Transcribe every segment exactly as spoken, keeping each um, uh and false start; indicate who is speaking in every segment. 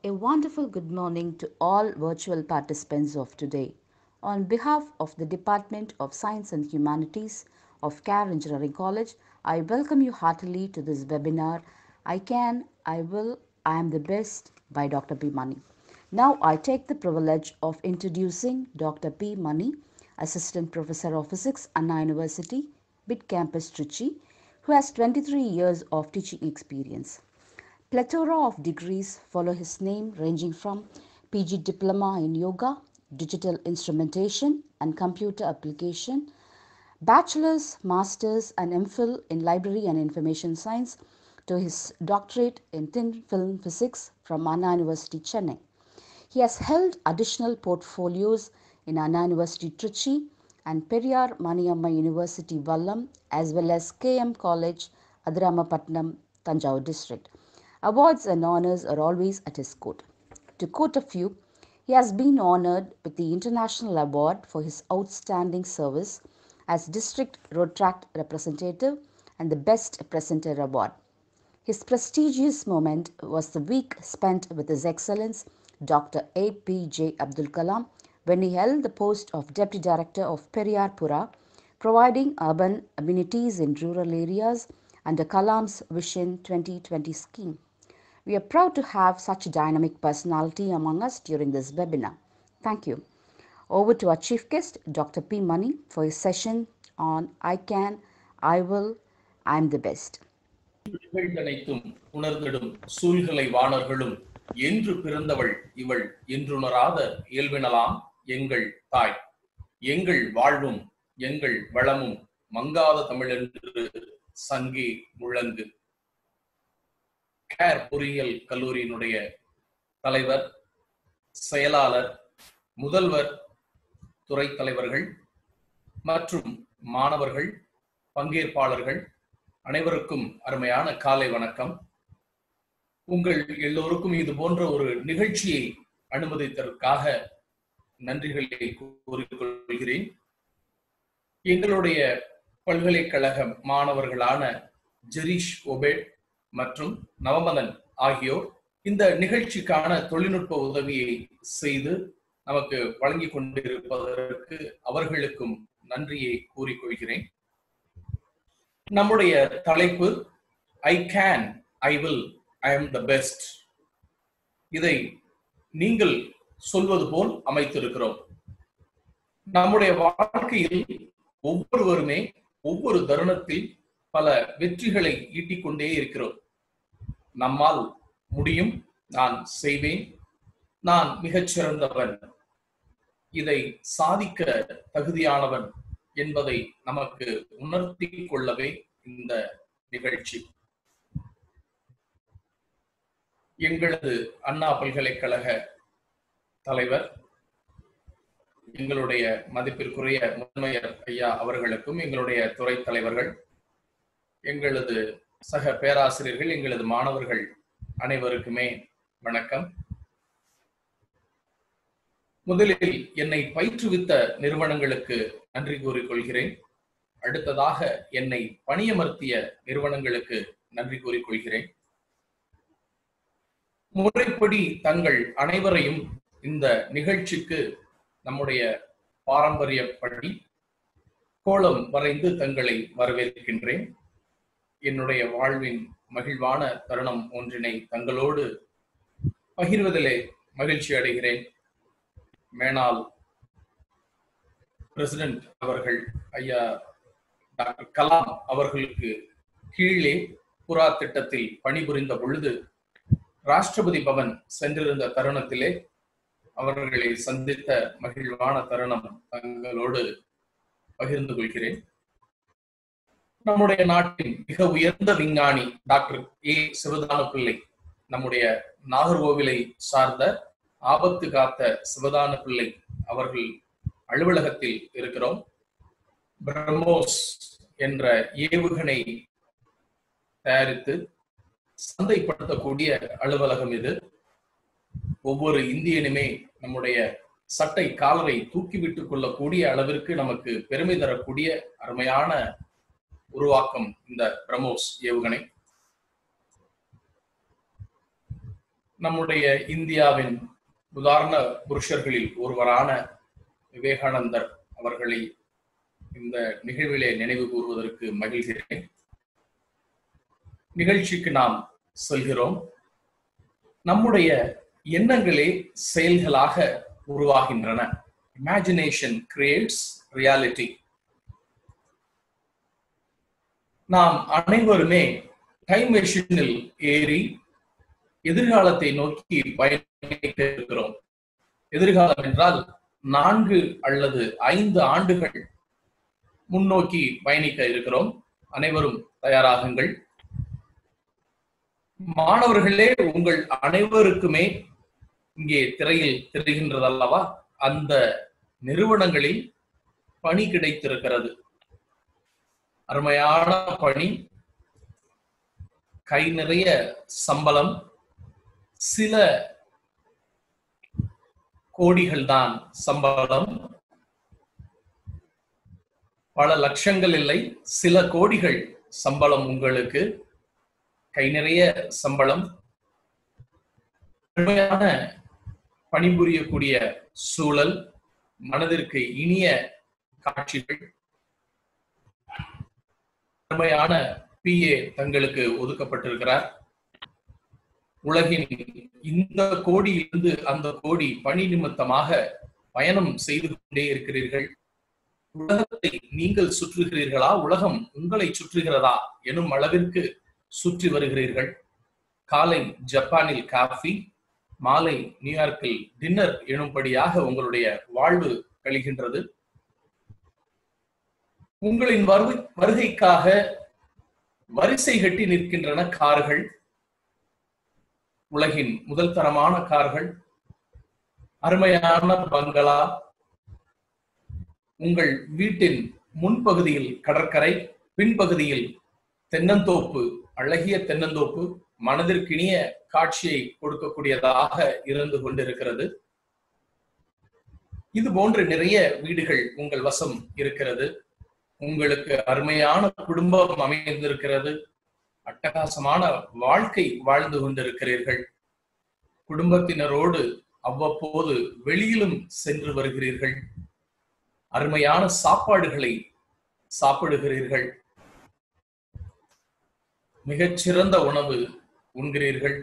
Speaker 1: A wonderful good morning to all virtual participants of today. On behalf of the Department of Science and Humanities of Care Engineering College, I welcome you heartily to this webinar, I Can, I Will, I Am the Best by Doctor P. Mani. Now I take the privilege of introducing Doctor P. Mani, Assistant Professor of Physics, Anna University, Bid Campus, Trichy, who has twenty-three years of teaching experience. Plethora of degrees follow his name, ranging from P G Diploma in Yoga, Digital Instrumentation and Computer Application, Bachelor's, Master's and MPhil in Library and Information Science, to his doctorate in Thin Film Physics from Anna University, Chennai. He has held additional portfolios in Anna University, Trichy and Periyar Maniamma University, Vallam, as well as K M College, Adramapatnam, Tanjavur District. Awards and honors are always at his court. To quote a few, he has been honored with the International Award for his outstanding service as District Road Track Representative and the Best Presenter Award. His prestigious moment was the week spent with His Excellence Doctor A P J Abdul Kalam when he held the post of Deputy Director of Periyar Pura, providing urban amenities in rural areas under Kalam's Vision twenty twenty scheme. We are proud to have such a dynamic personality among us during this webinar. Thank you. Over to our chief guest, Doctor P. Mani, for his session on I Can, I Will, I Am the Best.
Speaker 2: அனைத்தும் உணர்ந்திடும் சூழ்களை வாணர்களும் என்று பிறந்தவள் இவள் என்றுணராத இயல்பினலாம் எங்கள் தாய். எங்கள் வாழ்வும் எங்கள் வளமும் மங்காத தமிழென்று சங்கே முழங்கு. கேர் பொறியியல் கல்லூரியினுடைய தலைவர், செயலாளர், முதல்வர், துறை தலைவர்கள் மற்றும் மாணவர்கள், பங்கேற்பாளர்கள் அனைவருக்கும் அருமையான காலை வணக்கம். உங்கள் எல்லோருக்கும் இது போன்ற ஒரு நிகழ்ச்சியை அனுமதித்ததற்காக நன்றிகளை கூறிக்கொள்கிறேன். எங்களுடைய பல்கலைக்கழக மாணவர்களான ஜெரீஷ் ஒபேட் மற்றும் நவமதன் ஆகியோர் இந்த நிகழ்ச்சிக்கான தொழில்நுட்ப உதவியை செய்து நமக்கு வழங்கி கொண்டிருப்பதற்கு அவர்களுக்கும் நன்றியை கூறிக்கொள்கிறேன். நம்முடைய தலைப்பு I can, I will, I am the best. இதை நீங்கள் சொல்வது போல் அமைத்திருக்கிறோம். நம்முடைய வாழ்க்கையில் ஒவ்வொருவருமே ஒவ்வொரு தருணத்தில் பல வெற்றிகளை ஈட்டிக்கொண்டே இருக்கிறோம். நம்மால் முடியும், நான் செய்வேன், நான் மிகச்சிறந்தவன், இதை சாதிக்க தகுதியானவன் என்பதை நமக்கு உணர்த்தி கொள்ளவே இந்த நிகழ்ச்சி. எங்களது அண்ணா பல்கலைக்கழக தலைவர், எங்களுடைய மதிப்பிற்குரிய முதன்மையர் ஐயா அவர்களுக்கும், எங்களுடைய துறை தலைவர்கள், எங்களது சக பேராசிரியர்கள், எங்களது மாணவர்கள் அனைவருக்குமே வணக்கம். முதலில் என்னை பயிற்றுவித்த நிறுவனங்களுக்கு நன்றி கூறிக்கொள்கிறேன். அடுத்ததாக என்னை பணியமர்த்திய நிறுவனங்களுக்கு நன்றி கூறிக்கொள்கிறேன். முறைப்படி தங்கள் அனைவரையும் இந்த நிகழ்ச்சிக்கு நம்முடைய பாரம்பரியப்படி கோலம் வரைந்து தங்களை வரவேற்கின்றேன். என்னுடைய வாழ்வின் மகிழ்வான தருணம் ஒன்றினை தங்களோடு பகிர்வதிலே மகிழ்ச்சி அடைகிறேன். மேனாள் பிரசிடென்ட் அவர்கள் ஐயா டாக்டர் கலாம் அவர்களுக்கு கீழே புறா திட்டத்தில் பணிபுரிந்த பொழுது ராஷ்டிரபதி பவன் சென்றிருந்த தருணத்திலே அவர்களை சந்தித்த மகிழ்வான தருணம் தங்களோடு பகிர்ந்து கொள்கிறேன். நம்முடைய நாட்டின் மிக உயர்ந்த விஞ்ஞானி டாக்டர் ஏ சிவதானு பிள்ளை, நம்முடைய நாகர்கோவிலை சார்ந்த ஆபத்து காத்த சிவதானு பிள்ளை அவர்கள் அலுவலகத்தில் இருக்கிறோம். பிரம்மோஸ் என்ற ஏவுகணை தயாரித்து சந்தைப்படுத்தக்கூடிய அலுவலகம் இது. ஒவ்வொரு இந்தியனுமே நம்முடைய சட்டை காலரை தூக்கிவிட்டுக் கொள்ளக்கூடிய அளவிற்கு நமக்கு பெருமை தரக்கூடிய அருமையான உருவாக்கம் இந்த பிரம்மோஸ் ஏவுகணை. நம்முடைய இந்தியாவின் உதாரண புருஷர்களில் ஒருவரான விவேகானந்தர் அவர்களை இந்த நிகழ்விலே நினைவு கூறுவதற்கு மகிழ்கிறேன். நிகழ்ச்சிக்கு நாம் செல்கிறோம். நம்முடைய எண்ணங்களே செயல்களாக உருவாகின்றன. Imagination creates reality. நாம் அனைவருமே டைம் மெஷினில் ஏறி எதிர்காலத்தை நோக்கி பயணிக்க இருக்கிறோம். எதிர்காலம் என்றால் நான்கு அல்லது ஐந்து ஆண்டுகள் முன்னோக்கி பயணிக்க இருக்கிறோம். அனைவரும் தயாராகுங்கள். மாணவர்களே, உங்கள் அனைவருக்குமே இங்கே திரையில் தெரிகின்றதல்லவா, அந்த நிறுவனங்களில் பணி கிடைத்திருக்கிறது. அருமையான பணி, கை நிறைய சம்பளம், சில கோடிகள் தான் சம்பளம், பல லட்சங்கள் இல்லை, சில கோடிகள் சம்பளம். உங்களுக்கு கை நிறைய சம்பளம், அருமையான பணிபுரியக்கூடிய சூழல், மனதிற்கு இனிய காட்சிகள், அருமையான பிஏ தங்களுக்கு ஒதுக்கப்பட்டிருக்கிறார். உலகின் இந்த கோடியிலிருந்து அந்த கோடி பணி நிமித்தமாக பயணம் செய்து கொண்டே இருக்கிறீர்கள். உலகத்தை நீங்கள் சுற்றுகிறீர்களா, உலகம் உங்களை சுற்றுகிறதா எனும் அளவிற்கு சுற்றி வருகிறீர்கள். காலை ஜப்பானில் காஃபி, மாலை நியூயார்க்கில் டின்னர் எனும்படியாக உங்களுடைய வாழ்வு கழிகின்றது. உங்களின் வருகை வருகைக்காக வரிசை கட்டி நிற்கின்றன கார்கள், உலகின் முதல் தரமான கார்கள், அருமையான பங்களா, உங்கள் வீட்டின் முன்பகுதியில் கடற்கரை, பின்பகுதியில் தென்னந்தோப்பு, அழகிய தென்னந்தோப்பு, மனதிற்கினிய காட்சியை கொடுக்கக்கூடியதாக இருந்து கொண்டிருக்கிறது. இது போன்று நிறைய வீடுகள் உங்கள் வசம் இருக்கிறது. உங்களுக்கு அருமையான குடும்பம் அமைந்திருக்கிறது. அட்டகாசமான வாழ்க்கை வாழ்ந்து கொண்டிருக்கிறீர்கள். குடும்பத்தினரோடு அவ்வப்போது வெளியிலும் சென்று வருகிறீர்கள். அருமையான சாப்பாடுகளை சாப்பிடுகிறீர்கள். மிகச்சிறந்த உணவு உண்கிறீர்கள்.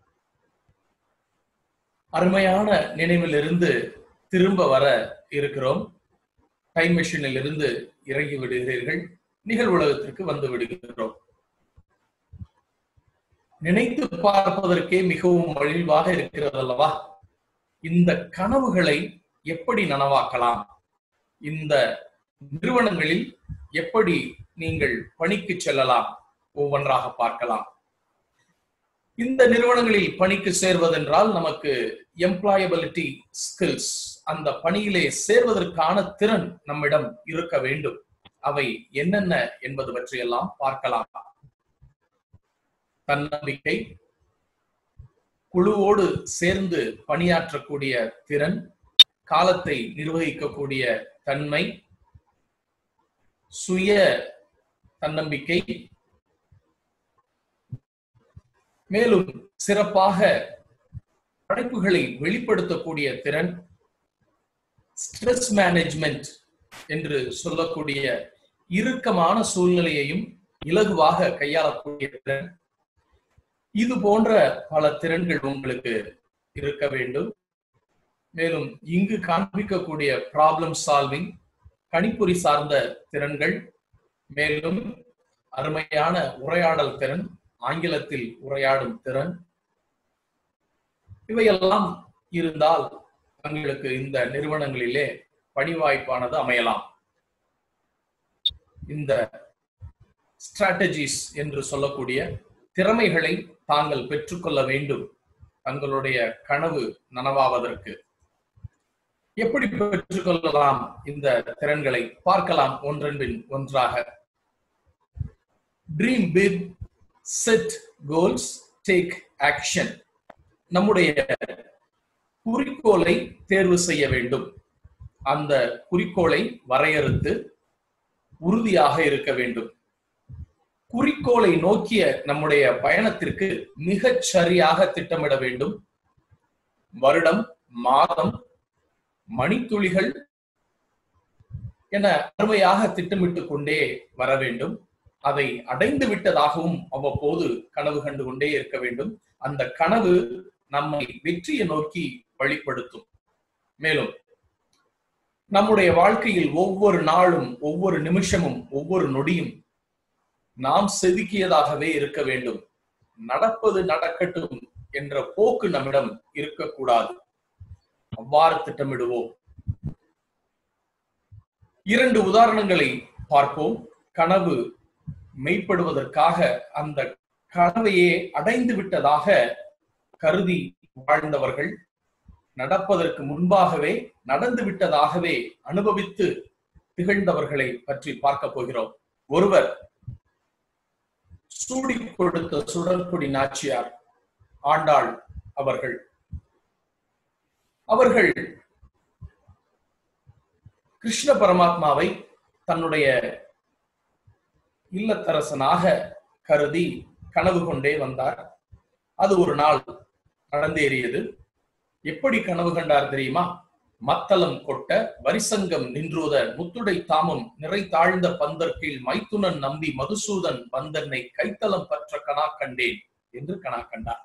Speaker 2: அருமையான நினைவிலிருந்து திரும்ப வர இருக்கிறோம். டைம் மெஷினில் இருந்து இறங்கி விடுகிறீர்கள். நிகழ்வுலகத்திற்கு வந்து விடுகிறோம். நினைத்து பார்ப்பதற்கே மிகவும் மகிழ்வாக இருக்கிறது அல்லவா? இந்த கனவுகளை எப்படி நனவாக்கலாம், இந்த நிறுவனங்களில் எப்படி நீங்கள் பணிக்கு செல்லலாம், ஒவ்வொன்றாக பார்க்கலாம். இந்த நிறுவனங்களில் பணிக்கு சேர்வதென்றால் நமக்கு எம்ப்ளாயபிலிட்டி ஸ்கில்ஸ், அந்த பணியிலே சேர்வதற்கான திறன் நம்மிடம் இருக்க வேண்டும். அவை என்னென்ன என்பது பற்றியெல்லாம் பார்க்கலாம். தன்னம்பிக்கை, குழுவோடு சேர்ந்து பணியாற்றக்கூடிய திறன், காலத்தை நிர்வகிக்கக்கூடிய தன்மை, சுய தன்னம்பிக்கை, மேலும் சிறப்பாக படைப்புகளை வெளிப்படுத்தக்கூடிய திறன், ஸ்ட்ரெஸ் மேனேஜ்மெண்ட் என்று சொல்லக்கூடிய இறுக்கமான சூழ்நிலையையும் இலகுவாக கையாளக்கூடிய திறன், இது போன்ற பல திறன்கள் உங்களுக்கு இருக்க வேண்டும். மேலும் இங்கு காண்பிக்கக்கூடிய ப்ராப்ளம் சால்விங், கணிப்பொறி சார்ந்த திறன்கள், மேலும் அருமையான உரையாடல் திறன், ஆங்கிலத்தில் உரையாடும் திறன், இவையெல்லாம் இருந்தால் தங்களுக்கு இந்த நிறுவனங்களிலே பணி வாய்ப்பானது அமையலாம். இந்த ஸ்ட்ராட்டஜிஸ் என்று சொல்லக்கூடிய திறமைகளை தாங்கள் பெற்றுக்கொள்ள வேண்டும். தங்களுடைய கனவு நனவாவதற்கு எப்படி பெற்றுக்கொள்ளலாம் இந்த திறன்களை பார்க்கலாம் ஒன்றன்பின் ஒன்றாக. Dream big, set goals, take action. நம்முடைய குறிக்கோளை தேர்வு செய்ய வேண்டும். அந்த குறிக்கோளை வரையறுத்து உறுதியாக இருக்க வேண்டும். குறிக்கோளை நோக்கிய நம்முடைய பயணத்திற்கு மிகச் சரியாக திட்டமிட வேண்டும். வருடம், மாதம், மணித்துளிகள் என அருமையாக திட்டமிட்டுக் கொண்டே வர வேண்டும். அதை அடைந்து விட்டதாகவும் அவ்வப்போது கனவு கண்டு கொண்டே இருக்க வேண்டும். அந்த கனவு நம்மை வெற்றியை நோக்கி வழிப்படுத்தும். மேலும் நம்முடைய வாழ்க்கையில் ஒவ்வொரு நாளும், ஒவ்வொரு நிமிஷமும், ஒவ்வொரு நொடியும் நாம் செதுக்கியதாகவே இருக்க வேண்டும். நடப்பது நடக்கட்டும் என்ற போக்கு நம்மிடம் இருக்கக்கூடாது. அவ்வாறு திட்டமிடுவோம். இரண்டு உதாரணங்களை பார்ப்போம். கனவு மெய்ப்படுவதற்காக அந்த கனவையே அடைந்து விட்டதாக கருதி வாழ்ந்தவர்கள், நடப்பதற்கு முன்பாகவே நடந்து விட்டதாகவே அனுபவித்து திகழ்ந்தவர்களை பற்றி பார்க்க போகிறோம். ஒருவர் சூடி கொடுத்த சுடற்குடி நாச்சியார் ஆண்டாள் அவர்கள். அவர்கள் கிருஷ்ண பரமாத்மாவை தன்னுடைய இல்லத்தரசனாக கருதி கனவு கொண்டே வந்தார். அது ஒரு நாள் நடந்தேறியது. எப்படி கனவு கண்டார் தெரியுமா? மத்தளம் கொட்ட வரிசங்கம் நின்றோத முத்துடை தாமம் நிறை தாழ்ந்த பந்தற்கீழ் மைத்துனன் நம்பி மதுசூதன் வந்தன்னை கைத்தலம் பற்ற கனா கண்டேன் என்று கனா கண்டார்.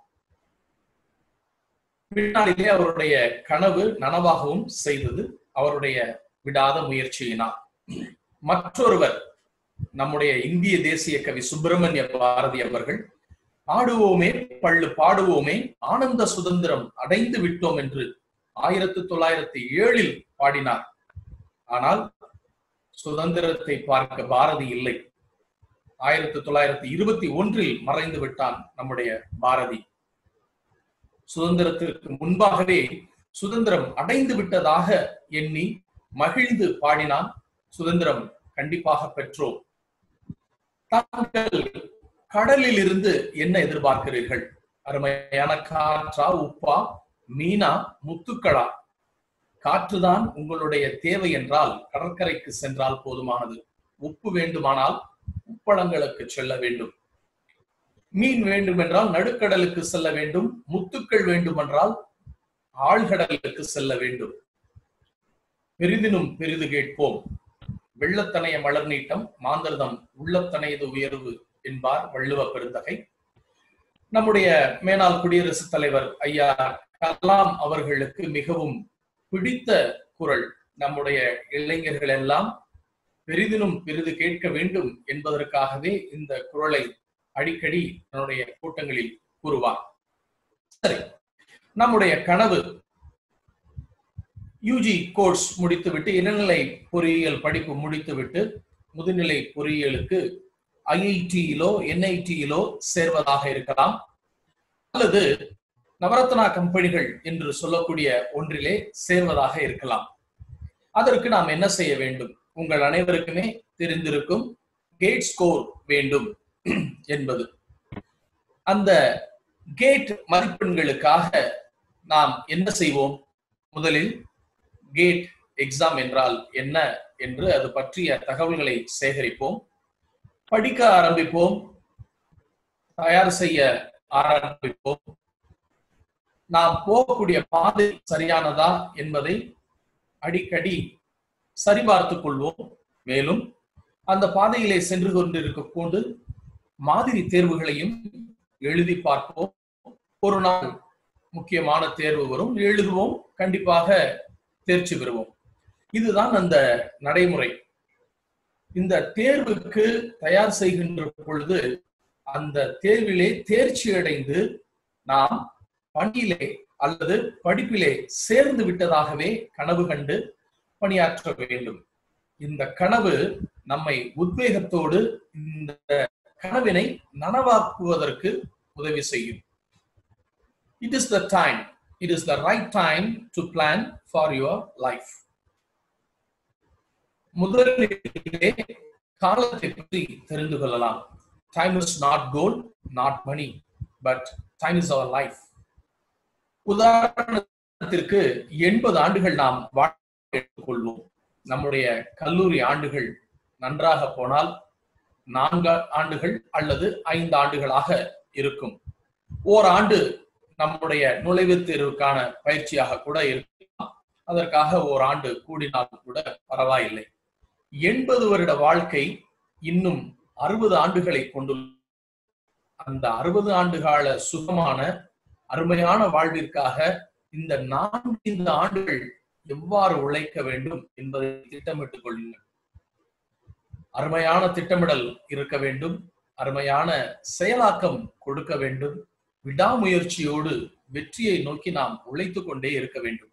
Speaker 2: பின்னாளிலே அவருடைய கனவு நனவாகவும் செய்தது, அவருடைய விடாத முயற்சியினால். மற்றொருவர் நம்முடைய இந்திய தேசிய கவி சுப்பிரமணிய பாரதி அவர்கள், ஆடுவோமே பள்ளு பாடுவோமே ஆனந்த சுதந்திரம் அடைந்து விட்டோம் என்று ஆயிரத்தி தொள்ளாயிரத்தி ஏழில் பாடினார். ஆனால் சுதந்திரத்தை பார்க்க பாரதி இல்லை. ஆயிரத்தி தொள்ளாயிரத்தி இருபத்தி ஒன்றில் மறைந்து விட்டான் நம்முடைய பாரதி. சுதந்திரத்திற்கு முன்பாகவே சுதந்திரம் அடைந்து விட்டதாக எண்ணி மகிழ்ந்து பாடினான். சுதந்திரம் கண்டிப்பாக பெற்றோம். தாங்கள் கடலில் இருந்து என்ன எதிர்பார்க்கிறீர்கள்? அருமையான காற்றா, உப்பா, மீனா, முத்துக்களா? காற்றுதான் உங்களுடைய தேவை என்றால் கடற்கரைக்கு சென்றால் போதுமானது. உப்பு வேண்டுமானால் உப்பளங்களுக்கு செல்ல வேண்டும். மீன் வேண்டும் என்றால் நடுக்கடலுக்கு செல்ல வேண்டும். முத்துக்கள் வேண்டுமென்றால் ஆழ்கடலுக்கு செல்ல வேண்டும். பெரிதினும் பெரிது கேட்போம். வெள்ளத்தனைய மலர் நீட்டம் மாந்தர்தம் உள்ளத்தனையது உயர்வு என்பார் வள்ளுவ பெருந்தகை. நம்முடைய மேனாள் குடியரசுத் தலைவர் ஐயா கலாம் அவர்களுக்கு மிகவும் பிடித்த குரல். நம்முடைய இளைஞர்கள் எல்லாம் பெரிதினும் பெரிது கேட்க வேண்டும் என்பதற்காகவே இந்த குரலை அடிக்கடி தன்னுடைய கூட்டங்களில் கூறுவார். சரி, நம்முடைய கனவு யூஜி கோர்ஸ் முடித்துவிட்டு இளநிலை பொறியியல் படிப்பு முடித்துவிட்டு முதுநிலை பொறியியலுக்கு ஐஐடியிலோ என்ஐடியிலோ சேர்வதாக இருக்கலாம், அல்லது நவரத்னா கம்பெனிகள் என்று சொல்லக்கூடிய ஒன்றிலே சேர்வதாக இருக்கலாம். அதற்கு நாம் என்ன செய்ய வேண்டும்? உங்கள் அனைவருக்குமே தெரிந்திருக்கும் கேட் ஸ்கோர் வேண்டும் என்பது. அந்த கேட் மதிப்பெண்களுக்காக நாம் என்ன செய்வோம்? முதலில் கேட் எக்ஸாம் என்றால் என்ன என்று அது பற்றிய தகவல்களை சேகரிப்போம், படிக்க ஆரம்பிப்போம், தயார் செய்ய ஆரம்பிப்போம். நாம் போகக்கூடிய பாதை சரியானதா என்பதை அடிக்கடி சரிபார்த்துக் கொள்வோம். மேலும் அந்த பாதையிலே சென்று கொண்டிருக்க கொண்டு மாதிரி தேர்வுகளையும் எழுதி பார்ப்போம். ஒரு நாள் முக்கியமான தேர்வு வரும், எழுதுவோம், கண்டிப்பாக தேர்ச்சி பெறுவோம். இதுதான் அந்த நடைமுறை. இந்த தேர்வுக்கு தயார் செய்கின்ற பொழுது அந்த தேர்விலே தேர்ச்சி அடைந்து நாம் பணியிலே அல்லது படிப்பிலே சேர்ந்து விட்டதாகவே கனவு கண்டு பணியாற்ற வேண்டும். இந்த கனவு நம்மை உத்வேகத்தோடு இந்த கனவினை நனவாக்குவதற்கு உதவி செய்யும். It is the time, it is the right time to plan for your life. முதலிலே காலத்தை பற்றி தெரிந்து கொள்ளலாம். Time is not gold, not money, but time is our life. உதாரணத்திற்கு எண்பது ஆண்டுகள் நாம் வாழ்க்கைக் கொள்வோம். நம்முடைய கல்லூரி ஆண்டுகள் நன்றாக போனால் நான்கு ஆண்டுகள் அல்லது ஐந்து ஆண்டுகளாக இருக்கும். ஓராண்டு நம்முடைய நுழைவுத் தேர்வுக்கான பயிற்சியாக கூட இருக்கலாம். அதற்காக ஓராண்டு கூடினாலும் கூட பரவாயில்லை. எண்பது வருட வாழ்க்கை இன்னும் அறுபது ஆண்டுகளை கொண்டுள்ள அந்த அறுபது ஆண்டு கால சுகமான அருமையான வாழ்விற்காக இந்த நான்கு ஆண்டுகள் எவ்வாறு உழைக்க வேண்டும் என்பதை திட்டமிட்டுக் கொள்ளுங்கள். அருமையான திட்டமிடல் இருக்க வேண்டும், அருமையான செயலாக்கம் கொடுக்க வேண்டும், விடாமுயற்சியோடு வெற்றியை நோக்கி நாம் உழைத்துக் கொண்டே இருக்க வேண்டும்.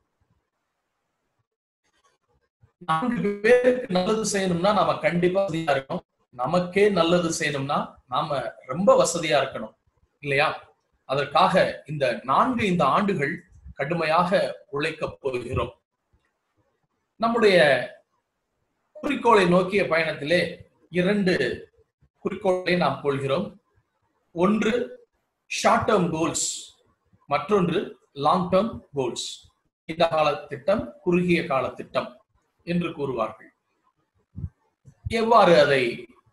Speaker 2: நான்கு பேருக்கு நல்லது செய்யணும்னா நாம கண்டிப்பா வசதியா இருக்கணும். நமக்கே நல்லது செய்யணும்னா நாம ரொம்ப வசதியா இருக்கணும் இல்லையா? அதற்காக இந்த நான்கு இந்த ஆண்டுகள் கடுமையாக உழைக்கப் போகிறோம். நம்முடைய குறிக்கோளை நோக்கிய பயணத்திலே இரண்டு குறிக்கோளை நாம் கொள்கிறோம். ஒன்று ஷார்ட் டேர்ம் கோல்ஸ், மற்றொன்று லாங் டேர்ம் கோல்ஸ். இந்த கால திட்டம், குறுகிய கால திட்டம் என்று கூறுவார்கள். எவ்வாறு அதை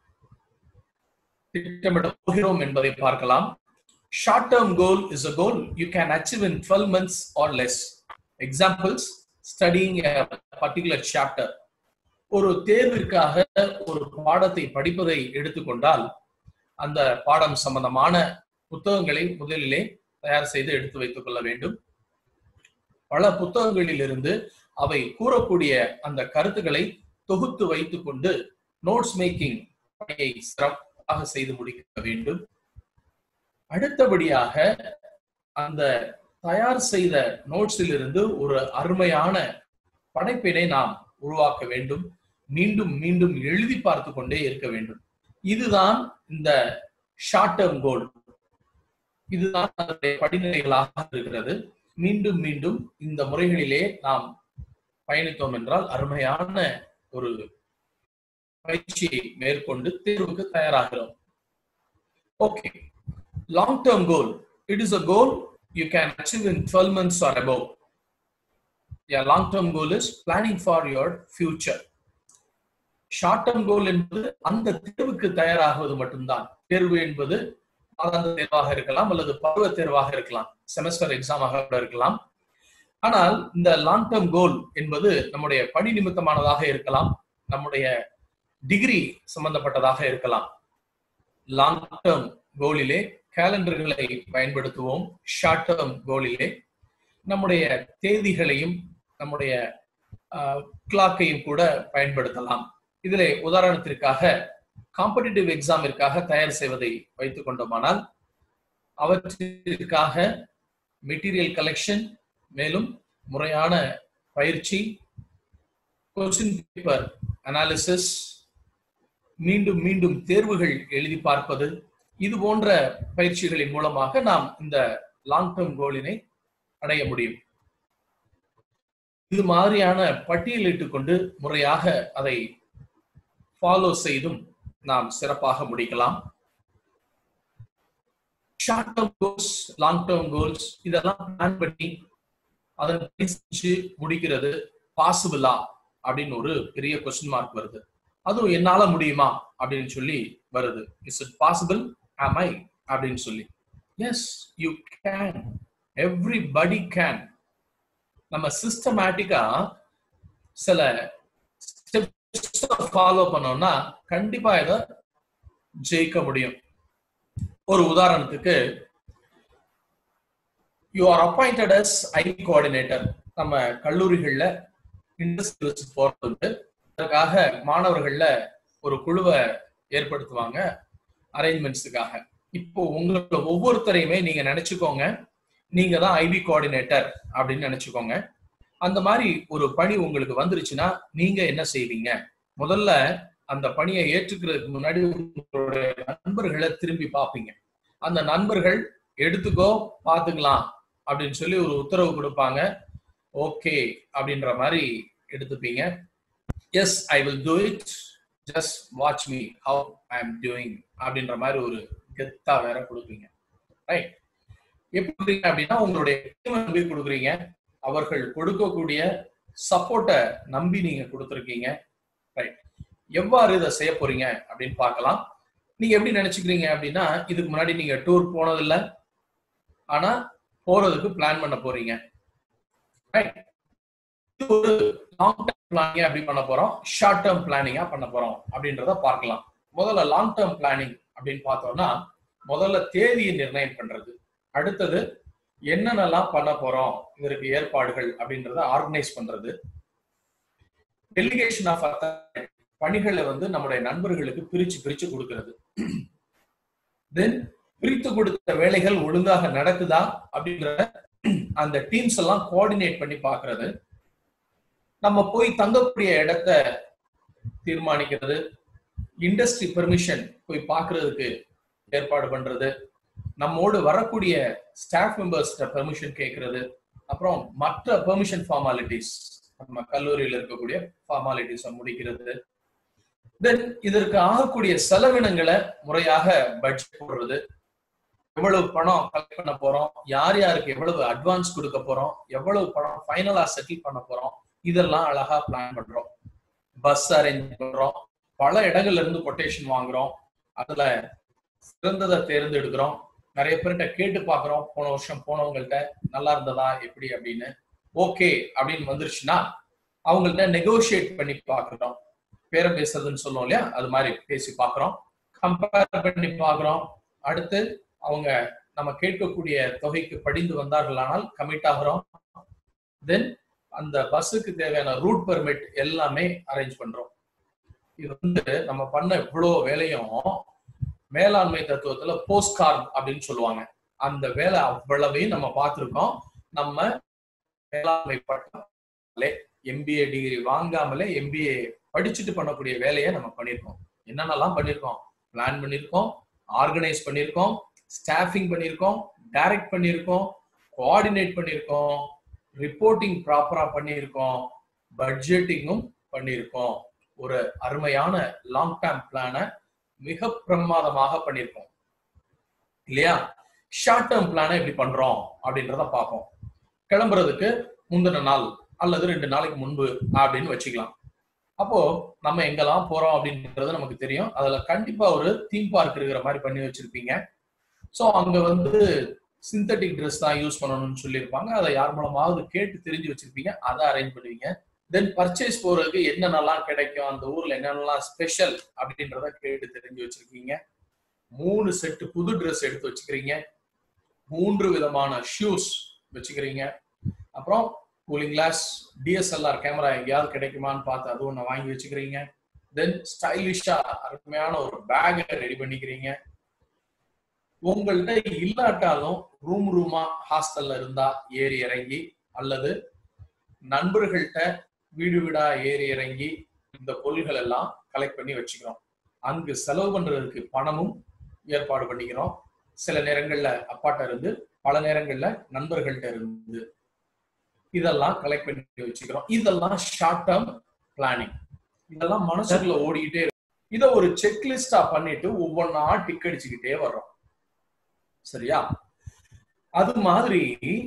Speaker 2: திட்டமிட போகிறோம் என்பதை பார்க்கலாம். Short term goal is a goal you can achieve in twelve months or less. Examples: studying a particular chapter. ஒரு தேர்விற்காக ஒரு பாடத்தை படிப்பதை எடுத்துக்கொண்டால் அந்த பாடம் சம்பந்தமான புத்தகங்களை முதலிலே தயார் செய்து எடுத்து வைத்துக் கொள்ள வேண்டும். பல புத்தகங்களிலிருந்து அவை கூறக்கூடிய அந்த கருத்துக்களை தொகுத்து வைத்துக் கொண்டு நோட்ஸ் மேக்கிங் பணியை சிறப்பாக செய்து முடிக்க வேண்டும். அடுத்தபடியாக அந்த தயார் செய்த நோட்ஸில் இருந்து ஒரு அருமையான படைப்பினை நாம் உருவாக்க வேண்டும். மீண்டும் மீண்டும் எழுதி பார்த்து கொண்டே இருக்க வேண்டும். இதுதான் இந்த ஷார்ட் டேர்ம் கோல். இதுதான் அதனுடைய படிநிலைகளாக இருக்கிறது. மீண்டும் மீண்டும் இந்த முறைகளிலே நாம் பயணித்தோம் என்றால் அருமையான ஒரு பயிற்சியை மேற்கொண்டு தேர்வுக்கு தயாராகிறோம். Okay, long term goal. It is a goal you can achieve in twelve months or above. Yeah, long term goal is planning for your future. Short term goal என்பது அந்த தேர்வுக்கு தயாராகுவது மட்டும்தான். தேர்வு என்பது மாதாந்த தேர்வாக இருக்கலாம் அல்லது பருவ தேர்வாக இருக்கலாம், செமஸ்டர் எக்ஸாமாக கூட இருக்கலாம். ஆனால் இந்த லாங் டேர்ம் கோல் என்பது நம்முடைய பணி நிமித்தமானதாக இருக்கலாம், நம்முடைய டிகிரி சம்பந்தப்பட்டதாக இருக்கலாம். லாங் டேர்ம் கோலிலே கேலண்டர்களை பயன்படுத்துவோம். ஷார்ட் டேர்ம் கோலிலே நம்முடைய தேதிகளையும் நம்முடைய கிளாக்கையும் கூட பயன்படுத்தலாம். இதிலே உதாரணத்திற்காக காம்படிட்டிவ் எக்ஸாமிற்காக தயார் செய்வதை வைத்துக் கொண்டோமானால் அவற்றிற்காக மெட்டீரியல் கலெக்ஷன், மேலும் முறையான பயிற்சி, கொஸ்டின் பேப்பர் அனாலிசிஸ், மீண்டும் மீண்டும் தேர்வுகள் எழுதி பார்ப்பது, இது போன்ற பயிற்சிகளின் மூலமாக நாம் இந்த லாங் டேர்ம் கோலினை அடைய முடியும். இது மாதிரியான பட்டியலிட்டுக் கொண்டு முறையாக அதை ஃபாலோ செய்தும் நாம் சிறப்பாக முடிக்கலாம். Short term goals, long term goals இதெல்லாம் பிளான் பண்ணி அதன் செஞ்சு முடிக்கிறது பாசிபிளா அப்படின்னு ஒரு பெரிய கொஸ்டின் மார்க் வருது. அதுவும் என்னால முடியுமா அப்படின்னு சொல்லி வருது. Is it possible? Am I அப்படின்னு சொல்லி. Yes, you can. Everybody can. நம்ம சிஸ்டமேட்டிக்கா சில ஸ்டெப்ஸ் ஃபாலோ பண்ணோம்னா கண்டிப்பா இதை ஜெயிக்க முடியும். ஒரு உதாரணத்துக்கு, you are appointed as IT coordinator. நம்ம கல்லூரிகள்ல இண்டஸ்ட்ரியல்ஸ் போறது, அதற்காக மாணவர்கள்ல ஒரு குழுவை ஏற்படுத்துவாங்க அரேஞ்ச்மெண்ட்ஸுக்காக. இப்போ உங்களோட ஒவ்வொருத்தரையுமே நீங்க நினைச்சுக்கோங்க, நீங்க தான் ஐபி கோஆர்டினேட்டர் அப்படின்னு நினைச்சுக்கோங்க. அந்த மாதிரி ஒரு பணி உங்களுக்கு வந்துருச்சுன்னா நீங்க என்ன செய்வீங்க? முதல்ல அந்த பணியை ஏற்றுக்கிறதுக்கு முன்னாடி உங்களுடைய நண்பர்களை திரும்பி பார்ப்பீங்க. அந்த நண்பர்கள் எடுத்துக்கோ பாத்துக்கலாம் அப்படின்னு சொல்லி ஒரு உத்தரவு கொடுப்பாங்க. ஓகே அப்படின்ற மாதிரி எடுத்துப்பீங்க. Yes, I will do it, just watch me how I am doing அப்படின்ற மாதிரி ஒரு கெத்தா வேற கொடுப்பீங்க. ரைட்? எப்படி அப்படின்னா உங்களுடைய நம்பி கொடுக்குறீங்க, அவர்கள் கொடுக்கக்கூடிய சப்போர்ட்டை நம்பி நீங்க கொடுத்துருக்கீங்க. ரைட்? எவ்வாறு இதை செய்ய போறீங்க அப்படின்னு பார்க்கலாம். நீங்க எப்படி நினைச்சுக்கிறீங்க அப்படின்னா, இதுக்கு முன்னாடி நீங்க டூர் போனதில்லை, ஆனா போறதுக்கு பிளான் பண்ண போறீங்க. இது ஒரு லாங் டேர்ம் பிளானிங் அப்படி பண்ண போறோம், ஷார்ட் டேர்ம் பிளானிங்கா பண்ண போறோம் அப்படின்றத பார்க்கலாம். முதல்ல லாங் டேர்ம் பிளானிங் அப்படின்னு பார்த்தோம்னா முதல்ல தேதியை நிர்ணயம் பண்றது, அடுத்தது என்னென்னலாம் பண்ண போறோம் இதற்கு ஏற்பாடுகள் அப்படின்றத ஆர்கனைஸ் பண்றது, டெலிகேஷன் ஆஃப் பணிகளை வந்து நம்முடைய நண்பர்களுக்கு பிரிச்சு பிரிச்சு கொடுக்கிறது, தென் பிரித்து கொடுத்த வேலைகள் ஒழுங்காக நடக்குதா அப்படின்ற அந்த டீம்ஸ் எல்லாம் கோஆர்டினேட் பண்ணி பாக்குறது, நம்ம போய் தங்கக்கூடிய இடத்தை தீர்மானிக்கிறது, இண்டஸ்ட்ரி பெர்மிஷன் போய் பாக்குறதுக்கு ஏற்பாடு பண்றது, நம்மோடு வரக்கூடிய ஸ்டாஃப் மெம்பர்ஸ் பெர்மிஷன் கேட்கறது, அப்புறம் மற்ற பெர்மிஷன் ஃபார்மாலிட்டிஸ் நம்ம கல்லூரியில் இருக்கக்கூடிய ஃபார்மாலிட்டிஸ் முடிக்கிறது, தென் இதற்கு ஆகக்கூடிய செலவினங்களை முறையாக பட்ஜெட் போடுறது, எவ்வளவு பணம் கலெக்ட் பண்ண போறோம், யார் யாருக்கு எவ்வளவு அட்வான்ஸ் கொடுக்க போறோம், எவ்வளவு பணம் ஃபைனலா செட்டில் பண்ண போறோம், இதெல்லாம் அழகா பிளான் பண்றோம். பஸ் அரேஞ்ச் பண்றோம், பல இடங்கள்ல இருந்து கொட்டேஷன் வாங்குறோம், அதுல சிறந்ததை தேர்ந்தெடுக்கிறோம், நிறைய பேர்கிட்ட கேட்டு பாக்குறோம், போன வருஷம் போனவங்கள்ட்ட நல்லா இருந்ததா எப்படி அப்படின்னு, ஓகே அப்படின்னு வந்துருச்சுன்னா அவங்கள்ட்ட நெகோசியேட் பண்ணி பாக்குறோம், பேரம் பேசுறதுன்னு சொல்லுவோம் இல்லையா, அது மாதிரி பேசி பாக்குறோம், கம்பேர் பண்ணி பாக்குறோம், அடுத்து அவங்க நம்ம கேட்கக்கூடிய தொகைக்கு படிந்து வந்தார்களானால் கமிட் ஆகிறோம், தென் அந்த பஸ்ஸுக்கு தேவையான ரூட் பெர்மிட் எல்லாமே அரேஞ்ச் பண்றோம். இது வந்து நம்ம பண்ண இவ்வளோ வேலையும் மேலாண்மை தத்துவத்துல போஸ்ட் கார்டு அப்படின்னு சொல்லுவாங்க, அந்த வேலை அவ்வளவையும் நம்ம பார்த்திருக்கோம். நம்ம மேலாண்மை பட்டம் எம்பிஏ டிகிரி வாங்காமலே எம்பிஏ படிச்சுட்டு பண்ணக்கூடிய வேலையை நம்ம பண்ணியிருக்கோம். என்னென்னலாம் பண்ணியிருக்கோம், பிளான் பண்ணியிருக்கோம், ஆர்கனைஸ் பண்ணியிருக்கோம், ஸ்டாஃபிங் பண்ணியிருக்கோம், டைரக்ட் பண்ணியிருக்கோம், கோஆர்டினேட் பண்ணியிருக்கோம், ரிப்போர்ட்டிங் ப்ராப்பரா பண்ணியிருக்கோம், பட்ஜெட்டிங்கும் பண்ணியிருக்கோம். ஒரு அருமையான லாங் டேர்ம் பிளான மிக பிரமாதமாக பண்ணியிருக்கோம் இல்லையா? ஷார்ட் டேர்ம் பிளான எப்படி பண்றோம் அப்படின்றத பார்ப்போம். கிளம்புறதுக்கு முந்தின நாள் அல்லது ரெண்டு நாளைக்கு முன்பு அப்படின்னு வச்சுக்கலாம். அப்போ நம்ம எங்கெல்லாம் போறோம் அப்படின்றது நமக்கு தெரியும். அதுல கண்டிப்பா ஒரு தீம் பார்க் இருக்கிற மாதிரி பண்ணி வச்சிருப்பீங்க. ஸோ அங்க வந்து சிந்தட்டிக் ட்ரெஸ் தான் யூஸ் பண்ணணும்னு சொல்லியிருப்பாங்க, அதை யார் மூலமாவது கேட்டு தெரிஞ்சு வச்சிருப்பீங்க, அதை அரேஞ்ச் பண்ணுவீங்க. தென் பர்ச்சேஸ் போறதுக்கு என்னென்னலாம் கிடைக்கும், அந்த ஊர்ல என்னென்னலாம் ஸ்பெஷல் அப்படின்றத கேட்டு தெரிஞ்சு வச்சிருக்கீங்க. மூணு செட்டு புது ட்ரெஸ் எடுத்து வச்சுக்கிறீங்க, மூன்று விதமான ஷூஸ் வச்சுக்கிறீங்க, அப்புறம் கூலிங் கிளாஸ், டிஎஸ்எல்ஆர் கேமரா எங்கேயாவது கிடைக்குமான்னு பார்த்து அது ஒன்று வாங்கி வச்சுக்கிறீங்க. தென் ஸ்டைலிஷா அருமையான ஒரு பேகை ரெடி பண்ணிக்கிறீங்க. உங்கள்கிட்ட இல்லாட்டாலும் ரூம் ரூமா ஹாஸ்டல்ல இருந்தா ஏறி இறங்கி அல்லது நண்பர்கள்ட்ட வீடு வீடா ஏறி இறங்கி இந்த பொருள்கள் எல்லாம் கலெக்ட் பண்ணி வச்சுக்கிறோம். அங்கு செலவு பண்றதுக்கு பணமும் ஏற்பாடு பண்ணிக்கிறோம். சில நேரங்கள்ல அப்பாட்ட இருந்து, பல நேரங்கள்ல நண்பர்கள்ட்ட இருந்து இதெல்லாம் கலெக்ட் பண்ணி வச்சுக்கிறோம். இதெல்லாம் ஷார்ட் டேர்ம் பிளானிங். இதெல்லாம் மனசுக்குள்ள ஓடிக்கிட்டே இருக்கு. இதை ஒரு செக்லிஸ்டா பண்ணிட்டு ஒவ்வொன்னா டிக் அடிச்சுக்கிட்டே வர்றோம். சரியா? அது மாதிரி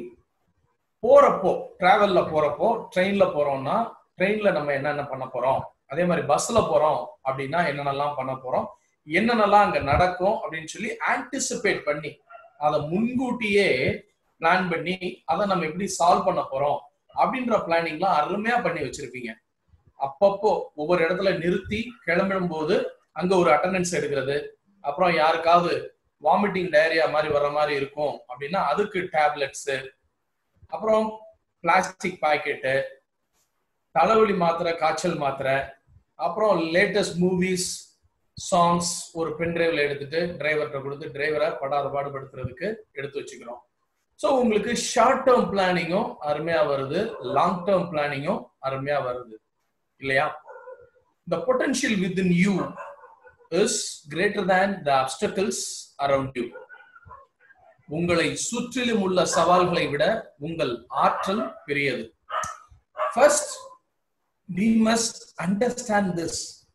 Speaker 2: போறப்போ, டிராவல்ல போறப்போ, ட்ரெயின்ல போறோம்னா ட்ரெயின்ல நம்ம என்னென்ன பண்ண போறோம், அதே மாதிரி பஸ்ல போறோம் அப்படின்னா என்னென்னலாம் பண்ண போறோம், என்னென்னலாம் அங்க நடக்கும் அப்படின்னு சொல்லி ஆன்டிசிபேட் பண்ணி அதை முன்கூட்டியே பிளான் பண்ணி அதை நம்ம எப்படி சால்வ் பண்ண போறோம் அப்படின்ற பிளானிங்லாம் அருமையா பண்ணி வச்சிருப்பீங்க. அப்பப்போ ஒவ்வொரு இடத்துல நிறுத்தி கிளம்பிடும் போது அங்க ஒரு அட்டெண்டன்ஸ் எடுக்கிறது, அப்புறம் யாருக்காவது வாமிட்டிங் டயரியா மாதிரி வர்ற மாதிரி இருக்கும் அப்படின்னா அதுக்கு டேப்லெட்ஸு, அப்புறம் பிளாஸ்டிக் பாக்கெட்டு, தலைவலி மாத்திரை, காய்ச்சல் மாத்திரை, அப்புறம் லேட்டஸ்ட் மூவிஸ், சாங்ஸ் ஒரு பென் டிரைவ்ல எடுத்துட்டு டிரைவர்கிட்ட கொடுத்து டிரைவரை படாத பாடுபடுத்துறதுக்கு எடுத்து வச்சுக்கிறோம். ஸோ உங்களுக்கு ஷார்ட் டேர்ம் பிளானிங்கும் அருமையா வருது, லாங் டேர்ம் பிளானிங்கும் அருமையா வருது இல்லையா? The potential within you is greater than the obstacles around you. உங்களை சுற்றிலும் உள்ள சவால்களை விட உங்கள் ஆற்றல் பெரியது. First, we must understand this.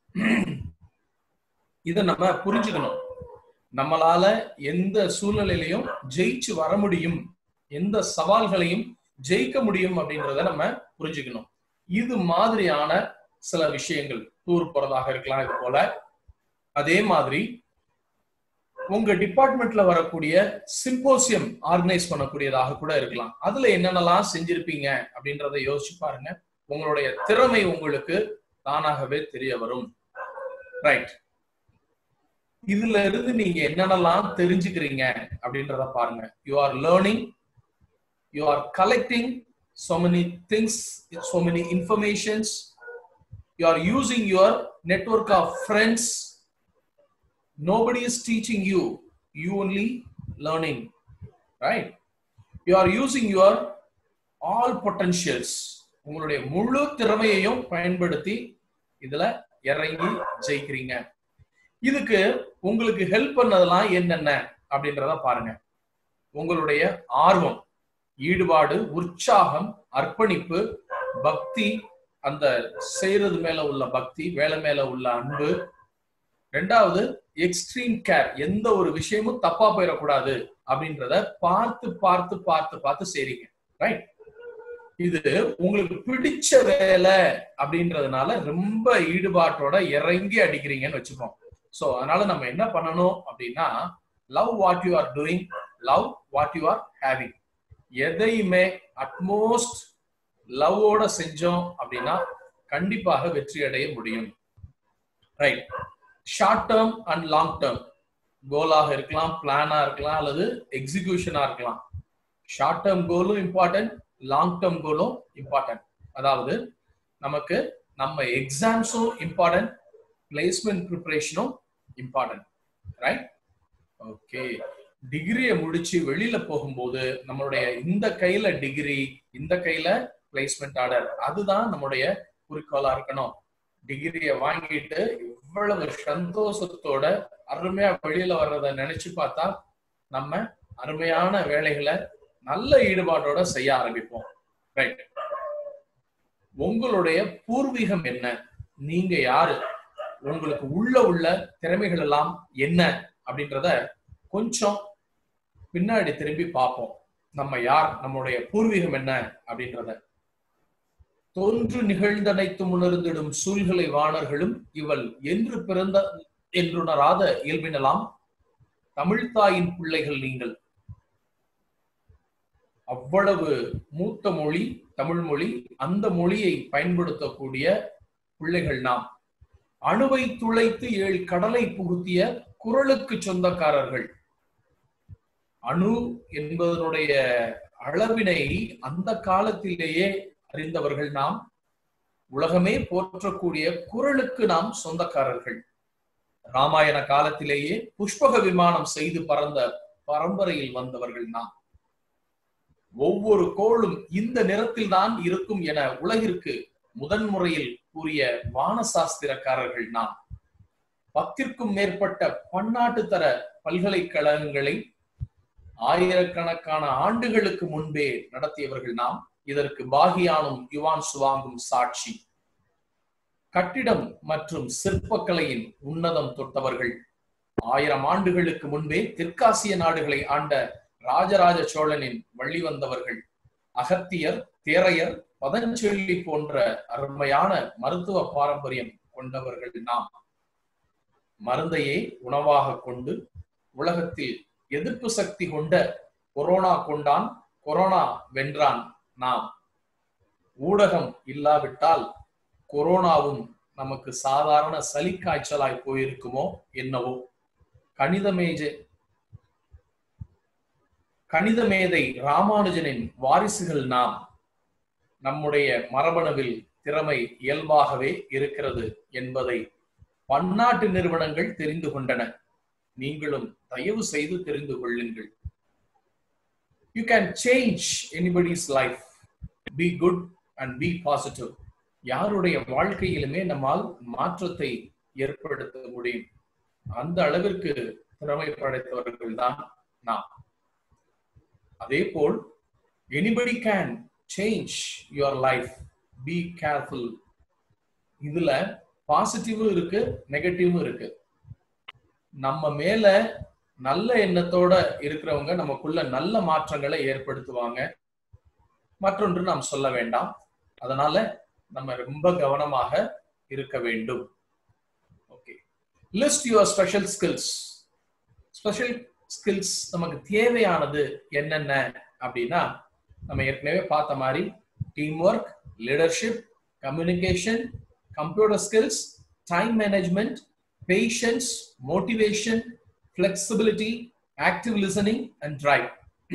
Speaker 2: இதை நம்ம புரிஞ்சுக்கணும். நம்மளால எந்த சூழ்நிலையிலையும் ஜெயிச்சு வர முடியும், எந்த சவால்களையும் ஜெயிக்க முடியும் அப்படின்றத நம்ம புரிஞ்சுக்கணும். இது மாதிரியான சில விஷயங்கள், டூர் போறதாக இருக்கலாம் இது போல. அதே மாதிரி உங்க டிபார்ட்மெண்ட்ல வரக்கூடிய சிம்போசியம் ஆர்கனைஸ் பண்ணக்கூடியதாக கூட இருக்கலாம். அதுல என்னென்னலாம் செஞ்சிருப்பீங்க அப்படின்றத யோசிச்சு பாருங்க. உங்களுடைய திறமை உங்களுக்கு தானாகவே தெரிய வரும். ரைட், இதுல இருந்து நீங்க என்னென்னலாம் தெரிஞ்சுக்கிறீங்க அப்படின்றத பாருங்க. You are learning, you are collecting so many things, so many informations, you are using your network of friends. Nobody is teaching you, you only learning, right? You are using your all potentials. உங்களுடைய முழு திறமையையும் பயன்படுத்தி இதுல இறங்கி ஜெயிக்கிறீங்க. இதுக்கு உங்களுக்கு help பண்ணதெல்லாம் என்னென்ன அப்படின்றத பாருங்க. உங்களுடைய ஆர்வம், ஈடுபாடு, உற்சாகம், அர்ப்பணிப்பு, பக்தி, அந்த செய்யறது மேல உள்ள பக்தி, வேலை மேல உள்ள அன்பு. ரெண்டாவது எக்ஸ்ட்ரீம் கேர், எந்த ஒரு விஷயமும் தப்பா போயிடக்கூடாது அப்படின்றத பார்த்து பார்த்து பார்த்து பார்த்து செய்றீங்க. ரைட், இது உங்களுக்கு பிடிச்ச வேலை அப்படின்றதுனால ரொம்ப ஈடுபாட்டோட இறங்கி அடிக்கிறீங்கன்னு வச்சுப்போம். சோ அதனால நம்ம என்ன பண்ணணும் அப்படின்னா, love what you are doing, love what you are having. எதையுமே அட்மோஸ்ட் லவ்வோட செஞ்சோம் அப்படின்னா கண்டிப்பாக வெற்றி அடைய முடியும். Right, short term and long term கோலாக இருக்கலாம், பிளானா இருக்கலாம், அல்லது எக்ஸிகியூஷனா இருக்கலாம். ஷார்ட் டேர்ம் கோலும் இம்பார்ட்டன்ட், லாங் டேர்ம் கோலும் இம்பார்ட்டன்ட். அதாவது நமக்கு நம்ம எக்ஸாம்ஸும் இம்பார்ட்டன்ட், பிளேஸ்மெண்ட் ப்ரிப்பரேஷனும் இம்பார்ட்டன்ட். Right, okay. டிகிரியை முடிச்சு வெளியில போகும்போது நம்மளுடைய இந்த கையில டிகிரி, இந்த கையில பிளேஸ்மெண்ட் ஆர்டர், அதுதான் நம்முடைய குறிக்கோளா இருக்கணும். டிகிரியை வாங்கிட்டு இவ்வளவு சந்தோஷத்தோட அருமையா வெளியில வர்றத நினைச்சு பார்த்தா நம்ம அருமையான வேலைகளை நல்ல ஈடுபாட்டோட செய்ய ஆரம்பிப்போம். ரைட், உங்களுடைய பூர்வீகம் என்ன, நீங்க யாரு, உங்களுக்கு உள்ள உள்ள திறமைகள் எல்லாம் என்ன அப்படின்றத கொஞ்சம் பின்னாடி திரும்பி பார்ப்போம். நம்ம யார், நம்முடைய பூர்வீகம் என்ன அப்படின்றத. தோன்று நிகழ்ந்தனைத்தும் உணர்ந்திடும் சூழ்களை வாணர்களும் இவள் என்று பிறந்த என்றுணராத இயல்பினலாம் தமிழ்தாயின் பிள்ளைகள் நீங்கள். அவ்வளவு மூத்த மொழி தமிழ் மொழி, அந்த மொழியை பயன்படுத்தக்கூடிய பிள்ளைகள் நாம். அணுவை துளைத்து ஏழு கடலை புகுத்திய குரலுக்கு சொந்தக்காரர்கள். அணு என்பதனுடைய அளவினை அந்த காலத்திலேயே அறிந்தவர்கள் நாம். உலகமே போற்றக்கூடிய குரலுக்கு நாம் சொந்தக்காரர்கள். ராமாயண காலத்திலேயே புஷ்பக விமானம் செய்து பறந்த பரம்பரையில் வந்தவர்கள் நாம். ஒவ்வொரு கோளும் இந்த நிறத்தில் தான் இருக்கும் என உலகிற்கு முதன்முறையில் கூறிய வானசாஸ்திரக்காரர்கள் நாம். பத்திற்கும் மேற்பட்ட பன்னாட்டு தர பல்கலைக்கழகங்களை ஆயிரக்கணக்கான ஆண்டுகளுக்கு முன்பே நடத்தியவர்கள் நாம். இதற்கு பாகியானும் யுவான் சுவாங்கும் சாட்சி. கட்டிடம் மற்றும் சிற்பக்கலையின் உன்னதம் தொட்டவர்கள். ஆயிரம் ஆண்டுகளுக்கு முன்பே தெற்காசிய நாடுகளை ஆண்ட ராஜராஜ சோழனின் வழி வந்தவர்கள். அகத்தியர், தேரையர், பதஞ்சலி போன்ற அருமையான மருத்துவ பாரம்பரியம் கொண்டவர்கள் நாம். மருந்தையே உணவாக கொண்டு உலகத்தில் எதிர்ப்பு சக்தி கொண்ட கொரோனா கொண்டான், கொரோனா வென்றான் நாம். ஊடகம் இல்லாவிட்டால் கொரோனாவும் நமக்கு சாதாரண சளி காய்ச்சலாய் போயிருக்குமோ என்னவோ. கணித மேஜை கணித மேதை ராமானுஜனின் வாரிசுகள் நாம். நம்முடைய மரபணுவில் திறமை இயல்பாகவே இருக்கிறது என்பதை பன்னாட்டு நிறுவனங்கள் தெரிந்து கொண்டன. நீங்களும் தயவு செய்து தெரிந்து கொள்ளுங்கள். You can change anybody's life. Be good and be positive. யாருடைய வாழ்க்கையிலுமே நம்மால் மாற்றத்தை ஏற்படுத்த முடியும். அந்த அளவிற்கு திறமை படைத்தவர்கள் தான் நாம். அதே போல் anybody can change your life. Be careful. இதுல பாசிட்டிவும் இருக்கு, நெகட்டிவும் இருக்கு. நம்ம மேல நல்ல எண்ணத்தோட இருக்கிறவங்க நமக்குள்ள நல்ல மாற்றங்களை ஏற்படுத்துவாங்க. மற்றொன்று நாம் சொல்ல வேண்டாம். அதனால நம்ம ரொம்ப கவனமாக இருக்க வேண்டும். Okay, list your special skills. Special skills நமக்கு தேவையானது என்னென்ன அப்படின்னா, நம்ம ஏற்கனவே பார்த்த மாதிரி team work, leadership, communication, computer skills, time management, patience, motivation, flexibility, active listening and drive.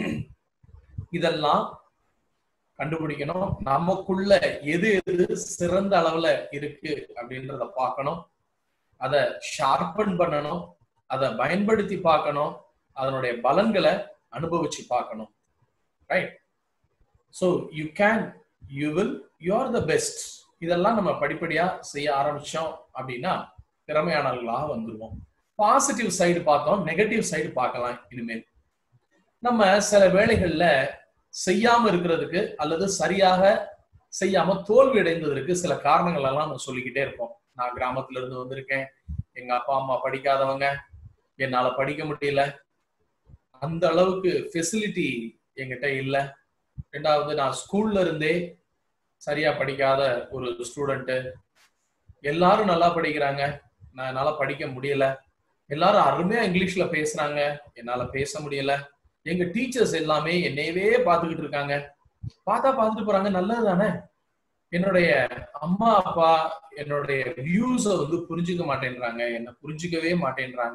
Speaker 2: இதெல்லாம் கண்டுபிடிக்கணும். நமக்குள்ள எது எது சிறந்த அளவுல இருக்கு அப்படின்றத பார்க்கணும். அதை ஷார்பன் பண்ணணும், அதை பயன்படுத்தி பார்க்கணும், அதனுடைய பலன்களை அனுபவிச்சு பார்க்கணும். Right? So you can, you will, you are the best. இதெல்லாம் நம்ம படிப்படியா செய்ய ஆரம்பிச்சோம் அப்படின்னா திறமையானவர்களாக வந்துருவோம். பாசிட்டிவ் சைடு பார்த்தோம், நெகட்டிவ் சைடு பார்க்கலாம். இனிமேல் நம்ம சில வேளைகள்ல செய்யாம இருக்கிறதுக்கு அல்லது சரியாக செய்யாம தோல்வி அடைந்ததற்கு சில காரணங்கள் எல்லாம் நம்ம சொல்லிக்கிட்டே இருப்போம். நான் கிராமத்துல இருந்து வந்திருக்கேன், எங்க அப்பா அம்மா படிக்காதவங்க, என்னால படிக்க முடியல, அந்த அளவுக்கு ஃபெசிலிட்டி என்கிட்ட இல்லை. ரெண்டாவது, நான் ஸ்கூல்ல இருந்தே சரியா படிக்காத ஒரு ஸ்டூடெண்ட், எல்லாரும் நல்லா படிக்கிறாங்க, நான் என்னால படிக்க முடியல, எல்லாரும் அருமையா இங்கிலீஷ்ல பேசுறாங்க, என்னால பேச முடியல, எங்க டீச்சர்ஸ் எல்லாமே என்னையவே பார்த்துக்கிட்டு இருக்காங்க, பார்த்தா பார்த்துட்டு போறாங்க, நல்லது தானே, என்னுடைய அம்மா அப்பா என்னுடைய வியூஸ வந்து புரிஞ்சுக்க மாட்டேன்றாங்க, என்ன புரிஞ்சுக்கவே மாட்டேன்றாங்க.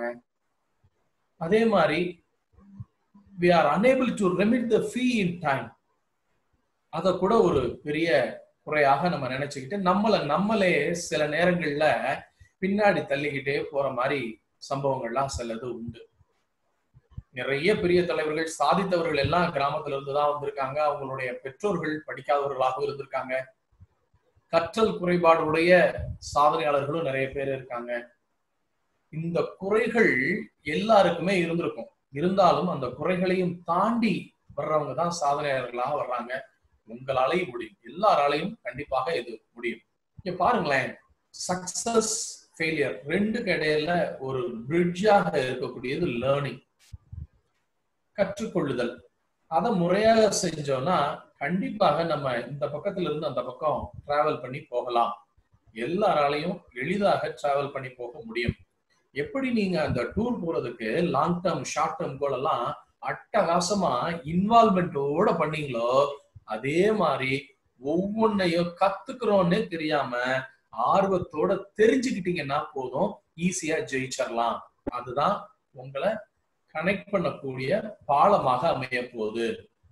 Speaker 2: அதே மாதிரி we are unable to remit the fee in time. அத கூட ஒரு பெரிய குறையாக நம்ம நினைச்சுக்கிட்டு நம்மள நம்மளே சில நேரங்கள்ல பின்னாடி தள்ளிக்கிட்டே போற மாதிரி சம்பவங்கள்லாம் சிலது உண்டு. நிறைய பெரிய தலைவர்கள், சாதித்தவர்கள் எல்லாம் கிராமத்துல இருந்துதான் வந்திருக்காங்க. அவங்களுடைய பெற்றோர்கள் படிக்காதவர்களாக இருந்திருக்காங்க. கற்றல் குறைபாடுடைய சாதனையாளர்களும் நிறைய பேர் இருக்காங்க. இந்த குறைகள் எல்லாருக்குமே இருந்திருக்கும். இருந்தாலும் அந்த குறைகளையும் தாண்டி வர்றவங்க தான் சாதனையாளர்களாக வர்றாங்க. உங்களாலையும் முடியும், எல்லாராலையும் கண்டிப்பாக இது முடியும். இங்க பாருங்களேன், சக்சஸ், ஃபெயிலியர் ரெண்டுக்கு இடையில ஒரு பிரிட்ஜாக இருக்கக்கூடியது லேர்னிங், கற்றுக்கொள்ளுதல். அதை முறையாக செஞ்சோம்னா கண்டிப்பாக நம்ம இந்த பக்கத்துல இருந்து அந்த பக்கம் டிராவல் பண்ணி போகலாம். எல்லாராலையும் எளிதாக டிராவல் பண்ணி போக முடியும். எப்படி நீங்க அந்த டூர் போறதுக்கு long term, short term goal எல்லாம் அட்டகாசமா இன்வால்மெண்டோட பண்ணீங்களோ, அதே மாதிரி ஒவ்வொன்னையும் கத்துக்கிறோன்னு தெரியாம ஆர்வத்தோட தெரிஞ்சுக்கிட்டீங்கன்னா போதும், ஈஸியா ஜெயிச்சிடலாம். அதுதான் உங்களை கனெக்ட் பண்ணக்கூடிய பாலமாக அமைய போகுது.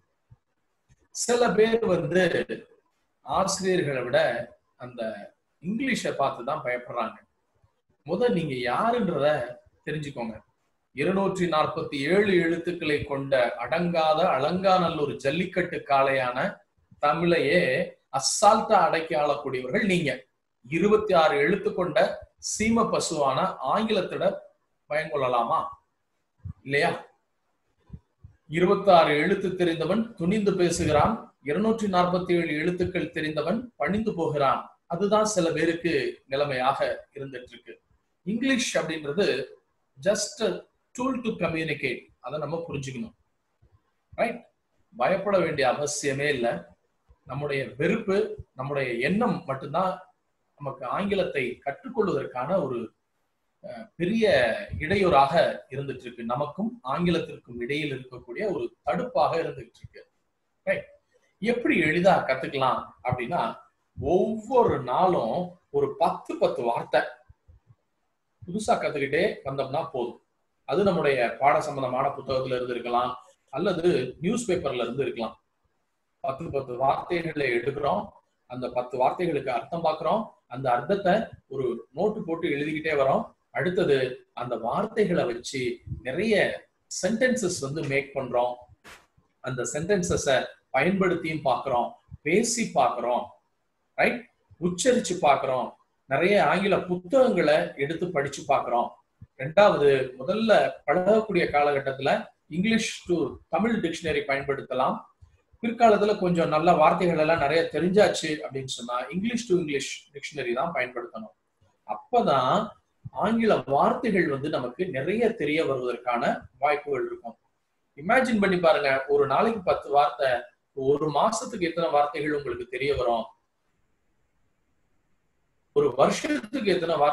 Speaker 2: சில பேர் வந்து ஆசிரியர்களை விட அந்த இங்கிலீஷை பார்த்துதான் பயப்படுறாங்க. முதல் நீங்க யாருன்றத தெரிஞ்சுக்கோங்க. இருநூற்றி நாற்பத்தி ஏழு எழுத்துக்களை கொண்ட அடங்காத அலங்காநல்லூர் ஜல்லிக்கட்டு காளையான தமிழையே அசால்ட்டா அடக்கி ஆளக்கூடியவர்கள் நீங்க. இருபத்தி ஆறு எழுத்து கொண்ட சீம பசுவான ஆங்கிலத்திட பயங்கொள்ளலாமா? இல்லையா? இருபத்தி ஆறு எழுத்து தெரிந்தவன் துணிந்து பேசுகிறான், இருநூற்றி நாற்பத்தி ஏழு எழுத்துக்கள் தெரிந்தவன் பணிந்து போகிறான். அதுதான் சில பேருக்கு நிலைமையாக இருந்துட்டு இருக்கு. இங்கிலீஷ் அப்படின்றது ஜஸ்ட் டூல் டு கம்யூனிகேட். அதை நம்ம புரிஞ்சுக்கணும். ரைட்? பயப்பட வேண்டிய அவசியமே இல்லை. நம்முடைய வெறுப்பு, நம்முடைய எண்ணம் மட்டும்தான் நமக்கு ஆங்கிலத்தை கற்றுக்கொள்வதற்கான ஒரு பெரிய இடையூறாக இருந்துட்டு இருக்கு. நமக்கும் ஆங்கிலத்திற்கும் இடையில் இருக்கக்கூடிய ஒரு தடுப்பாக இருந்துட்டு இருக்கு. ரைட்? எப்படி எளிதா கத்துக்கலாம் அப்படின்னா, ஒவ்வொரு நாளும் ஒரு பத்து பத்து வார்த்தை புதுசா கத்துக்கிட்டே வந்தோம்னா போதும். அது நம்முடைய பாட சம்பந்தமான புத்தகத்துல இருந்து இருக்கலாம், அல்லது நியூஸ் பேப்பர்ல இருந்து இருக்கலாம். பத்து பத்து வார்த்தைகளை எடுக்கிறோம், அந்த பத்து வார்த்தைகளுக்கு அர்த்தம் பார்க்கிறோம், அந்த அர்த்தத்தை ஒரு நோட்டு போட்டு எழுதிக்கிட்டே வரோம். அடுத்தது அந்த வார்த்தைகளை வச்சு நிறைய சென்டென்சஸ் வந்து மேக் பண்றோம். அந்த சென்டென்சஸை பயன்படுத்தியும் பார்க்கிறோம், பேசி பார்க்கிறோம், ரைட்? உச்சரிச்சு பார்க்கிறோம், நிறைய ஆங்கில புத்தகங்களை எடுத்து படிச்சு பார்க்கிறோம். ரெண்டாவது, முதல்ல பழகக்கூடிய காலகட்டத்துல இங்கிலீஷ் டு தமிழ் டிக்ஷனரி பயன்படுத்தலாம். பிற்காலத்துல கொஞ்சம் நல்ல வார்த்தைகள் எல்லாம் நிறைய தெரிஞ்சாச்சு அப்படின்னு சொன்னா இங்கிலீஷ் டு இங்கிலீஷ் டிக்ஷனரி தான் பயன்படுத்தணும். அப்பதான் ஆங்கில வார்த்தைகள் வந்து நமக்கு நிறைய தெரிய வருவதற்கான வாய்ப்புகள் இருக்கும். இமேஜின் பண்ணி பாருங்க, ஒரு நாளைக்கு பத்து வார்த்தை, ஒரு மாசத்துக்கு எத்தனை வார்த்தைகள் உங்களுக்கு தெரிய வரும்? ஒரு வருஷத்துக்கு எத்தனை வார்த்தைகள்?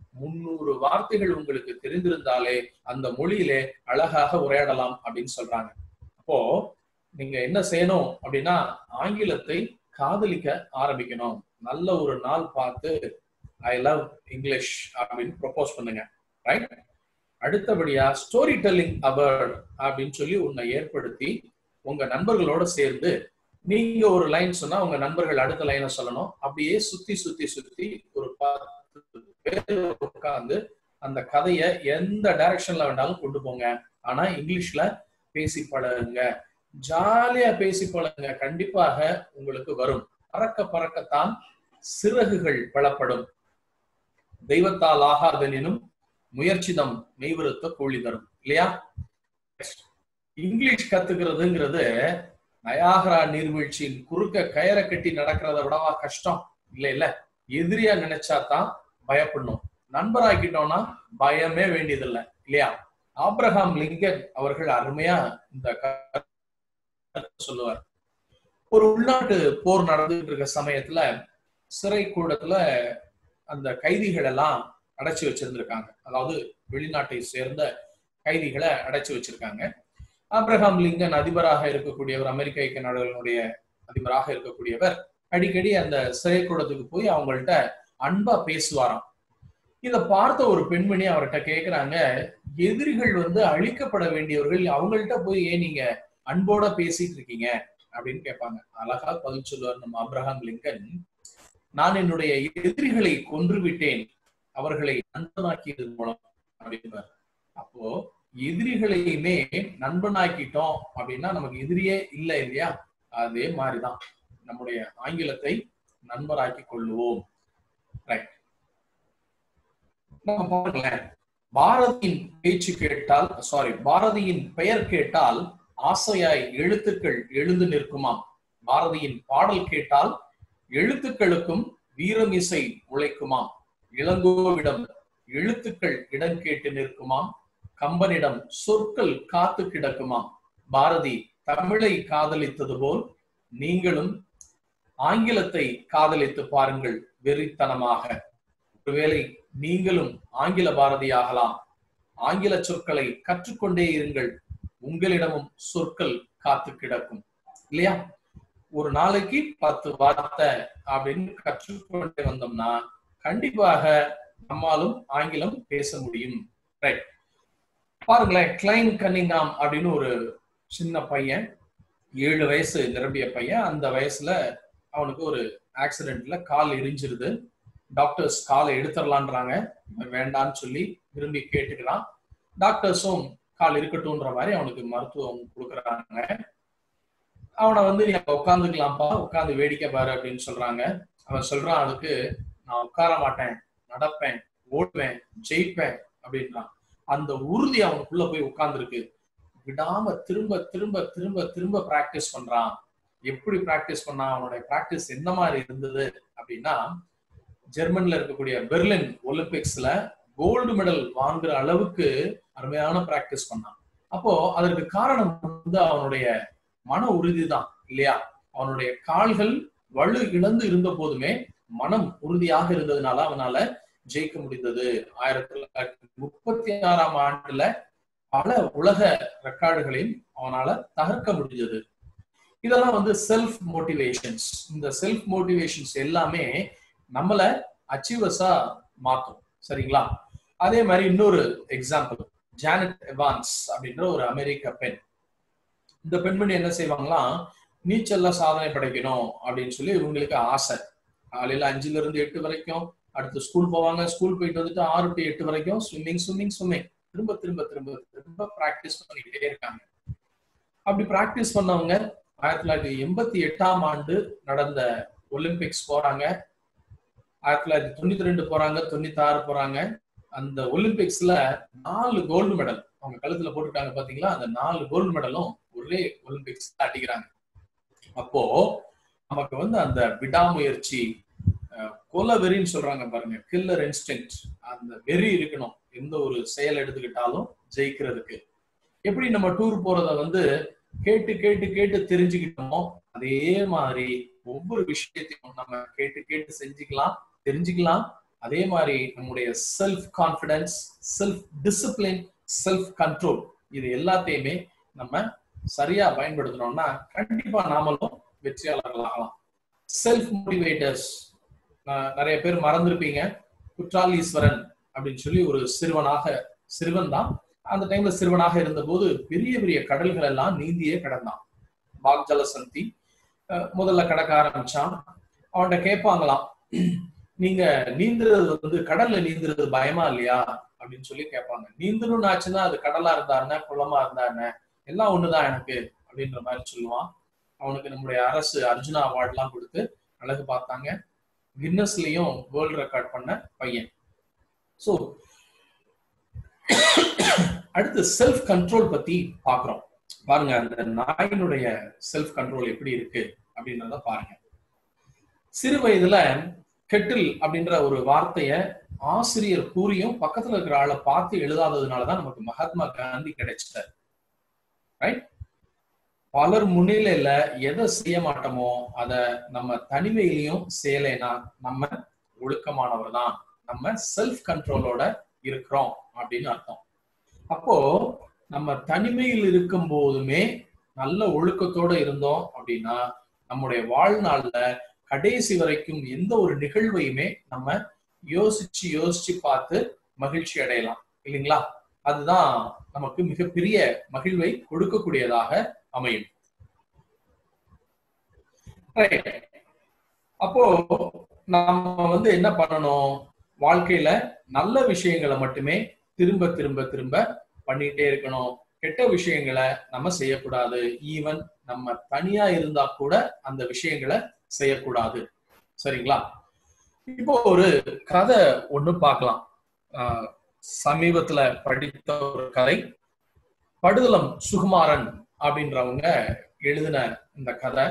Speaker 2: முன்னூறு வார்த்தைகள் உங்களுக்கு தெரிந்திருந்தாலே அந்த மொழியிலே அழகாக உரையாடலாம் அப்படின்னு சொல்றாங்க. அப்போ நீங்க என்ன செய்யணும் அப்படின்னா ஆங்கிலத்தை காதலிக்க ஆரம்பிக்கணும். நல்ல ஒரு நாள் பார்த்து ஐ லவ் இங்கிலீஷ் அப்படின்னு ப்ரொபோஸ் பண்ணுங்க. ரைட். அடுத்தபடியா ஸ்டோரி டெல்லிங் அவர் அப்படின்னு சொல்லி உன்னை ஏற்படுத்தி உங்க நண்பர்களோட சேர்ந்து நீங்க ஒரு லைன் சொன்னா உங்க நண்பர்கள் அடுத்த லைனை சொல்லணும். அப்படியே சுத்தி சுத்தி சுத்தி ஒரு பத்து பேர் உட்கார்ந்து அந்த கதையை எந்த டைரக்ஷன்ல வேண்டாலும் கொண்டு போங்க. ஆனா இங்கிலீஷ்ல பேசி பழகுங்க, ஜாலியா பேசி பழகுங்க. கண்டிப்பாக உங்களுக்கு வரும். பறக்க பறக்கத்தான் சிறகுகள் பலப்படும். தெய்வத்தால் ஆகாதெனினும் முயற்சிதம் மெய்வருத்த கூலி தரும். இல்லையா? இங்கிலீஷ் கத்துக்கிறதுங்கிறது நயாகரா நீர்வீழ்ச்சியின் குறுக்க கயரை கட்டி நடக்கிறத விடவா கஷ்டம்? இல்ல இல்ல. எதிரியா நினைச்சாதான் பயப்படணும். நண்பராக்கிட்டோம்னா பயமே வேண்டியதில்லை. இல்லையா? ஆப்ரஹாம் லிங்கன் அவர்கள் அருமையா இந்த சொல்லுவார். ஒரு உள்நாட்டு போர் நடந்துட்டு இருக்க சமயத்துல சிறை கூடத்துல அந்த கைதிகள் எல்லாம் அடைச்சு வச்சிருந்திருக்காங்க. அதாவது வெளிநாட்டை சேர்ந்த கைதிகளை அடைச்சு வச்சிருக்காங்க. ஆப்ரஹாம் லிங்கன் அதிபராக இருக்கக்கூடியவர், அமெரிக்க ஐக்கிய நாடுகளுடைய அதிபராக இருக்கக்கூடியவர் அடிக்கடி அந்த சிறை கூடத்துக்கு போய் அவங்கள்ட்ட அன்பா பேசுவாராம். இதை பார்த்த ஒரு பெண்மணி அவர்கிட்ட கேட்கிறாங்க, எதிரிகள் வந்து அழிக்கப்பட வேண்டியவர்கள், அவங்கள்ட்ட போய் ஏன் நீங்க அன்போட பேசிட்டு இருக்கீங்க அப்படின்னு கேட்பாங்க. அழகா பதில் சொல்லுவார் நம்ம ஆப்ரஹாம் லிங்கன், நான் என்னுடைய எதிரிகளை கொன்று விட்டேன், அவர்களை நண்பனாக்கியது மூலம் அப்படின்பார். அப்போ எதிரிகளையுமே நண்பனாக்கிட்டோம் அப்படின்னா நமக்கு எதிரியே இல்லை இல்லையா? அதே மாதிரிதான் நம்முடைய ஆங்கிலத்தை நண்பராக்கி கொள்ளுவோம். ரைட். நம்ம பாருங்களேன், பாரதியின் பேச்சு கேட்டால் சாரி பாரதியின் பெயர் கேட்டால் ஆசையாய் எழுத்துக்கள் எழுந்து நிற்குமாம். பாரதியின் பாடல் கேட்டால் எழுத்துக்களுக்கும் வீரமிசை உழைக்குமாம். இளங்கோவிடம் எழுத்துக்கள் இடம் கேட்டு நிற்குமாம். கம்பனிடம் சொற்கள் காத்து கிடக்குமாம். பாரதி தமிழை காதலித்தது போல் நீங்களும் ஆங்கிலத்தை காதலித்து பாருங்கள் வெறித்தனமாக. ஒருவேளை நீங்களும் ஆங்கில பாரதியாகலாம். ஆங்கில சொற்களை கற்றுக்கொண்டே இருங்கள், உங்களிடமும் சொற்கள் காத்து கிடக்கும். இல்லையா? ஒரு நாளைக்கு பத்து வார்த்தை அப்படின்னு கற்றுக்கொண்டே வந்தோம்னா கண்டிப்பாக நம்மாலும் ஆங்கிலம் பேச முடியும். ரைட். பாருங்களேன், கிளைன் கன்னிங்ஹாம் அப்படின்னு ஒரு சின்ன பையன், ஏழு வயசு நிரம்பிய பையன். அந்த வயசுல அவனுக்கு ஒரு ஆக்சிடென்ட்ல கால் எரிஞ்சிருது. டாக்டர்ஸ் காலை எடுத்துடலான்றாங்க, வேண்டான்னு சொல்லி விரும்பி கேட்டுக்கிறான். டாக்டர்ஸும் கால் இருக்கட்டும்ன்ற மாதிரி அவனுக்கு மருத்துவம் கொடுக்குறாங்க. அவனை வந்து நீ உட்காந்துக்கலாம்ப்பா, உட்காந்து வேடிக்கை பாரு அப்படின்னு சொல்றாங்க. அவன் சொல்றான், அதுக்கு நான் உட்கார மாட்டேன், நடப்பேன், ஓடுவேன், ஜெயிப்பேன் அப்படின்றான். அந்த உறுதி அவனுக்குள்ள போய் உட்கார்ந்துருக்கு. விடாம திரும்ப திரும்ப திரும்ப திரும்ப பிராக்டிஸ் பண்றான். எப்படி பிராக்டிஸ் பண்ணா, அவனுடைய பிராக்டிஸ் என்ன மாதிரி இருந்தது அப்படின்னா, ஜெர்மன்ல இருக்கக்கூடிய பெர்லின் ஒலிம்பிக்ஸ்ல கோல்டு மெடல் வாங்குற அளவுக்கு அருமையான பிராக்டிஸ் பண்ணான். அப்போ அதற்கு காரணம் வந்து அவனுடைய மன உறுதி தான். இல்லையா? அவனுடைய கால்கள் வலு இழந்து இருந்த போதுமே மனம் உறுதியாக இருந்ததுனால அவனால ஜெயிக்க முடிந்தது. ஆயிரத்தி தொள்ளாயிரத்தி முப்பத்தி ஆறாம் ஆண்டுல பல உலக ரெக்கார்டுகளையும் அவனால தகர்க்க முடிஞ்சது. இதெல்லாம் வந்து செல்ஃப் மோட்டிவேஷன்ஸ். இந்த செல்ஃப் மோட்டிவேஷன்ஸ் எல்லாமே நம்மள அச்சீவர்ஸா மாத்தும். சரிங்களா? அதே மாதிரி இன்னொரு எக்ஸாம்பிள், ஜானட் எவான்ஸ் அப்படின்ற ஒரு அமெரிக்க பெண். இந்த பெண்மணி என்ன செய்வாங்களாம், நீச்சல்ல சாதனை படைக்கணும் அப்படின்னு சொல்லி இவங்களுக்கு ஆசை. காலையில அஞ்சுல இருந்து எட்டு வரைக்கும், அடுத்து ஸ்கூல் போவாங்க, ஸ்கூல் போயிட்டு வந்துட்டு ஆறு டு எட்டு வரைக்கும் ஸ்விம்மிங் ஸ்விம்மிங் ஸ்விம்மிங் திரும்ப திரும்ப திரும்ப திரும்ப பிராக்டிஸ் பண்ணிக்கிட்டே இருக்காங்க. அப்படி பிராக்டிஸ் பண்ணவங்க ஆயிரத்தி தொள்ளாயிரத்தி எண்பத்தி எட்டாம் ஆண்டு நடந்த ஒலிம்பிக்ஸ் போறாங்க. ஆயிரத்தி தொள்ளாயிரத்தி தொண்ணூத்தி ரெண்டு போறாங்க, தொண்ணூத்தி ஆறு போறாங்க. அந்த ஒலிம்பிக்ஸ்ல நாலு கோல்டு மெடல் அவங்க கழுத்துல போட்டுட்டாங்க. பாத்தீங்களா? அந்த நாலு கோல்டு மெடலும் ஒரே ஒலிம்பிக்ஸ் அடிக்கிறாங்க. அப்போ நமக்கு வந்து அந்த விடாமுயற்சி, கொல வெறின்னு சொல்றாங்க பாருங்க, கில்லர் இன்ஸ்டிங்க்ட், அந்த வெறி இருக்கணும் எந்த ஒரு செயல் எடுத்துக்கிட்டாலும் ஜெயிக்கிறதுக்கு. எப்படி நம்ம டூர் போறத வந்து கேட்டு கேட்டு கேட்டு தெரிஞ்சுக்கிட்டோமோ அதே மாதிரி ஒவ்வொரு விஷயத்தையும் நம்ம கேட்டு கேட்டு செஞ்சுக்கலாம், தெரிஞ்சுக்கலாம், அதே மாதிரி நம்முடைய self confidence, self discipline, self control இது எல்லாத்தையுமே நம்ம சரியா பயன்படுத்தணும்னா கண்டிப்பா நாமளும் வெற்றியாளர்கள் ஆகலாம். செல்ஃப் மோட்டிவேட்டர்ஸ் நிறைய பேர் மறந்துருப்பீங்க. குற்றாலீஸ்வரன் அப்படின்னு சொல்லி ஒரு சிறுவனாக சிறுவன் தான் அந்த டைம்ல சிறுவனாக இருந்த போது பெரிய பெரிய கடல்கள் எல்லாம் நீந்தியே கடந்தான். பாக்ஜலசந்தி முதல்ல கடக்க ஆரம்பிச்சான். அவன்கிட்ட கேட்பாங்களாம், நீங்க நீந்துறது வந்து கடல்ல நீந்துறது பயமா இல்லையா அப்படின்னு சொல்லி கேட்பாங்க. நீந்தணும்னு ஆச்சுன்னா அது கடலா இருந்தாருன்னா குளமா இருந்தாருன்னு எல்லாம் ஒண்ணுதான் எனக்கு அப்படின்ற மாதிரி சொல்லுவான். அவனுக்கு நம்முடைய அரசு அர்ஜுனா அவார்ட் எல்லாம் கொடுத்து அழகு பார்த்தாங்க. கின்னஸ்லயும் வேர்ல்ட் ரெக்கார்ட் பண்ண பையன். சோ அடுத்து செல்ஃப் கண்ட்ரோல் பத்தி பாக்குறோம். பாருங்க அந்த நாயினுடைய செல்ஃப் கண்ட்ரோல் எப்படி இருக்கு அப்படின்றத பாருங்க. சிறு வயதுல கெட்டில் அப்படின்ற ஒரு வார்த்தைய ஆசிரியர் கூறியும் பக்கத்துல இருக்கிற ஆளை பார்த்து எழுதாததுனாலதான் நமக்கு மகாத்மா காந்தி கிடைச்சிட்டார். ரைட்? பலர் முன்னிலையில எதை செய்ய மாட்டோமோ அத நம்ம தனிமையிலையும் செய்யலைன்னா நம்ம ஒழுக்கமானவர் தான், நம்ம செல்ஃப் கண்ட்ரோலோட இருக்கிறோம் அப்படின்னு அர்த்தம். அப்போ நம்ம தனிமையில் இருக்கும் போதுமே நல்ல ஒழுக்கத்தோட இருந்தோம் அப்படின்னா நம்முடைய வாழ்நாள்ல கடைசி வரைக்கும் எந்த ஒரு நிகழ்வையுமே நம்ம யோசிச்சு யோசிச்சு பார்த்து மகிழ்ச்சி அடையலாம் இல்லைங்களா? அதுதான் நமக்கு மிகப்பெரிய மகிழ்வை கொடுக்கக்கூடியதாக அமையும். அப்போ நம்ம வந்து என்ன பண்ணணும்? வாழ்க்கையில நல்ல விஷயங்களை மட்டுமே திரும்ப திரும்ப திரும்ப பண்ணிட்டே இருக்கணும். கெட்ட விஷயங்களை நம்ம செய்யக்கூடாது. ஈவன் நம்ம தனியா இருந்தா கூட அந்த விஷயங்களை செய்யக்கூடாது. சரிங்களா? இப்போ ஒரு கதை ஒண்ணு பார்க்கலாம். ஆஹ் சமீபத்துல படித்த ஒரு கதை. படுதலம் சுகுமாரன் அப்படின்றவங்க எழுதின இந்த கதை.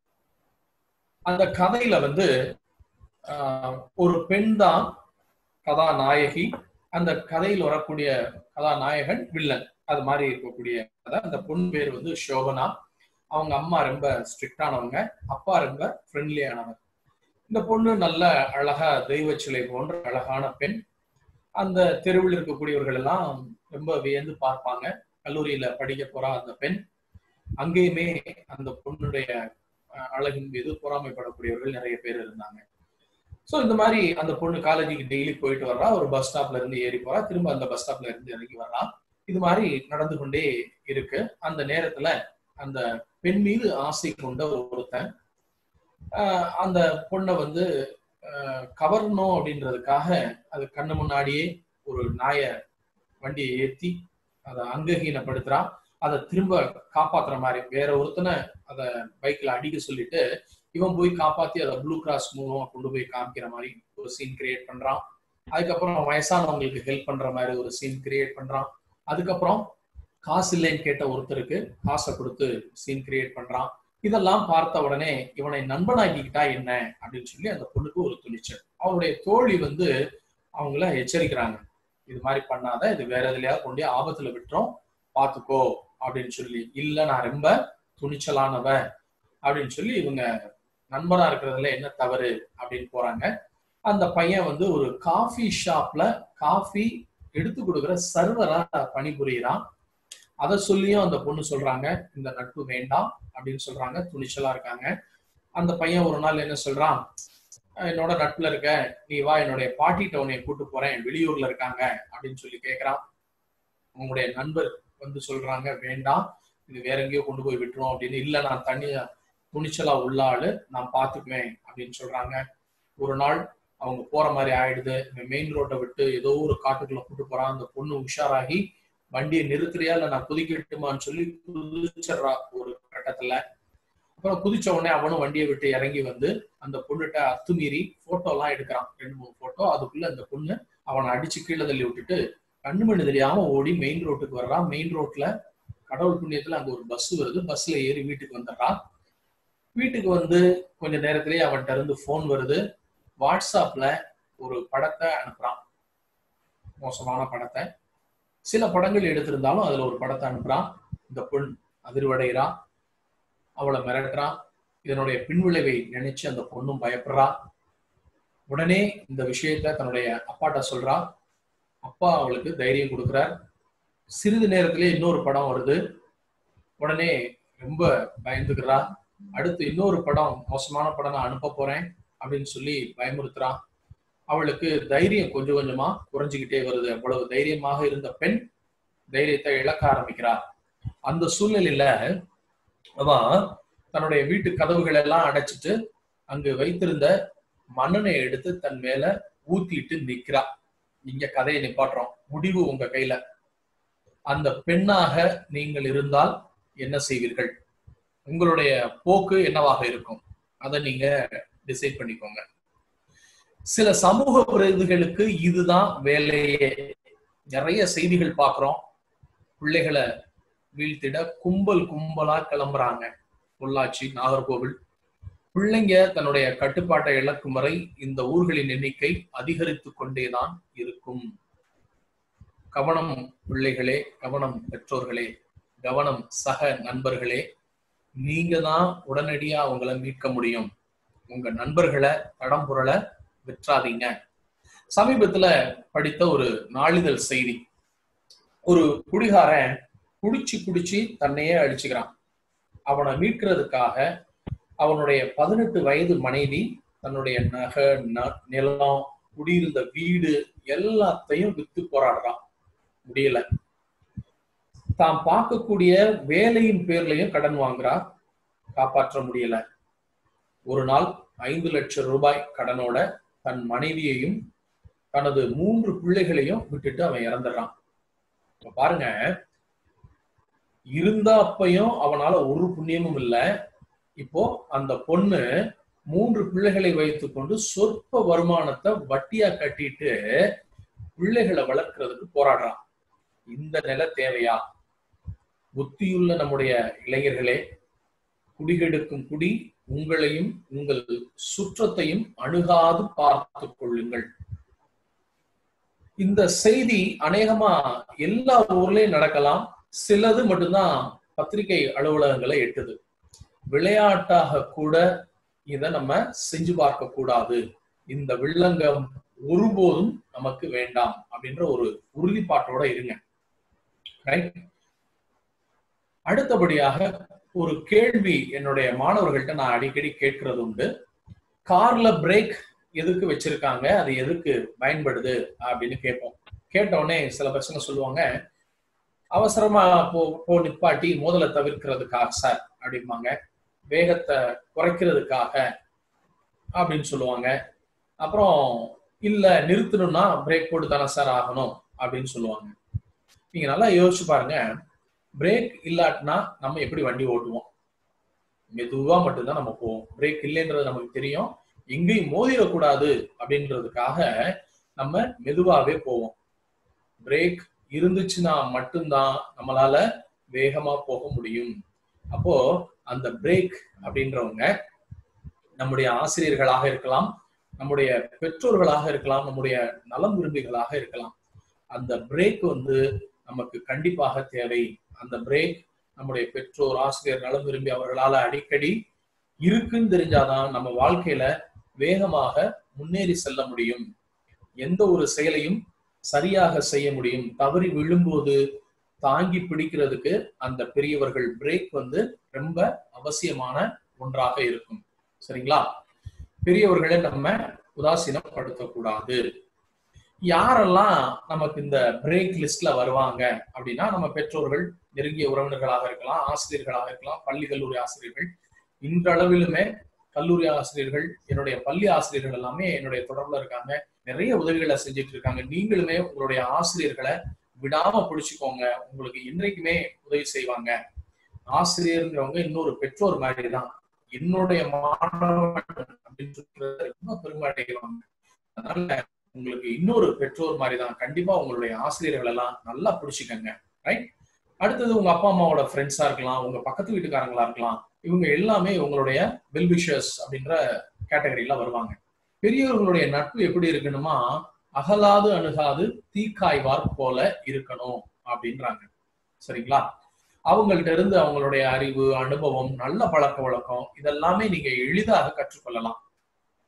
Speaker 2: அந்த கதையில வந்து ஆஹ் ஒரு பெண் தான் கதாநாயகி. அந்த கதையில் வரக்கூடிய கதாநாயகன் வில்லன். அது மாதிரி இருக்கக்கூடிய கதை. அந்த பொண்ணு பேர் வந்து சோபனா. அவங்க அம்மா ரொம்ப ஸ்ட்ரிக்டானவங்க, அப்பா ரொம்ப ஃப்ரெண்ட்லியானவர். இந்த பொண்ணு நல்ல அழகா தெய்வ சிலை போன்ற அழகான பெண். அந்த தெருவில் இருக்கக்கூடியவர்கள் எல்லாம் ரொம்ப வியந்து பார்ப்பாங்க. கல்லூரியில படிக்க போறா அந்த பெண். அங்கேயுமே அந்த பொண்ணுடைய அழகின் மீது பொறாமைப்படக்கூடியவர்கள் நிறைய பேர் இருந்தாங்க. சோ இந்த மாதிரி அந்த பொண்ணு காலேஜுக்கு டெய்லி போயிட்டு வர்றா. ஒரு பஸ் ஸ்டாப்ல இருந்து ஏறி போறா, திரும்ப அந்த பஸ் ஸ்டாப்ல இருந்து இறங்கி வர்றா. இது மாதிரி நடந்து கொண்டே இருக்கு. அந்த நேரத்துல அந்த பெண் மீது ஆசை கொண்ட ஒருத்தன் ஆஹ் அந்த பொண்ணை வந்து ஆஹ் கவரணும் அப்படின்றதுக்காக அது கண்ணு முன்னாடியே ஒரு நாய வண்டியை ஏத்தி அதை அங்கஹீனப்படுத்துறா. அதை திரும்ப காப்பாத்துற மாதிரி வேற ஒருத்தனை அதை பைக்ல அடிக்க சொல்லிட்டு இவன் போய் காப்பாத்தி அதை ப்ளூ கிராஸ் மூலமா கொண்டு போய் காமிக்கிற மாதிரி ஒரு சீன் கிரியேட் பண்றான். அதுக்கப்புறம் வயசானவங்களுக்கு ஹெல்ப் பண்ற மாதிரி ஒரு சீன் கிரியேட் பண்றான். அதுக்கப்புறம் காசு இல்லைன்னு கேட்ட ஒருத்தருக்கு காசை கொடுத்து சீன் கிரியேட் பண்றான். இதெல்லாம் பார்த்த உடனே இவனை நண்பனாக்கிக்கிட்டா என்ன அப்படின்னு சொல்லி அந்த பொண்ணுக்கு ஒரு துணிச்சல். அவனுடைய தோழி வந்து அவங்கள எச்சரிக்கிறாங்க, இது மாதிரி பண்ணாத, இது வேற எதுலயாவது கொண்டு ஆபத்துல விட்டுரும், பாத்துக்கோ அப்படின்னு சொல்லி. இல்ல நான் ரொம்ப துணிச்சலானவ அப்படின்னு சொல்லி இவங்க நண்பனா இருக்கிறதுல என்ன தவறு அப்படின்னு போறாங்க. அந்த பையன் வந்து ஒரு காஃபி ஷாப்ல காஃபி எடுத்து கொடுக்குற சர்வரா பணிபுரியிறான். அதை சொல்லியும் அந்த பொண்ணு சொல்றாங்க இந்த நட்பு வேண்டாம் அப்படின்னு சொல்றாங்க. துணிச்சலா இருக்காங்க. அந்த பையன் ஒரு நாள் என்ன சொல்றான், என்னோட நட்புல இருக்க, நீ வா என்னுடைய பாட்டிட்ட உன்னைய கூட்டு போறேன், வெளியூர்ல இருக்காங்க அப்படின்னு சொல்லி கேட்கிறான். உங்களுடைய நண்பர் வந்து சொல்றாங்க வேண்டாம், இது வேற எங்கேயோ கொண்டு போய் விட்டுரும் அப்படின்னு. இல்ல நான் தனியா துணிச்சலா உள்ள ஆளு, நான் பாத்துக்குவேன் அப்படின்னு சொல்றாங்க. ஒரு நாள் அவங்க போற மாதிரி ஆயிடுது. மெயின் ரோட்டை விட்டு ஏதோ ஒரு காட்டுக்குள்ள கூட்டு போறான். அந்த பொண்ணு உஷாராகி வண்டியை நிறுத்துறியா இல்ல நான் குதிக்கட்டுமான்னு சொல்லி குதிச்சிடுறா ஒரு கட்டத்துல. அப்புறம் குதிச்ச உடனே அவனும் வண்டியை விட்டு இறங்கி வந்து அந்த பொண்ணுகிட்ட அத்துமீறி போட்டோ எல்லாம் எடுக்கிறான், ரெண்டு மூணு போட்டோ. அதுக்குள்ள அந்த பொண்ணு அவனை அடிச்சு கீழே தள்ளி விட்டுட்டு கண்ணு மணி தெரியாம ஓடி மெயின் ரோட்டுக்கு வர்றான். மெயின் ரோட்ல கடவுள் புண்ணியத்துல அங்க ஒரு பஸ் வருது. பஸ்ல ஏறி வீட்டுக்கு வந்துடுறான். வீட்டுக்கு வந்து கொஞ்ச நேரத்திலேயே அவன்கிட்ட இருந்து போன் வருது. வாட்ஸ்அப்ல ஒரு படத்தை அனுப்புறான், மோசமான படத்தை. சில படங்கள் எடுத்திருந்தாலும் அதுல ஒரு படத்தை அனுப்புறான். இந்த பொண் அதிர்வடைகிறா, அவளை மிரட்டுறான். இதனுடைய பின்விளைவை நினைச்சு அந்த பொண்ணும் பயப்படுறா. உடனே இந்த விஷயத்த தன்னுடைய அப்பாட்ட சொல்றா. அப்பா அவளுக்கு தைரியம் கொடுக்கிறார். சிறிது நேரத்திலே இன்னொரு படம் வருது. உடனே ரொம்ப பயந்துக்கிறா. அடுத்து இன்னொரு படம், மோசமான படம் நான் அனுப்ப போறேன் அப்படின்னு சொல்லி பயமுறுத்துறான். அவளுக்கு தைரியம் கொஞ்சம் கொஞ்சமா குறைஞ்சுக்கிட்டே வருது. அவ்வளவு தைரியமாக இருந்த பெண் தைரியத்தை இழக்க ஆரம்பிக்கிறார். அந்த சூழ்நிலையில அவன் தன்னுடைய வீட்டு கதவுகள் எல்லாம் அடைச்சிட்டு அங்கு வைத்திருந்த மண்ணெண்ணை எடுத்து தன் மேல ஊத்திட்டு நிக்கிறா. இங்க கதையை நிப்பாட்டுறோம், முடிவு உங்க கையில. அந்த பெண்ணாக நீங்கள் இருந்தால் என்ன செய்வீர்கள்? உங்களுடைய போக்கு என்னவாக இருக்கும்? அதை நீங்க டிசைட் பண்ணிக்கோங்க. சில சமூக விரோதிகளுக்கு இதுதான் வேலையே. நிறைய செய்திகள் பார்க்கிறோம். பிள்ளைகளை வீழ்த்திட கும்பல் கும்பலா கிளம்புறாங்க. பொள்ளாச்சி, நாகர்கோவில். பிள்ளைங்க தன்னுடைய கட்டுப்பாட்டை இழக்கும் வரை இந்த ஊர்களின் எண்ணிக்கை அதிகரித்து கொண்டேதான் இருக்கும். கவனம் பிள்ளைகளே, கவனம் பெற்றோர்களே, கவனம் சக நண்பர்களே. நீங்க தான் உடனடியா அவங்களை மீட்க முடியும். உங்க நண்பர்களை தடம் புரள விற்றாதீங்க. சமீபத்துல படித்த ஒரு நாளிதழ் செய்தி. ஒரு குடிகாரன் குடிச்சு குடிச்சு தன்னையே அழிச்சுக்கிறான். அவனை மீட்கிறதுக்காக அவனுடைய பதினெட்டு வயது மனைவி தன்னுடைய நகை, நிலம், குடியிருந்த வீடு எல்லாத்தையும் வித்து போராடுறான். முடியல. தாம் பார்க்கக்கூடிய வேலையின் பேர்லயும் கடன் வாங்குறா. காப்பாற்ற முடியல. ஒரு நாள் ஐந்து லட்சம் ரூபாய் கடனோட தன் மனைவியையும் தனது மூன்று பிள்ளைகளையும் விட்டுட்டு அவன் இறந்துடுறான். பாருங்க, இருந்த அப்பையும் அவனால ஒரு புண்ணியமும் இல்லை. இப்போ அந்த பொண்ணு மூன்று பிள்ளைகளை வைத்துக் கொண்டு சொற்ப வருமானத்தை வட்டியா கட்டிட்டு பிள்ளைகளை வளர்க்கிறதுக்கு போராடுறான். இந்த நிலை தேவையா? புத்தியுள்ள நம்முடைய இளைஞர்களே, குடிகெடுக்கும் குடி உங்களையும் உங்கள் சுற்றத்தையும் அணுகாது பார்த்து கொள்ளுங்கள். இந்த செய்தி அநேகமா எல்லா ஊர்லயும் நடக்கலாம். சிலது மட்டும்தான் பத்திரிகை அலுவலகங்களை எட்டுது. விளையாட்டாக கூட இதை நம்ம செஞ்சு பார்க்க கூடாது. இந்த வில்லங்கம் ஒருபோதும் நமக்கு வேண்டாம் அப்படின்ற ஒரு உறுதிப்பாட்டோட இருங்க. ரைட். அடுத்தபடியாக ஒரு கேள்வி என்னுடைய மாணவர்கள்ட்ட நான் அடிக்கடி கேட்கறது உண்டு. கார்ல பிரேக் எதுக்கு வச்சிருக்காங்க, அது எதுக்கு பயன்படுது அப்படின்னு கேட்போம். கேட்டவுடனே சில பசங்க சொல்லுவாங்க, அவசரமா போ போ நிப்பாட்டி மோதலை தவிர்க்கிறதுக்காக சார் அப்படிம்பாங்க. வேகத்தை குறைக்கிறதுக்காக அப்படின்னு சொல்லுவாங்க. அப்புறம் இல்ல நிறுத்தணும்னா பிரேக் போட்டு தானே சார் ஆகணும் அப்படின்னு சொல்லுவாங்க. நீங்க நல்லா யோசிச்சு பாருங்க. பிரேக் இல்லாட்டினா நம்ம எப்படி வண்டி ஓட்டுவோம்? மெதுவா மட்டும்தான் நம்ம போவோம். பிரேக் இல்லைன்றது நமக்கு தெரியும். எங்கேயும் மோதிடக்கூடாது அப்படின்றதுக்காக நம்ம மெதுவாவே போவோம். பிரேக் இருந்துச்சுன்னா மட்டும்தான் நம்மளால வேகமா போக முடியும். அப்போ அந்த பிரேக் அப்படின்றவங்க நம்முடைய ஆசிரியர்களாக இருக்கலாம், நம்முடைய பெற்றோர்களாக இருக்கலாம், நம்முடைய நலம் விரும்பிகளாக இருக்கலாம். அந்த பிரேக் வந்து நமக்கு கண்டிப்பாக தேவை. அந்த பிரேக் நம்முடைய பெற்றோர், ஆசிரியர், நலம் விரும்பி அவர்களால அடிக்கடி இருக்குன்னு தெரிஞ்சாதான் நம்ம வாழ்க்கையில வேகமாக முன்னேறி செல்ல முடியும். எந்த ஒரு செயலையும் சரியாக செய்ய முடியும். தவறி விழும்போது தாங்கி பிடிக்கிறதுக்கு அந்த பெரியவர்கள் பிரேக் வந்து ரொம்ப அவசியமான ஒன்றாக இருக்கும். சரிங்களா? பெரியவர்களை நம்ம உதாசீனப்படுத்தக்கூடாது. யாரெல்லாம் நமக்கு இந்த பிரேக் லிஸ்ட்ல வருவாங்க அப்படின்னா, நம்ம பெற்றோர்கள், நெருங்கிய உறவினர்களாக இருக்கலாம், ஆசிரியர்களாக இருக்கலாம், பள்ளி கல்லூரி ஆசிரியர்கள். இன்றளவிலுமே கல்லூரி ஆசிரியர்கள், என்னுடைய பள்ளி ஆசிரியர்கள் எல்லாமே என்னுடைய தொடர்புல இருக்காங்க. நிறைய உதவிகளை செஞ்சுட்டு இருக்காங்க. நீங்களுமே உங்களுடைய ஆசிரியர்களை விடாம பிடிச்சுக்கோங்க. உங்களுக்கு இன்றைக்குமே உதவி செய்வாங்க. ஆசிரியர்ங்கிறவங்க இன்னொரு பெற்றோர் மாதிரி தான். என்னுடைய மாணவன் அப்படின்னு சொல்றது ரொம்ப பெருமை அடைவாங்க. அதனால உங்களுக்கு இன்னொரு பெற்றோர் மாதிரி தான். கண்டிப்பா உங்களுடைய ஆசிரியர்கள் எல்லாம் நல்லா பிடிச்சிக்கங்க. ரைட். அடுத்தது உங்க அப்பா அம்மாவோட ஃப்ரெண்ட்ஸா இருக்கலாம், உங்க பக்கத்து வீட்டுக்காரங்களா இருக்கலாம். இவங்க எல்லாமே உங்களுடைய வெல்விஷர்ஸ் அப்படின்ற கேட்டகரியில வருவாங்க. பெரியவர்களுடைய நட்பு எப்படி இருக்கணுமா, அகலாது அணுகாது தீக்காய்வார் போல இருக்கணும் அப்படின்றாங்க. சரிங்களா? அவங்கள்ட்ட இருந்து அவங்களுடைய அறிவு, அனுபவம், நல்ல பழக்க வழக்கம் இதெல்லாமே நீங்க எளிதாக கற்றுக்கொள்ளலாம்.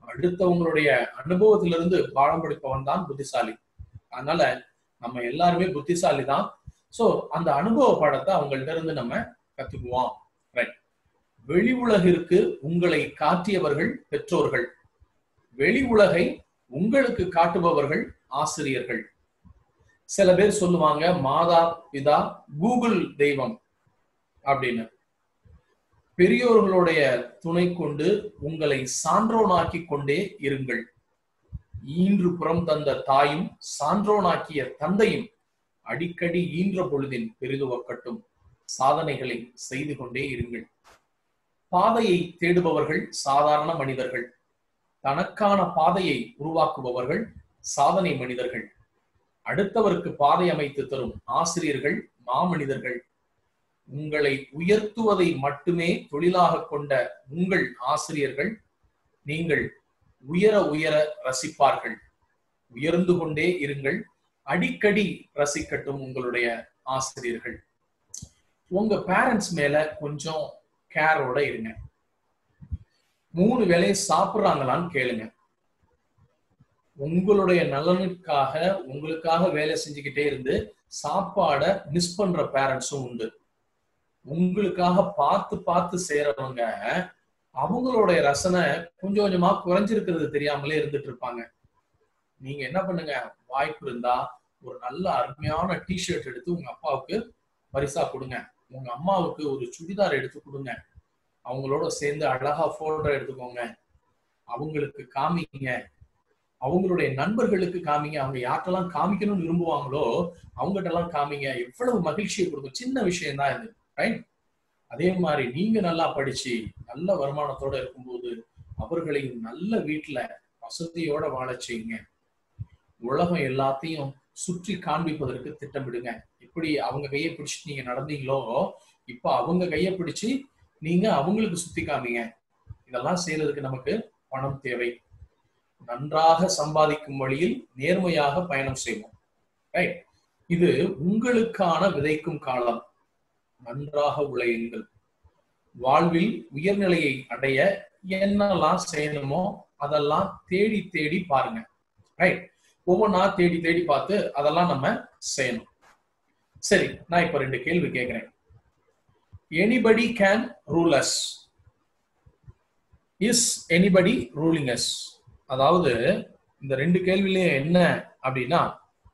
Speaker 2: அடுத்தவங்களுடைய அனுபவத்திலிருந்து பாடம் படிப்பவன் தான் புத்திசாலி. அதனால நம்ம எல்லாருமே புத்திசாலி தான். சோ அந்த அனுபவ பாடத்தை அவங்கள்ட்ட இருந்து நம்ம கத்துக்குவோம். ரைட். வெளி உலகிற்கு உங்களை காட்டியவர்கள் பெற்றோர்கள், வெளி உலகை உங்களுக்கு காட்டுபவர்கள் ஆசிரியர்கள். சில பேர் சொல்லுவாங்க மாதா பிதா கூகுள் தெய்வம் அப்படின்னு. பெரியோர்களுடைய துணை கொண்டு உங்களை சான்றோனாக்கி கொண்டே இருங்கள். ஈன்று புறம் தந்த தாயும் சான்றோனாக்கிய தந்தையும் அடிக்கடி ஈன்ற பொழுதின் பெரிதுவக்கட்டும் சாதனைகளை செய்து கொண்டே இருங்கள். பாதையை தேடுபவர்கள் சாதாரண மனிதர்கள், தனக்கான பாதையை உருவாக்குபவர்கள் சாதனை மனிதர்கள். அடுத்தவருக்கு பாதை அமைத்து தரும் ஆசிரியர்கள் மாமனிதர்கள். உங்களை உயர்த்துவதை மட்டுமே தொழிலாக கொண்ட உங்கள் ஆசிரியர்கள் நீங்கள் உயர உயர ரசிப்பார்கள். உயர்ந்து கொண்டே இருங்கள், அடிக்கடி ரசிக்கட்டும் உங்களுடைய ஆசிரியர்கள். உங்க பேரண்ட்ஸ் மேல கொஞ்சம் கேரோட இருங்க. மூணு வேளையை சாப்பிடுறாங்களான்னு கேளுங்க. உங்களுடைய நலனுக்காக உங்களுக்காக வேலை செஞ்சுக்கிட்டே இருந்து சாப்பாட மிஸ் பண்ற பேரண்ட்ஸும் உண்டு. உங்களுக்காக பார்த்து பார்த்து செய்யறவங்க அவங்களுடைய ரசனை கொஞ்சம் கொஞ்சமா குறைஞ்சிருக்கிறது தெரியாமலே இருந்துட்டு இருப்பாங்க. நீங்க என்ன பண்ணுங்க, வாய்ப்பு இருந்தா ஒரு நல்ல அருமையான டிஷர்ட் எடுத்து உங்க அப்பாவுக்கு பரிசா கொடுங்க. உங்க அம்மாவுக்கு ஒரு சுடிதார் எடுத்து கொடுங்க. அவங்களோட சேர்ந்து அழகா போட்டோ எடுத்துக்கோங்க. அவங்களுக்கு காமிங்க, அவங்களுடைய நண்பர்களுக்கு காமிங்க. அவங்க யார்ட்டெல்லாம் காமிக்கணும்னு விரும்புவாங்களோ அவங்ககிட்ட எல்லாம் காமிங்க. எவ்வளவு மகிழ்ச்சியை கொடுக்கும். சின்ன விஷயம் தான் இது, ரைட்? அதே மாதிரி நீங்க நல்லா படிச்சு நல்ல வருமானத்தோட இருக்கும்போது அவர்களையும் நல்ல வீட்டுல வசதியோட வாழ செய்யுங்க. உலகம் எல்லாத்தையும் சுற்றி காண்பிப்பதற்கு திட்டமிடுங்க. எப்படி அவங்க கையை பிடிச்சிட்டு நீங்க நடந்தீங்களோ இப்ப அவங்க கையை பிடிச்சு நீங்க அவங்களுக்கு சுத்தி காமிங்க. இதெல்லாம் செய்யறதுக்கு நமக்கு பணம் தேவை. நன்றாக சம்பாதிக்கும் வழியில் நேர்மையாக பயணம் செய்வோம். ரைட்? இது உங்களுக்கான விதைக்கும் காலம். நன்றாக உழையுங்கள். வாழ்வில் உயர்நிலையை அடைய என்னெல்லாம் செய்யணுமோ அதெல்லாம் தேடி தேடி பாருங்க. ரைட்? ஒவ்வொன்றா தேடி தேடி பார்த்து அதெல்லாம் நம்ம செய்யணும். சரி, நான் இப்ப ரெண்டு கேள்வி கேட்கிறேன். Anybody can rule us. Is anybody ruling us? அதாவது இந்த ரெண்டு கேள்வியிலையும் என்ன அப்படின்னா,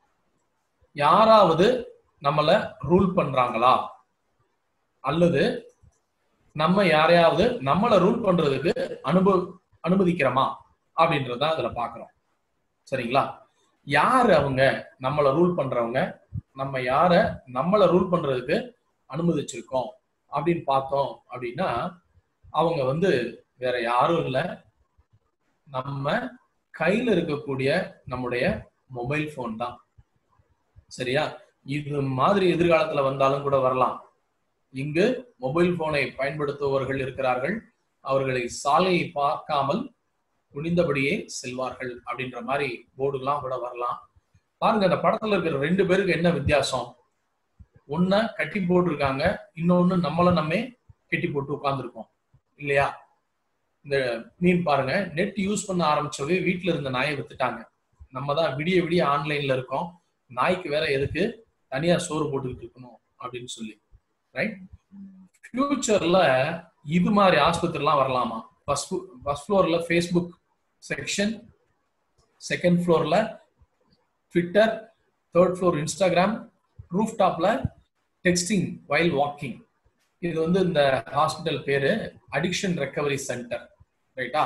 Speaker 2: யாராவது நம்மள ரூல் பண்றாங்களா அல்லது நம்ம யாரையாவது நம்மள ரூல் பண்றதுக்கு அனுபவ அனுமதிக்கிறோமா அப்படின்றதான் அதுல பாக்குறோம். சரிங்களா? யாரு அவங்க நம்மள ரூல் பண்றவங்க, நம்ம யார நம்மள ரூல் பண்றதுக்கு அனுமதிச்சிருக்கோம் அப்படின்னு பார்த்தோம் அப்படின்னா அவங்க வந்து வேற யாரும் இல்லை, நம்ம கையில இருக்கக்கூடிய நம்முடைய மொபைல் போன் தான். சரியா? இது மாதிரி எதிர்காலத்துல வந்தாலும் கூட வரலாம். இங்கு மொபைல் போனை பயன்படுத்துபவர்கள் இருக்கிறார்கள். அவர்களை சாலையை பார்க்காமல் குனிந்தபடியே செல்வார்கள் அப்படின்ற மாதிரி போர்டுலாம் கூட வரலாம். பாருங்க, அந்த படத்துல இருக்கிற ரெண்டு பேருக்கு என்ன வித்தியாசம்? ஒன்ன கட்டி போட்டிருக்காங்க, இன்னொன்னு நம்மள நம்ம கட்டி போட்டு உட்கார்ந்துருக்கோம் இல்லையா? இந்த மீன் பாருங்க, நெட் யூஸ் பண்ண ஆரம்பிச்சவே வீட்டுல இருந்த நாயை வித்துட்டாங்க. நம்ம தான் விடிய விடிய ஆன்லைன்ல இருக்கோம். நாய்க்கு வேற எதுக்கு தனியா சோறு போட்டுக்கிட்டு இருக்கணும் அப்படின்னு சொல்லி. ரைட்? ஃபியூச்சர்ல இது மாதிரி ஆஸ்பத்திரிலாம் வரலாமா? ஃபர்ஸ்ட் ஃபர்ஸ்ட் ஃப்ளோர்ல ஃபேஸ்புக் செக்ஷன், செகண்ட் ஃப்ளோர்ல Twitter, third floor Instagram, roof டாப்ல டெக்ஸ்டிங் வைல் வாக்கிங். இது வந்து இந்த ஹாஸ்பிட்டல் பேரு அடிக்ஷன் ரெக்கவரி சென்டர். ரைட்டா?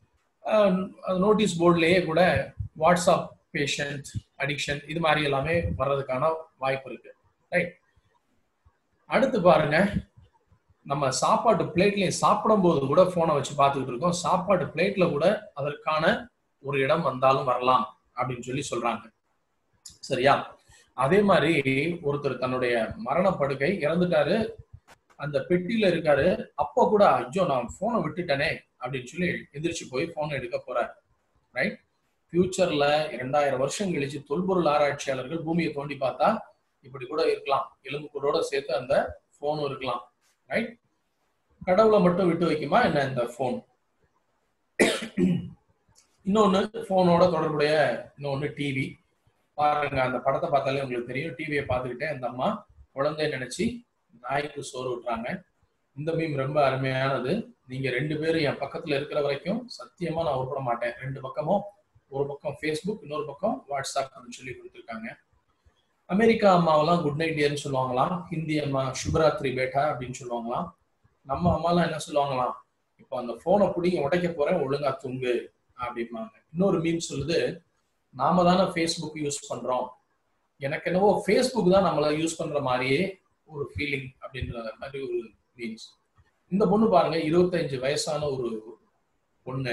Speaker 2: நோட்டீஸ் போர்ட்லயே கூட வாட்ஸ்அப் பேஷண்ட் அடிக்ஷன் இது மாதிரி எல்லாமே வர்றதுக்கான வாய்ப்பு இருக்கு. ரைட்? அடுத்து பாருங்க, நம்ம சாப்பாட்டு பிளேட்லயும் சாப்பிடும் போது கூட போனை வச்சு பார்த்துக்கிட்டு இருக்கோம். சாப்பாட்டு பிளேட்ல கூட அதற்கான ஒரு இடம் வந்தாலும் வரலாம் அப்படின்னு சொல்லி சொல்றாங்க. சரியா? அதே மாதிரி ஒருத்தர் தன்னுடைய மரண படுக்கை இறந்துட்டாரு, அந்த பெட்டியில இருக்காரு. அப்போ கூட ஐயோ நான் போனை விட்டுட்டேனே அப்படின்னு சொல்லி எந்திரிச்சு போய் போனை எடுக்க போறாரு. ரைட்? ஃபியூச்சர்ல இரண்டாயிரம் வருஷம் கழிச்சு தொல்பொருள் ஆராய்ச்சியாளர்கள் பூமியை தோண்டி பார்த்தா இப்படி கூட இருக்கலாம். எலும்புக்கூடோட சேர்த்து அந்த போனும் இருக்கலாம். ரைட்? கடவுளை மட்டும் விட்டு வைக்குமா என்ன இந்த போன்? இன்னொன்னு போனோட தொடர்புடைய இன்னொன்னு டிவி. பாருங்க, அந்த படத்தை பார்த்தாலே உங்களுக்கு தெரியும். டிவியை பார்த்துக்கிட்டே அந்த அம்மா குழந்தை நினைச்சு நாய்க்கு சோறு விட்டுறாங்க. இந்த மீம் ரொம்ப அருமையானது. நீங்க ரெண்டு பேரும் என் பக்கத்துல இருக்கிற வரைக்கும் சத்தியமா நான் உருப்பட மாட்டேன். ரெண்டு பக்கமும், ஒரு பக்கம் ஃபேஸ்புக், இன்னொரு பக்கம் வாட்ஸ்அப் சொல்லி கொடுத்துருக்காங்க. அமெரிக்கா அம்மாவெல்லாம் குட் நைட் டியர்னு சொல்லுவாங்களாம். ஹிந்தி அம்மா சுபராத்திரி பேட்டா அப்படின்னு சொல்லுவாங்களாம். நம்ம அம்மாலாம் என்ன சொல்லுவாங்களாம், இப்போ அந்த போனை பிடிங்க உடைக்க போறேன், ஒழுங்கா தூங்கு அப்படிம்பாங்க. இன்னொரு மீம் சொல்லுது, நாம தானே ஃபேஸ்புக் யூஸ் பண்றோம், எனக்கு என்னவோ ஃபேஸ்புக் தான் நம்மள யூஸ் பண்ற மாதிரியே ஒரு ஃபீலிங் அப்படின்ற மாதிரி ஒரு மீம்ஸ். இந்த பொண்ணு பாருங்க, இருபத்தஞ்சு வயசான ஒரு பொண்ணு,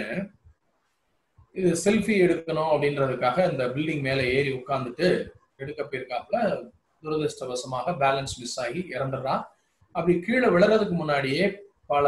Speaker 2: இது செல்ஃபி எடுக்கணும் அப்படின்றதுக்காக இந்த பில்டிங் மேல ஏறி உட்கார்ந்துட்டு எடுக்க போயிருக்காப்புல. துரதிருஷ்டவசமாக பேலன்ஸ் மிஸ் ஆகி இறந்துடுறா. அப்படி கீழே விழுறதுக்கு முன்னாடியே பல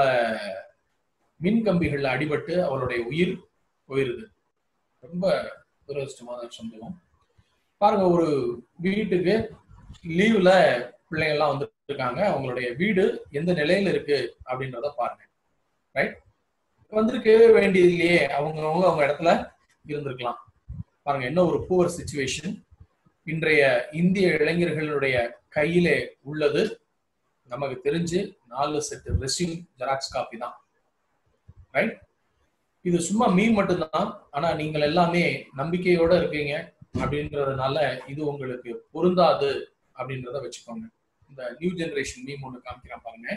Speaker 2: மின் கம்பிகள்ல அடிபட்டு அவளுடைய உயிர் போயிருது. ரொம்ப துரதிருஷ்டமான சம்பவம். பாருங்க, ஒரு வீட்டுக்கு லீவ்ல பிள்ளைங்க எல்லாம் வந்து இருக்காங்க. அவங்களுடைய வீடு எந்த நிலையில இருக்கு அப்படின்றத பாருங்க. ரைட், வந்திருக்க வேண்டியது இல்லையே, அவங்கவுங்க அவங்க இடத்துல இருந்திருக்கலாம். பாருங்க, என்ன ஒரு புவர் சிச்சுவேஷன். இன்றைய இந்திய இளைஞர்களுடைய கையிலே உள்ளது நமக்கு தெரிஞ்சு நாலு செட் ரெஸ்யூம் ஜெராக்ஸ் காப்பி தான். ரைட், இது சும்மா மீன் மட்டும்தான். ஆனா நீங்கள் எல்லாமே நம்பிக்கையோட இருக்கீங்க அப்படின்றதுனால இது உங்களுக்கு பொருந்தாது அப்படின்றத வச்சுக்கோங்க. இந்த நியூ ஜெனரேஷன் மீம் ஒன்று காமிக்கிறேன் பாருங்க.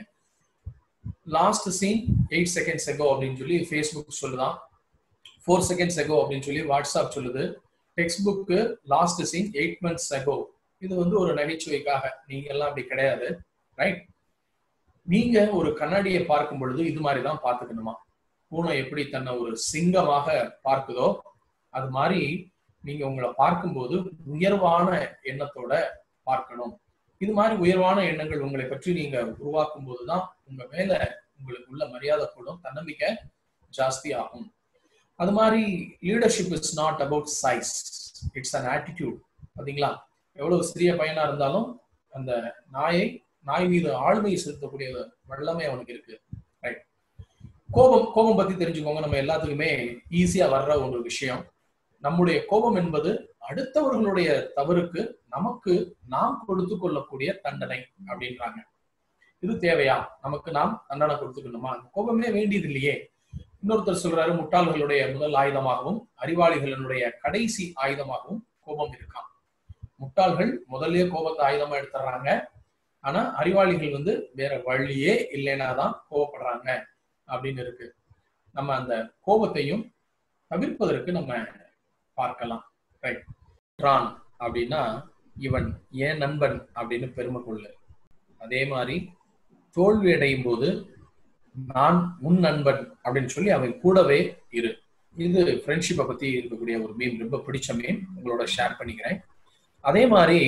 Speaker 2: Last seen eight seconds ago அப்படின்னு சொல்லி ஃபேஸ்புக் சொல்லுதான். ஃபோர் செகண்ட்ஸ் எகோ அப்படின்னு சொல்லி வாட்ஸ்அப் சொல்லுது. Text book last seen eight months ago. இது வந்து ஒரு நகைச்சுவைக்காக, நீங்க எல்லாம் அப்படி கிடையாது. ரைட், நீங்க ஒரு கண்ணாடியை பார்க்கும் பொழுது இது மாதிரி தான் பார்த்துக்கணுமா. பூனை எப்படி தன்னை ஒரு சிங்கமாக பார்க்குதோ அது மாதிரி நீங்க உங்களை பார்க்கும்போது உயர்வான எண்ணத்தோட பார்க்கணும். இது மாதிரி உயர்வான எண்ணங்கள் உங்களை பற்றி நீங்க உருவாக்கும் போதுதான் உங்க மேல உங்களுக்கு உள்ள மரியாதை கூடும், தன்னம்பிக்கை ஜாஸ்தி ஆகும். அது மாதிரி leadership is not about size, it's an attitude. பாத்தீங்களா, எவ்வளவு சிறிய பையனா இருந்தாலும் அந்த நாயை நாய் மீது ஆளுமையை செலுத்தக்கூடிய வல்லமை அவனுக்கு இருக்கு. ரைட், கோபம் கோபம் பத்தி தெரிஞ்சுக்கோங்க. நம்ம எல்லாத்துக்குமே ஈஸியா வர்ற ஒரு விஷயம். நம்முடைய கோபம் என்பது அடுத்தவர்களுடைய தவறுக்கு நமக்கு நாம் கொடுத்து கொள்ளக்கூடிய தண்டனை அப்படின்றாங்க. இது தேவையா, நமக்கு நாம் தண்டனை கொடுத்துக்கணுமா? கோபமே வேண்டியது இல்லையே. இன்னொருத்தர் சொல்றாரு, முட்டாள்களுடைய முதல் ஆயுதமாகவும் அறிவாளிகளுடைய கடைசி ஆயுதமாகவும் கோபம் இருக்கான். முட்டாள்கள் முதல்லயே கோபத்தை ஆயுதமா எடுத்துறாங்க. ஆனா அறிவாளிகள் வந்து வேற வழியே இல்லைன்னா தான் கோபப்படுறாங்க அப்படின்னு இருக்கு. நம்ம அந்த கோபத்தையும் தவிர்ப்பதற்கு நம்ம பார்க்கலாம். ரைட், ரான் அப்படின்னா இவன் ஏன் நண்பன் அப்படின்னு பெருமை கொள்ளு. அதே மாதிரி தோல்வி அடையும் போது நான் உன் நண்பன் அப்படின்னு சொல்லி அவன் கூடவே இரு. இது ஃப்ரெண்ட்ஷிப்பை பத்தி இருக்கக்கூடிய ஒரு மீம், ரொம்ப பிடிச்ச மீம், உங்களோட ஷேர் பண்ணிக்கிறேன். அதே மாதிரி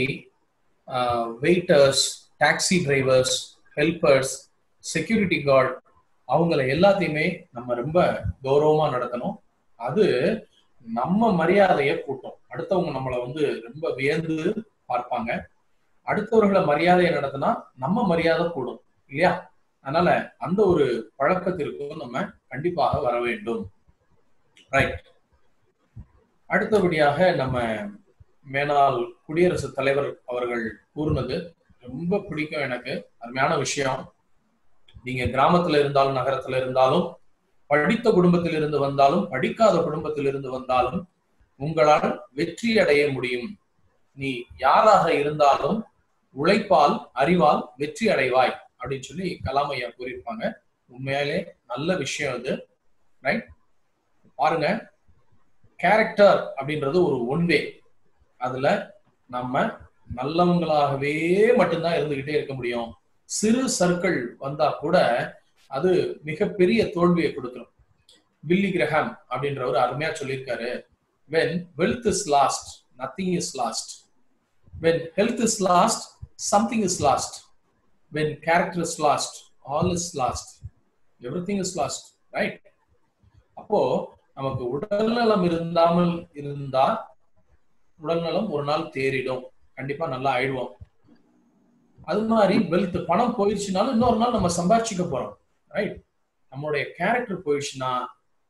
Speaker 2: waiters, taxi drivers, helpers, security guard, அவங்கள எல்லாத்தையுமே நம்ம ரொம்ப கௌரவமா நடத்தணும். அது நம்ம மரியாதையை கூட்டும். அடுத்தவங்க நம்மளை வந்து ரொம்ப வியந்து பார்ப்பாங்க. அடுத்தவர்களை மரியாதையை நடத்தினா நம்ம மரியாதை கூடும் இல்லையா? அதனால அந்த ஒரு பழக்கத்திற்கும் நம்ம கண்டிப்பாக வர வேண்டும். ரைட், அடுத்தபடியாக நம்ம மேனாள் குடியரசுத் தலைவர் அவர்கள் கூறினது ரொம்ப பிடிக்கும் எனக்கு. அருமையான விஷயம். நீங்க கிராமத்துல இருந்தாலும் நகரத்துல இருந்தாலும், படித்த குடும்பத்தில் இருந்து வந்தாலும் படிக்காத குடும்பத்தில் இருந்து வந்தாலும் உங்களால் வெற்றி அடைய முடியும். நீ யாராக இருந்தாலும் உழைப்பால் அறிவால் வெற்றி அடைவாய் அப்படின்னு சொல்லி கலாம் ஐயா கூறியிருப்பாங்க. உண்மையாலே நல்ல விஷயம் இது. ரைட், பாருங்க, கேரக்டர் அப்படின்றது ஒரு ஒன்வே. அதுல நம்ம நல்லவங்களாகவே மட்டும்தான் இருந்துகிட்டே இருக்க முடியும். சிறு சர்க்கிள் வந்தா கூட அது மிகப்பெரிய தோல்வியை கொடுத்துரும். பில்லி கிரஹாம் அப்படின்றவர் அருமையா சொல்லியிருக்காரு, when wealth is lost, nothing is lost. When health is lost, something is lost. When character is lost, all is lost. Everything is lost. Right? அப்போ நமக்கு உடல்நலம் இருந்தாமல் இருந்தா உடல்நலம் ஒரு நாள் தேறிடும், கண்டிப்பா நல்லா ஆயிடுவோம். அது மாதிரி வெல்த், பணம் போயிடுச்சுனாலும் இன்னொரு நாள் நம்ம சம்பாதிச்சுக்க போறோம். ரைட், நம்மளுடைய கேரக்டர் போயிடுச்சுன்னா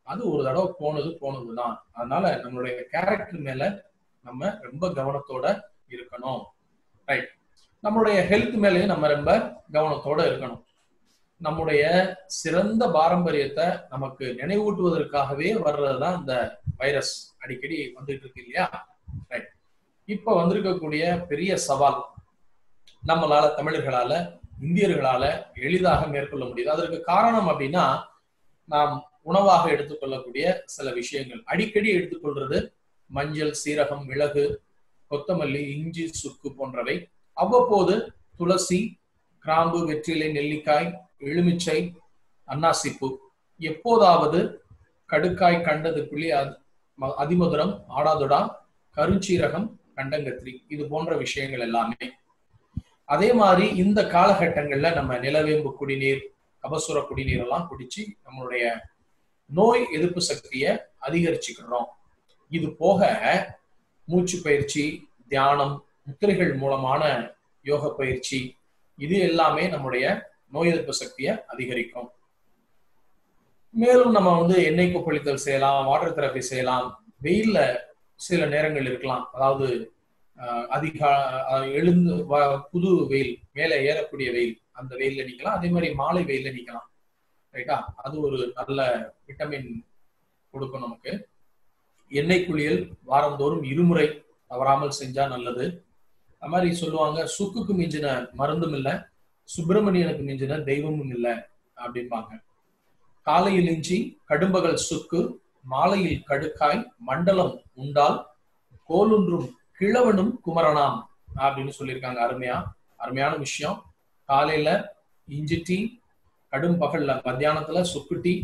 Speaker 2: அது ஒரு தடவை போனது போனதுதான். அதனால நம்மளுடைய கேரக்டர் மேல நம்ம ரொம்ப கவனத்தோட இருக்கணும். ரைட். நம்மளுடைய ஹெல்த் மேலேயும் நம்ம ரொம்ப கவனத்தோட இருக்கணும். நம்முடைய சிறந்த பாரம்பரியத்தை நமக்கு நினைவூட்டுவதற்காகவே வர்றதுதான் இந்த வைரஸ் அடிக்கடி வந்துட்டு இருக்கு இல்லையா? ரைட். இப்ப வந்திருக்கக்கூடிய பெரிய சவால் நம்மளால, தமிழர்களால, இந்தியர்களால எளிதாக மேற்கொள்ள முடியுது. அதற்கு காரணம் அப்படின்னா, நாம் உணவாக எடுத்துக்கொள்ளக்கூடிய சில விஷயங்கள். அடிக்கடி எடுத்துக்கொள்றது மஞ்சள், சீரகம், மிளகு, கொத்தமல்லி, இஞ்சி, சுக்கு போன்றவை. அவ்வப்போது துளசி, கிராம்பு, வெற்றிலை, நெல்லிக்காய், எலுமிச்சை, அன்னாசிப்பூ, எப்போதாவது கடுக்காய், கண்டது, புளி, அதிமதுரம், ஆடாதொடா, கருஞ்சீரகம், கண்டங்கத்திரி, இது போன்ற விஷயங்கள் எல்லாமே. அதே மாதிரி இந்த காலகட்டங்கள்ல நம்ம நிலவேம்பு குடிநீர், கபசுர குடிநீர் எல்லாம் குடிச்சு நம்மளுடைய நோய் எதிர்ப்பு சக்தியை அதிகரிச்சுக்கிறோம். இது போக மூச்சு பயிற்சி, தியானம், முத்திரைகள் மூலமான யோக பயிற்சி, இது எல்லாமே நம்முடைய நோய் எதிர்ப்பு சக்தியை அதிகரிக்கும். மேலும் நம்ம வந்து எண்ணெய் கொப்பளித்தல் செய்யலாம், வாட்டர் தெரப்பி செய்யலாம். வெயில்ல சில நேரங்கள் இருக்கலாம், அதாவது அதிக எழுந்து புது வெயில், மேலே ஏறக்கூடிய வெயில், அந்த வெயில்ல நிக்கலாம். அதே மாதிரி மாலை வெயில்ல நிக்கலாம். ரைட்டா? அது ஒரு நல்ல விட்டமின் கொடுக்கும் நமக்கு. எண்ணெய் குளியல் வாரந்தோறும் இருமுறை தவறாமல் செஞ்சா நல்லது. அது மாதிரி சொல்லுவாங்க, சுக்குக்கு மிஞ்சின மருந்தும் இல்லை, சுப்பிரமணியனுக்கு மிஞ்சின தெய்வமும் இல்லை அப்படிம்பாங்க. காலையில் இஞ்சி, கடும்பகல் சுக்கு, மாலையில் கடுக்காய், மண்டலம் உண்டால் கோலொன்றும் கிழவனும் குமரனாம் அப்படின்னு சொல்லியிருக்காங்க. அருமையா அருமையான விஷயம். காலையில இஞ்சி டீ, கடும் பகல்ல மத்தியானத்துல சுக்கு டீ,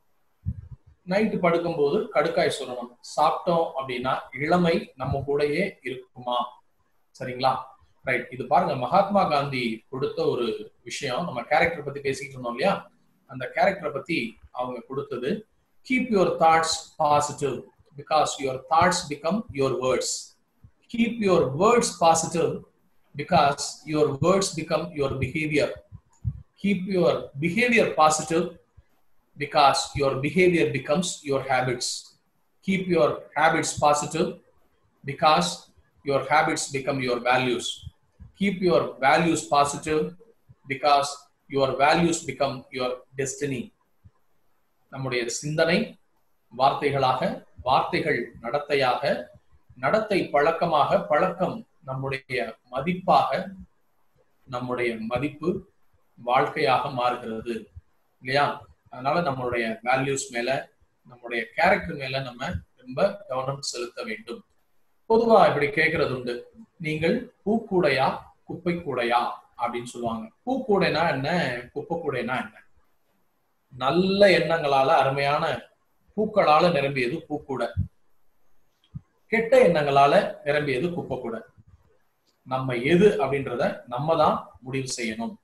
Speaker 2: நைட்டு படுக்கும் போது கடுக்காய் சுரணும். சாப்பிட்டோம் அப்படின்னா இளமை நம்ம கூடயே இருக்குமா? சரிங்களா? ரைட். இது பாருங்க, மகாத்மா காந்தி கொடுத்த ஒரு விஷயம். நம்ம கேரக்டர் பத்தி பேசிக்கிட்டு இருந்தோம் இல்லையா? அந்த கேரக்டரை பத்தி அவங்க கொடுத்தது, keep your thoughts positive because your thoughts become your words. Keep your words positive because your words become your behavior. Keep your behavior positive because your behavior becomes your habits. Keep your habits positive because your habits become your values. Keep your values positive because your values become your destiny. நம்முடைய சிந்தனை வார்த்தைகளாக, வார்த்தைகள் நடத்தையாக, நடத்தை பழக்கமாக, பழக்கம் நம்முடைய மதிப்பாக, நம்முடைய மதிப்பு வாழ்க்கையாக மாறுகிறது இல்லையா? அதனால நம்மளுடைய வேல்யூஸ் மேல, நம்முடைய கேரக்டர் மேல நம்ம ரொம்ப கவனம் செலுத்த வேண்டும். பொதுவா இப்படி கேட்கறது உண்டு, நீங்கள் பூக்கூடையா குப்பை கூடையா அப்படின்னு சொல்லுவாங்க. பூக்கூடைனா என்ன, குப்பை கூடைனா என்ன? நல்ல எண்ணங்களால, அருமையான பூக்களால நிரம்பியது பூக்கூடை, கெட்ட எண்ணங்களால நிரம்பியது குப்பை கூடை. நம்ம எது அப்படின்றத நம்ம தான் முடிவு செய்யணும்.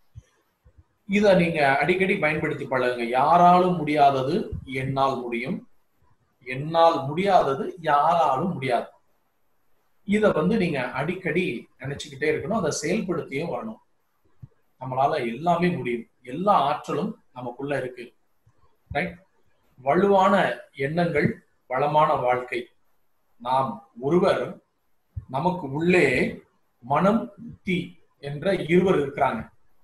Speaker 2: இத நீங்க அடிக்கடி பயன்படுத்தி பழகுங்க. யாராலும் முடியாதது என்னால் முடியும், என்னால் முடியாதது யாராலும் முடியாது. இத வந்து நீங்க அடிக்கடி நினைச்சுக்கிட்டே இருக்கணும், அதை செயல்படுத்தியும் வரணும். நம்மளால எல்லாமே முடியும், எல்லா ஆற்றலும் நமக்குள்ள இருக்கு. ரைட்? வலுவான எண்ணங்கள், வளமான வாழ்க்கை. நாம் ஒருவர், நமக்கு உள்ளே மனம், புத்தி என்ற இருவர் இருக்கிறாங்க.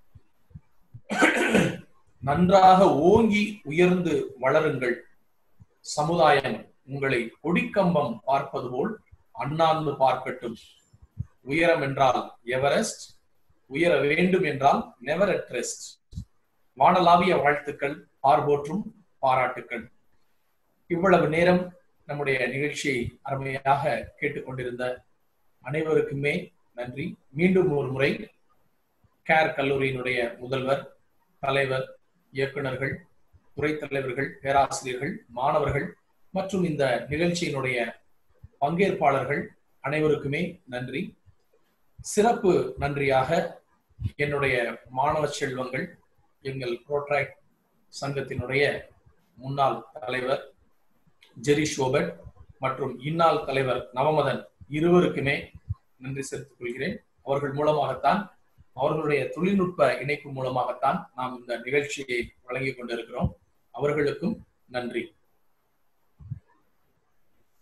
Speaker 2: நன்றாக ஓங்கி உயர்ந்து வளருங்கள். சமுதாயம் உங்களை கொடிக்கம்பம் பார்ப்பது போல் அண்ணாந்து பார்க்கட்டும். உயரம் என்றால் எவரெஸ்ட், உயர வேண்டும் என்றால் நெவர் அட் ரெஸ்ட். வானளாவிய வாழ்த்துக்கள், பார்போற்றும் பாராட்டுக்கள். இவ்வளவு நேரம் நம்முடைய நிகழ்ச்சியை அருமையாக கேட்டுக்கொண்டிருந்த அனைவருக்குமே நன்றி. மீண்டும் ஒரு முறை கேர் கல்லூரியினுடைய முதல்வர், தலைவர், இயக்குநர்கள், துறை தலைவர்கள், பேராசிரியர்கள், மாணவர்கள் மற்றும் இந்த நிகழ்ச்சியினுடைய பங்கேற்பாளர்கள் அனைவருக்குமே நன்றி. சிறப்பு நன்றியாக என்னுடைய மாணவ செல்வங்கள், எங்கள் புரோட்ராக்ட் சங்கத்தினுடைய முன்னாள் தலைவர் ஜெரி ஷோபட் மற்றும் இந்நாள் தலைவர் நவமதன் இருவருக்குமே நன்றி செலுத்திக் கொள்கிறேன். அவர்கள் மூலமாகத்தான், அவர்களுடைய தொழில்நுட்ப இணைப்பு மூலமாகத்தான் நாம் இந்த நிகழ்ச்சியை வழங்கிக் கொண்டிருக்கிறோம். அவர்களுக்கும் நன்றி.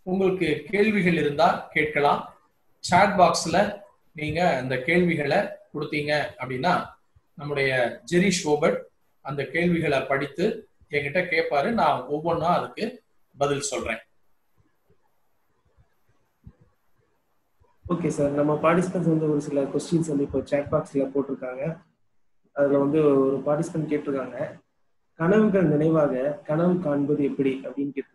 Speaker 2: உங்களுக்கு கேள்விகள் இருந்தா கேட்கலாம். சாட் பாக்ஸ்ல நீங்க அந்த கேள்விகளை கொடுத்தீங்க அப்படின்னா நம்முடைய ஜெரிஷ் ஓபர்ட் அந்த கேள்விகளை படித்து என்கிட்ட கேட்பாரு. நான் ஒவ்வொன்றா அதுக்கு பதில் சொல்றேன்.
Speaker 3: ஓகே சார், நம்ம பார்ட்டிசிபென்ட்ஸ் வந்து ஒரு சில கொஸ்டின்ஸ் வந்து இப்போ சாட் பாக்ஸ்ல போட்டிருக்காங்க. அதுல வந்து ஒரு பார்ட்டிசிபென்ட் கேட்டிருக்காங்க, கனவுகள் நினைவாக கனவு காண்பது எப்படி அப்படின்னு கேட்டு.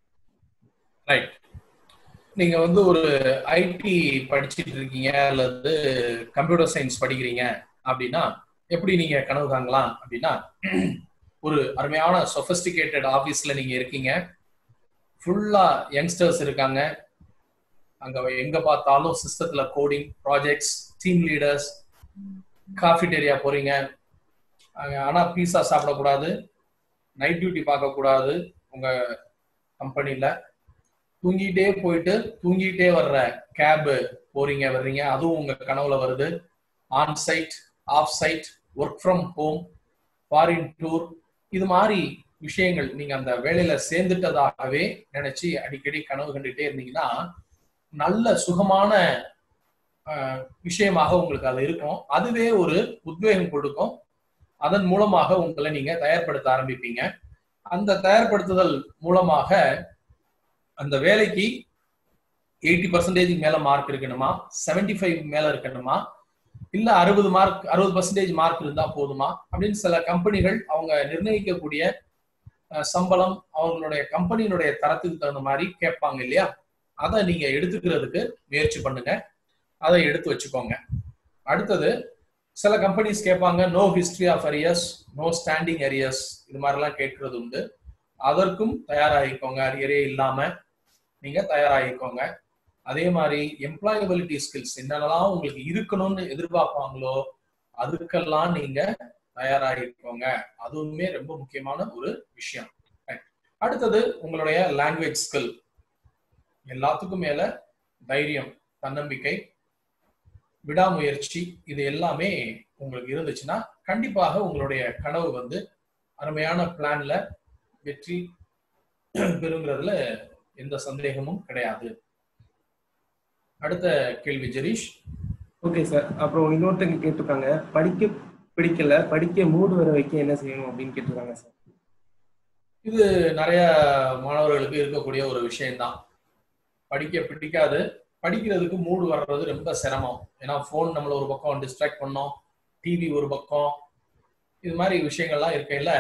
Speaker 2: ரைட், நீங்க வந்து ஒரு ஐடி படிச்சுட்டு இருக்கீங்க அல்லது கம்ப்யூட்டர் சயின்ஸ் படிக்கிறீங்க அப்படின்னா எப்படி நீங்க கனவு காணலாம் அப்படின்னா, ஒரு அருமையான சொபிஸ்டிகேட்டட் ஆபீஸ்ல நீங்க இருக்கீங்க, ஃபுல்லா யங்ஸ்டர்ஸ் இருக்காங்க, அங்க எங்க பார்த்தாலும் சிஸ்டத்துல coding projects, team leaders, cafeteria போறீங்க, ஆனா பீஸா சாப்பிடக்கூடாது, நைட் டியூட்டி பார்க்க கூடாது, உங்க கம்பெனில தூங்கிட்டே போயிட்டு தூங்கிட்டே வர்ற கேப் போறீங்க வர்றீங்க, அதுவும் உங்க கனவுல வருது. On site, off site, work from home, foreign tour, இது மாதிரி விஷயங்கள் நீங்க அந்த வேலையில சேர்ந்துட்டதாகவே நினைச்சு அடிக்கடி கனவு கண்டுட்டே இருந்தீங்கன்னா நல்ல சுகமான விஷயமாக உங்களுக்கு அது இருக்கும். அதுவே ஒரு உத்வேகம் கொடுக்கும். அதன் மூலமாக உங்களை நீங்க தயார்படுத்த ஆரம்பிப்பீங்க. அந்த தயார்படுத்துதல் மூலமாக அந்த வேலைக்கு எயிட்டி பர்சன்டேஜ் மேல மார்க் இருக்கணுமா, செவன்டி ஃபைவ் மேல இருக்கணுமா, இல்ல அறுபது மார்க் அறுபது பர்சன்டேஜ் மார்க் இருந்தா போதுமா அப்படின்னு சில கம்பெனிகள் அவங்க நிர்ணயிக்கக்கூடிய சம்பளம் அவங்களுடைய கம்பெனியினுடைய தரத்துக்கு தகுந்த மாதிரி கேட்பாங்க இல்லையா. அதை நீங்க எடுத்துக்கிறதுக்கு முயற்சி பண்ணுங்க, அதை எடுத்து வச்சுக்கோங்க. அடுத்தது சில கம்பெனிஸ் கேட்பாங்க no history of arrears, no standing arrears, இது மாதிரிலாம் கேட்கறது உண்டு. அதற்கும் தயாராகிக்கோங்க, அரியரே இல்லாம நீங்க தயாராகிக்கோங்க. அதே மாதிரி எம்ப்ளாயபிலிட்டி ஸ்கில்ஸ் என்னென்னலாம் உங்களுக்கு இருக்கணும்னு எதிர்பார்ப்பாங்களோ அதுக்கெல்லாம் நீங்க தயாராகிக்கோங்க. அதுவுமே ரொம்ப முக்கியமான ஒரு விஷயம். அடுத்தது உங்களுடைய லாங்குவேஜ் ஸ்கில். எல்லாத்துக்கும் மேல தைரியம், தன்னம்பிக்கை, விடாமுயற்சி, இது எல்லாமே உங்களுக்கு இருந்துச்சுன்னா கண்டிப்பாக உங்களுடைய கனவு வந்து அருமையான பிளான்ல வெற்றி பெறுங்கிறதுல எந்த சந்தேகமும் கிடையாது. அடுத்த கேள்வி ஜெரீஷ்.
Speaker 3: ஓகே சார், அப்புறம் இன்னொருத்தங்க கேட்டிருக்காங்க, படிக்க பிடிக்கல, படிக்க மூடு வர வைக்க என்ன செய்யணும் அப்படின்னு கேட்டிருக்காங்க சார்.
Speaker 2: இது நிறைய மாணவர்களுக்கு இருக்கக்கூடிய ஒரு விஷயம்தான். படிக்க பிடிக்காது, படிக்கிறதுக்கு மூடு வர்றது ரொம்ப சிரமம். ஏன்னா ஃபோன் நம்மள ஒரு பக்கம் டிஸ்ட்ராக்ட் பண்ணோம், டிவி ஒரு பக்கம், இது மாதிரி விஷயங்கள்லாம் இருக்கையில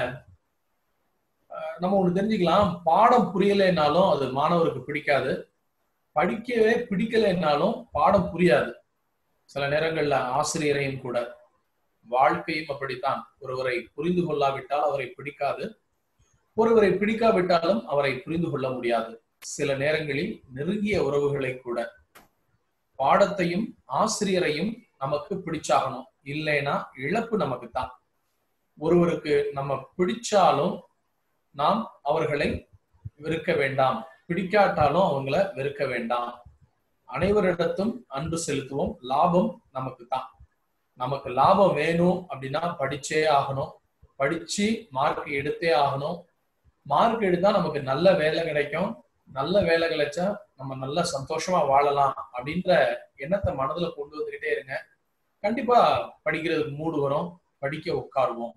Speaker 2: நம்ம ஒண்ணு தெரிஞ்சுக்கலாம், பாடம் புரியலைன்னாலும் அது மாணவருக்கு பிடிக்காது, படிக்கவே பிடிக்கலைன்னாலும் பாடம் புரியாது. சில நேரங்கள்ல ஆசிரியரையும் கூட, வாழ்க்கையும் அப்படித்தான். ஒருவரை புரிந்து கொள்ளாவிட்டால் அவரை பிடிக்காது, ஒருவரை பிடிக்காவிட்டாலும் அவரை புரிந்து கொள்ள முடியாது. சில நேரங்களில் நெருங்கிய உறவுகளை கூட, பாடத்தையும் ஆசிரியரையும் நமக்கு பிடிச்சாகணும், இல்லைன்னா இழப்பு நமக்கு தான். ஒருவருக்கு நம்ம பிடிச்சாலும் நாம் அவர்களை வெறுக்க வேண்டாம், பிடிக்காட்டாலும் அவங்கள வெறுக்க வேண்டாம். அனைவரிடத்தும் அன்பு செலுத்துவோம், லாபம் நமக்கு தான். நமக்கு லாபம் வேணும் அப்படின்னா படிச்சே ஆகணும், படிச்சு மார்க் எடுத்தே ஆகணும். மார்க் எடுத்தா நமக்கு நல்ல வேலை கிடைக்கும், நல்ல வேலை கிடைச்சா நம்ம நல்ல சந்தோஷமா வாழலாம் அப்படின்ற எண்ணத்தை மனதுல கொண்டு வந்துகிட்டே இருங்க. கண்டிப்பா படிக்கிறதுக்கு மூடு வரும், படிக்க உட்காருவோம்.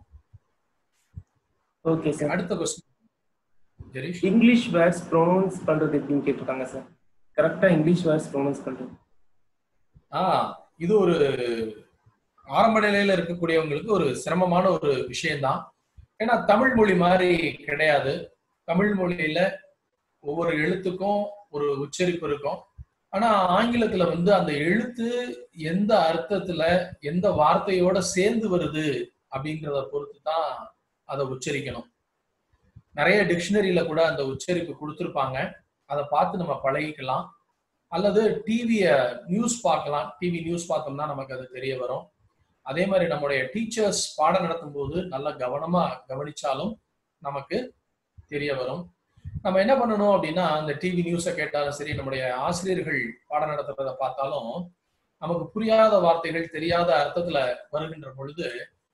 Speaker 3: Okay sir.
Speaker 2: அடுத்த question Jerish.
Speaker 3: English words pronounce பண்றது எப்படின்னு கேட்டிருக்காங்க சார். கரெக்டா இங்கிலீஷ் வேர்ட்ஸ் ப்ரொனவுன்ஸ் பண்றது.
Speaker 2: ஆ இது ஒரு ஆரம்ப நிலையில இருக்கக்கூடியவங்களுக்கு ஒரு சிரமமான ஒரு விஷயம்தான். ஏன்னா தமிழ் மொழி மாதிரி கிடையாது. தமிழ் மொழியில ஒவ்வொரு எழுத்துக்கும் ஒரு உச்சரிப்பு இருக்கும். ஆனா ஆங்கிலத்துல வந்து அந்த எழுத்து எந்த அர்த்தத்துல எந்த வார்த்தையோட சேர்ந்து வருது அப்படின்றத பொறுத்து தான் அதை உச்சரிக்கணும். நிறைய டிக்ஷனரியில கூட அந்த உச்சரிப்பு கொடுத்துருப்பாங்க, அதை பார்த்து நம்ம பழகிக்கலாம். அல்லது டிவிய நியூஸ் பார்க்கலாம், டிவி நியூஸ் பார்த்தோம்னா நமக்கு அது தெரிய வரும். அதே மாதிரி நம்முடைய டீச்சர்ஸ் பாடம் நடத்தும் போது நல்லா கவனமா கவனிச்சாலும் நமக்கு தெரிய வரும். நம்ம என்ன பண்ணணும் அப்படின்னா, அந்த டிவி நியூஸை கேட்டாலும் சரி, நம்முடைய ஆசிரியர்கள் பாடம் நடத்துறதை பார்த்தாலும் நமக்கு புரியாத வார்த்தைகள் தெரியாத அர்த்தத்துல வருகின்ற பொழுது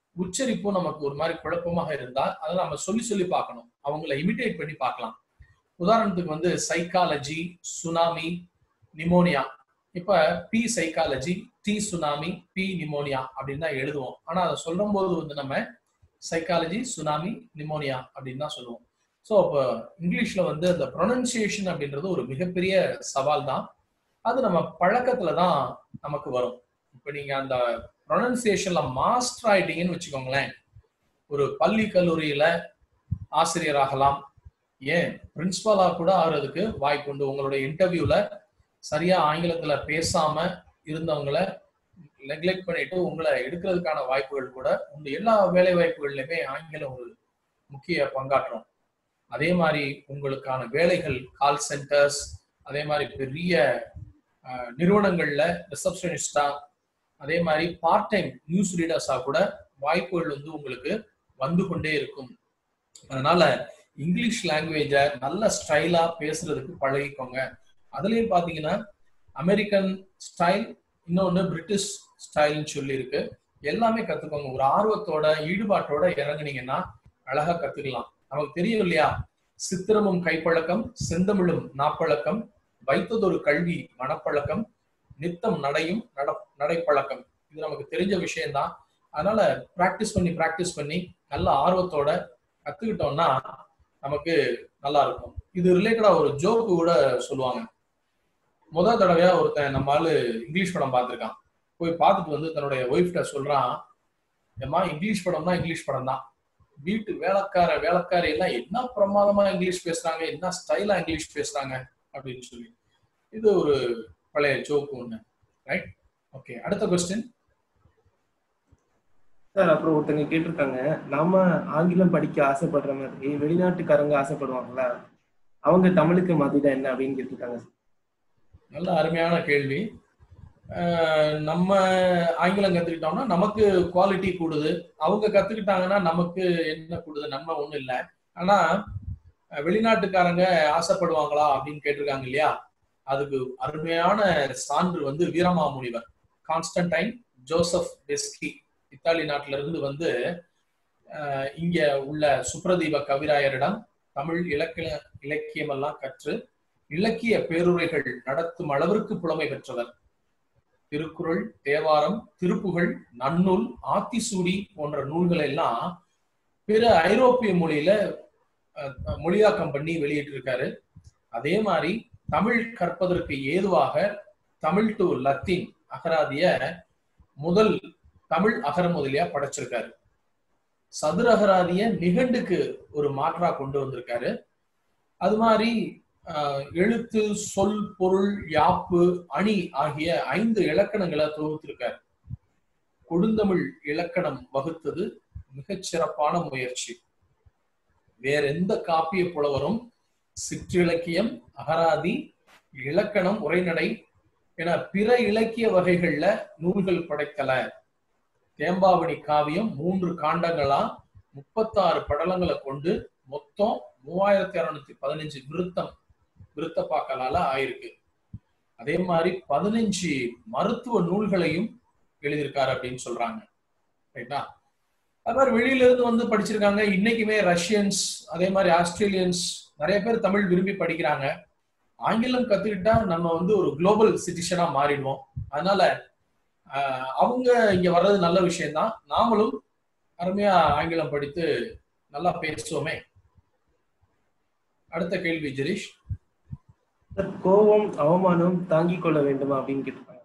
Speaker 2: உச்சரிப்பும் நமக்கு ஒரு மாதிரி குழப்பமாக இருந்தா அதை நம்ம சொல்லி சொல்லி பார்க்கணும், அவங்கள இமிட்டேட் பண்ணி பார்க்கலாம். உதாரணத்துக்கு வந்து சைக்காலஜி, சுனாமி, நிமோனியா. இப்ப P psychology, T tsunami, P pneumonia அப்படின்னு தான் எழுதுவோம். ஆனா அதை சொல்லும் போது வந்து நம்ம சைக்காலஜி, சுனாமி, நிமோனியா அப்படின்னு தான் சொல்லுவோம். ஸோ இப்போ இங்கிலீஷ்ல வந்து அந்த ப்ரொனன்சியேஷன் அப்படின்றது ஒரு மிகப்பெரிய சவால் தான். அது நம்ம பழக்கத்துல தான் நமக்கு வரும். இப்போ நீங்க அந்த ப்ரொனன்சியேஷன்ல மாஸ்டர் ஆயிட்டீங்கன்னு வச்சுக்கோங்களேன், ஒரு பள்ளி கல்லூரியில ஆசிரியர் ஆகலாம், ஏன் பிரின்சிபாலா கூட ஆகிறதுக்கு வாய்ப்பு உண்டு. உங்களுடைய இன்டர்வியூல சரியா ஆங்கிலத்துல பேசாம இருந்தவங்களை நெக்லெக்ட் பண்ணிட்டு உங்களை எடுக்கிறதுக்கான வாய்ப்புகள் கூட உண்டு. எல்லா வேலை வாய்ப்புகள்லையுமே ஆங்கிலம் ஒரு முக்கிய பங்காற்றும். அதே மாதிரி உங்களுக்கான வேலைகள், கால் சென்டர்ஸ், அதே மாதிரி பெரிய நிறுவனங்கள்ல ரிசப்ஷனிஸ்டா, அதே மாதிரி பார்ட் டைம் நியூஸ் ரீடர்ஸா கூட வாய்ப்புகள் வந்து உங்களுக்கு வந்து கொண்டே இருக்கும். அதனால இங்கிலீஷ் லாங்குவேஜ நல்ல ஸ்டைலா பேசுறதுக்கு பழகிக்கோங்க. அதுலயும் பாத்தீங்கன்னா அமெரிக்கன் ஸ்டைல், இன்னொன்னு பிரிட்டிஷ் ஸ்டைல்னு சொல்லி இருக்கு. எல்லாமே கத்துக்கோங்க. ஒரு ஆர்வத்தோட ஈடுபாட்டோட இறங்குனீங்கன்னா அழகா கத்துக்கலாம். நமக்கு தெரியும் இல்லையா, சித்திரமும் கைப்பழக்கம், செந்தமிழும் நாப்பழக்கம், வைத்ததொரு கல்வி மனப்பழக்கம், நித்தம் நடையும் நட நடைப்பழக்கம். இது நமக்கு தெரிஞ்ச விஷயம்தான். அதனால பிராக்டிஸ் பண்ணி பிராக்டிஸ் பண்ணி நல்ல ஆர்வத்தோட கத்துக்கிட்டோம்னா நமக்கு நல்லா இருக்கும். இது ரிலேட்டடா ஒரு ஜோக்கு கூட சொல்லுவாங்க. முதல் தடவையா ஒருத்தன் நம்ம ஆளு இங்கிலீஷ் படம் பார்த்திருக்கான். போய் பார்த்துட்டு வந்து தன்னுடைய ஒய்ஃப்ட சொல்றான், ஏமா இங்கிலீஷ் படம்னா இங்கிலீஷ் படம் தான், வீட்டு வேலைக்கார வேலைக்காரி எல்லாம் என்ன பிரமாதமா இங்கிலீஷ் பேசுறாங்க, என்ன ஸ்டைலா இங்கிலீஷ் பேசுறாங்க அப்படின்னு சொல்லி. இது ஒரு பழைய ஜோக்கு ஒண்ணு. ரைட்? ஓகே, அடுத்த கொஸ்டின்
Speaker 3: சார். அப்புறம் ஒருத்தங்க கேட்டிருக்காங்க, நாம ஆங்கிலம் படிக்க ஆசைப்படுற மாதிரி வெளிநாட்டுக்காரங்க ஆசைப்படுவாங்களா, அவங்க தமிழுக்கு மதிதான் என்ன அப்படின்னு கேட்டிருக்காங்க.
Speaker 2: நல்ல அருமையான கேள்வி. நம்ம ஆங்கிலம் கத்துக்கிட்டோம்னா நமக்கு குவாலிட்டி கூடுது, அவங்க கத்துக்கிட்டாங்கன்னா நமக்கு என்ன கூடுது, நம்ம ஒண்ணும் இல்லை. ஆனா வெளிநாட்டுக்காரங்க ஆசைப்படுவாங்களா அப்படின்னு கேட்டிருக்காங்க இல்லையா, அதுக்கு அருமையான சான்று வந்து Veeramamunivar Constantine Joseph Beschi Italy நாட்டில இருந்து வந்து இங்க உள்ள சுப்ரதீப கவிராயரிடம் தமிழ் இலக்கிய இலக்கியம் எல்லாம் கற்று இலக்கிய பேருரைகள் நடத்தும் அளவிற்கு புலமை பெற்றவர். திருக்குறள், தேவாரம், திருப்புகழ், நன்னூல், ஆத்திசூடி போன்ற நூல்கள் எல்லாம் பிற ஐரோப்பிய மொழியில மொழியாக்கம் பண்ணி வெளியிட்டிருக்காரு. அதே மாதிரி தமிழ் கற்பதற்கு ஏதுவாக தமிழ் டு லத்தீன் அகராதிய முதல் தமிழ் அகரமுதலியா படைச்சிருக்காரு. சதுர அகராதிய நிகண்டுக்கு ஒரு மாற்றா கொண்டு வந்திருக்காரு. அது மாதிரி எழுத்து, சொல், பொருள், யாப்பு, அணி ஆகிய ஐந்து இலக்கணங்களை தொகுத்திருக்காரு. கொடுந்தமிழ் இலக்கணம் வகுத்தது மிகச் சிறப்பான முயற்சி. வேற எந்த காப்பிய புலவரும் சிற்றிலக்கியம், அகராதி, இலக்கணம், உரைநடை என பிற இலக்கிய வகைகள்ல நூல்கள் படைக்கல. தேம்பாவணி காவியம் மூன்று காண்டங்களா முப்பத்தாறு படலங்களை கொண்டு மொத்தம் மூவாயிரத்தி அறுநூத்தி பதினஞ்சு விருத்தம் விருத்தப்பாக்களால ஆயிருக்கு. அதே மாதிரி பதினஞ்சு மருத்துவ நூல்களையும் எழுதியிருக்காரு அப்படின்னு சொல்றாங்க. ரைட்டா? அது மாதிரி வெளியில இருந்து வந்து படிச்சிருக்காங்க. இன்னைக்குமே ரஷ்யன்ஸ், அதே மாதிரி ஆஸ்திரேலியன்ஸ் நிறைய பேர் தமிழ் விரும்பி படிக்கிறாங்க. ஆங்கிலம் கத்துக்கிட்டா நம்ம வந்து ஒரு குளோபல் சிட்டிசனா மாறிடுவோம். அதனால ஆஹ் அவங்க இங்க வர்றது நல்ல விஷயம்தான். நாமளும் அருமையா ஆங்கிலம் படித்து நல்லா பேசுவோமே. அடுத்த கேள்வி ஜெரீஷ்.
Speaker 3: கோபம், அவமானம் தாங்கிக் கொள்ள வேண்டுமா அப்படின்னு கேட்டிருக்காங்க.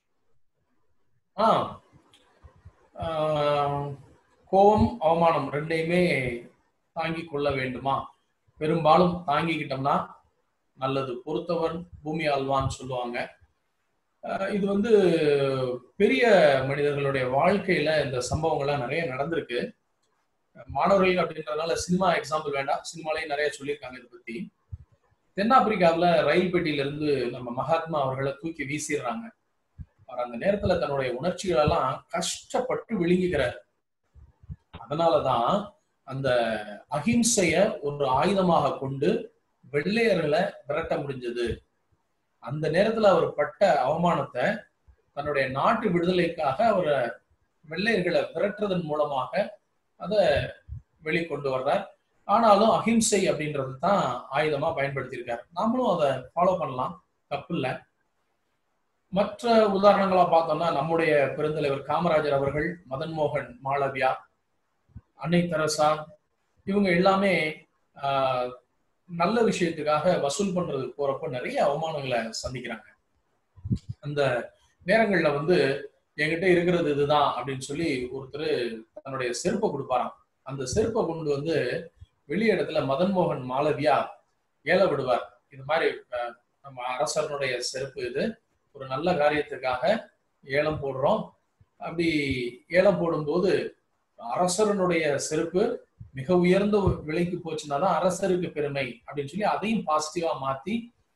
Speaker 2: ஆஹ் கோபம், அவமானம் ரெண்டையுமே தாங்கி கொள்ள வேண்டுமா? பெரும்பாலும் தாங்கிக்கிட்டோம்னா நல்லது. பொறுத்தவன் பூமி ஆழ்வான்னு சொல்லுவாங்க. இது வந்து பெரிய மனிதர்களுடைய வாழ்க்கையில இந்த சம்பவங்கள்லாம் நிறைய நடந்திருக்கு. மாணவர்கள் அப்படின்றதுனால சினிமா எக்ஸாம்பிள் வேண்டாம், சினிமாலையும் நிறைய சொல்லியிருக்காங்க இதை பத்தி. தென்னாப்பிரிக்காவில் ரயில் பெட்டியில இருந்து நம்ம மகாத்மா அவர்களை தூக்கி வீசிடுறாங்க. அவர் அந்த நேரத்துல தன்னுடைய உணர்ச்சிகள் எல்லாம் கஷ்டப்பட்டு விழுங்குகிறார். அதனாலதான் அந்த அகிம்சைய ஒரு ஆயுதமாக கொண்டு வெள்ளையர்களை விரட்ட முடிஞ்சது. அந்த நேரத்துல அவர் பட்ட அவமானத்தை தன்னுடைய நாட்டு விடுதலைக்காக அவரை வெள்ளையர்களை விரட்டுறதன் மூலமாக அதை வெளிக்கொண்டு வர்றார். ஆனாலும் அஹிம்சை அப்படின்றது தான் ஆயுதமா பயன்படுத்தியிருக்காரு. நாமளும் அதை ஃபாலோ பண்ணலாம், தப்பு இல்லை. மற்ற உதாரணங்களா பார்த்தோம்னா நம்முடைய பெருந்தலைவர் காமராஜர் அவர்கள், மதன் மோகன் மாளவியா, அன்னை தெரசா, இவங்க எல்லாமே ஆஹ் நல்ல விஷயத்துக்காக வசூல் பண்றது போறப்போ நிறைய அவமானங்களை சந்திக்கிறாங்க. அந்த நேரங்கள்ல வந்து என்கிட்ட இருக்கிறது இதுதான் அப்படின்னு சொல்லி ஒருத்தர் தன்னுடைய செருப்பை கொடுப்பாராம். அந்த செருப்பை கொண்டு வந்து வெளி இடத்துல மதன் மோகன் மாளவியா ஏல விடுவார். இது மாதிரி நம்ம அரசனுடைய செருப்பு, இது ஒரு நல்ல காரியத்துக்காக ஏலம் போடுறோம். அப்படி ஏலம் போடும்போது அரசனுடைய செருப்பு மிக உயர்ந்த விலைக்கு போச்சுன்னாதான் அரசருக்கு பெருமை அப்படின்னு சொல்லி அதையும் பாசிட்டிவா மாத்தி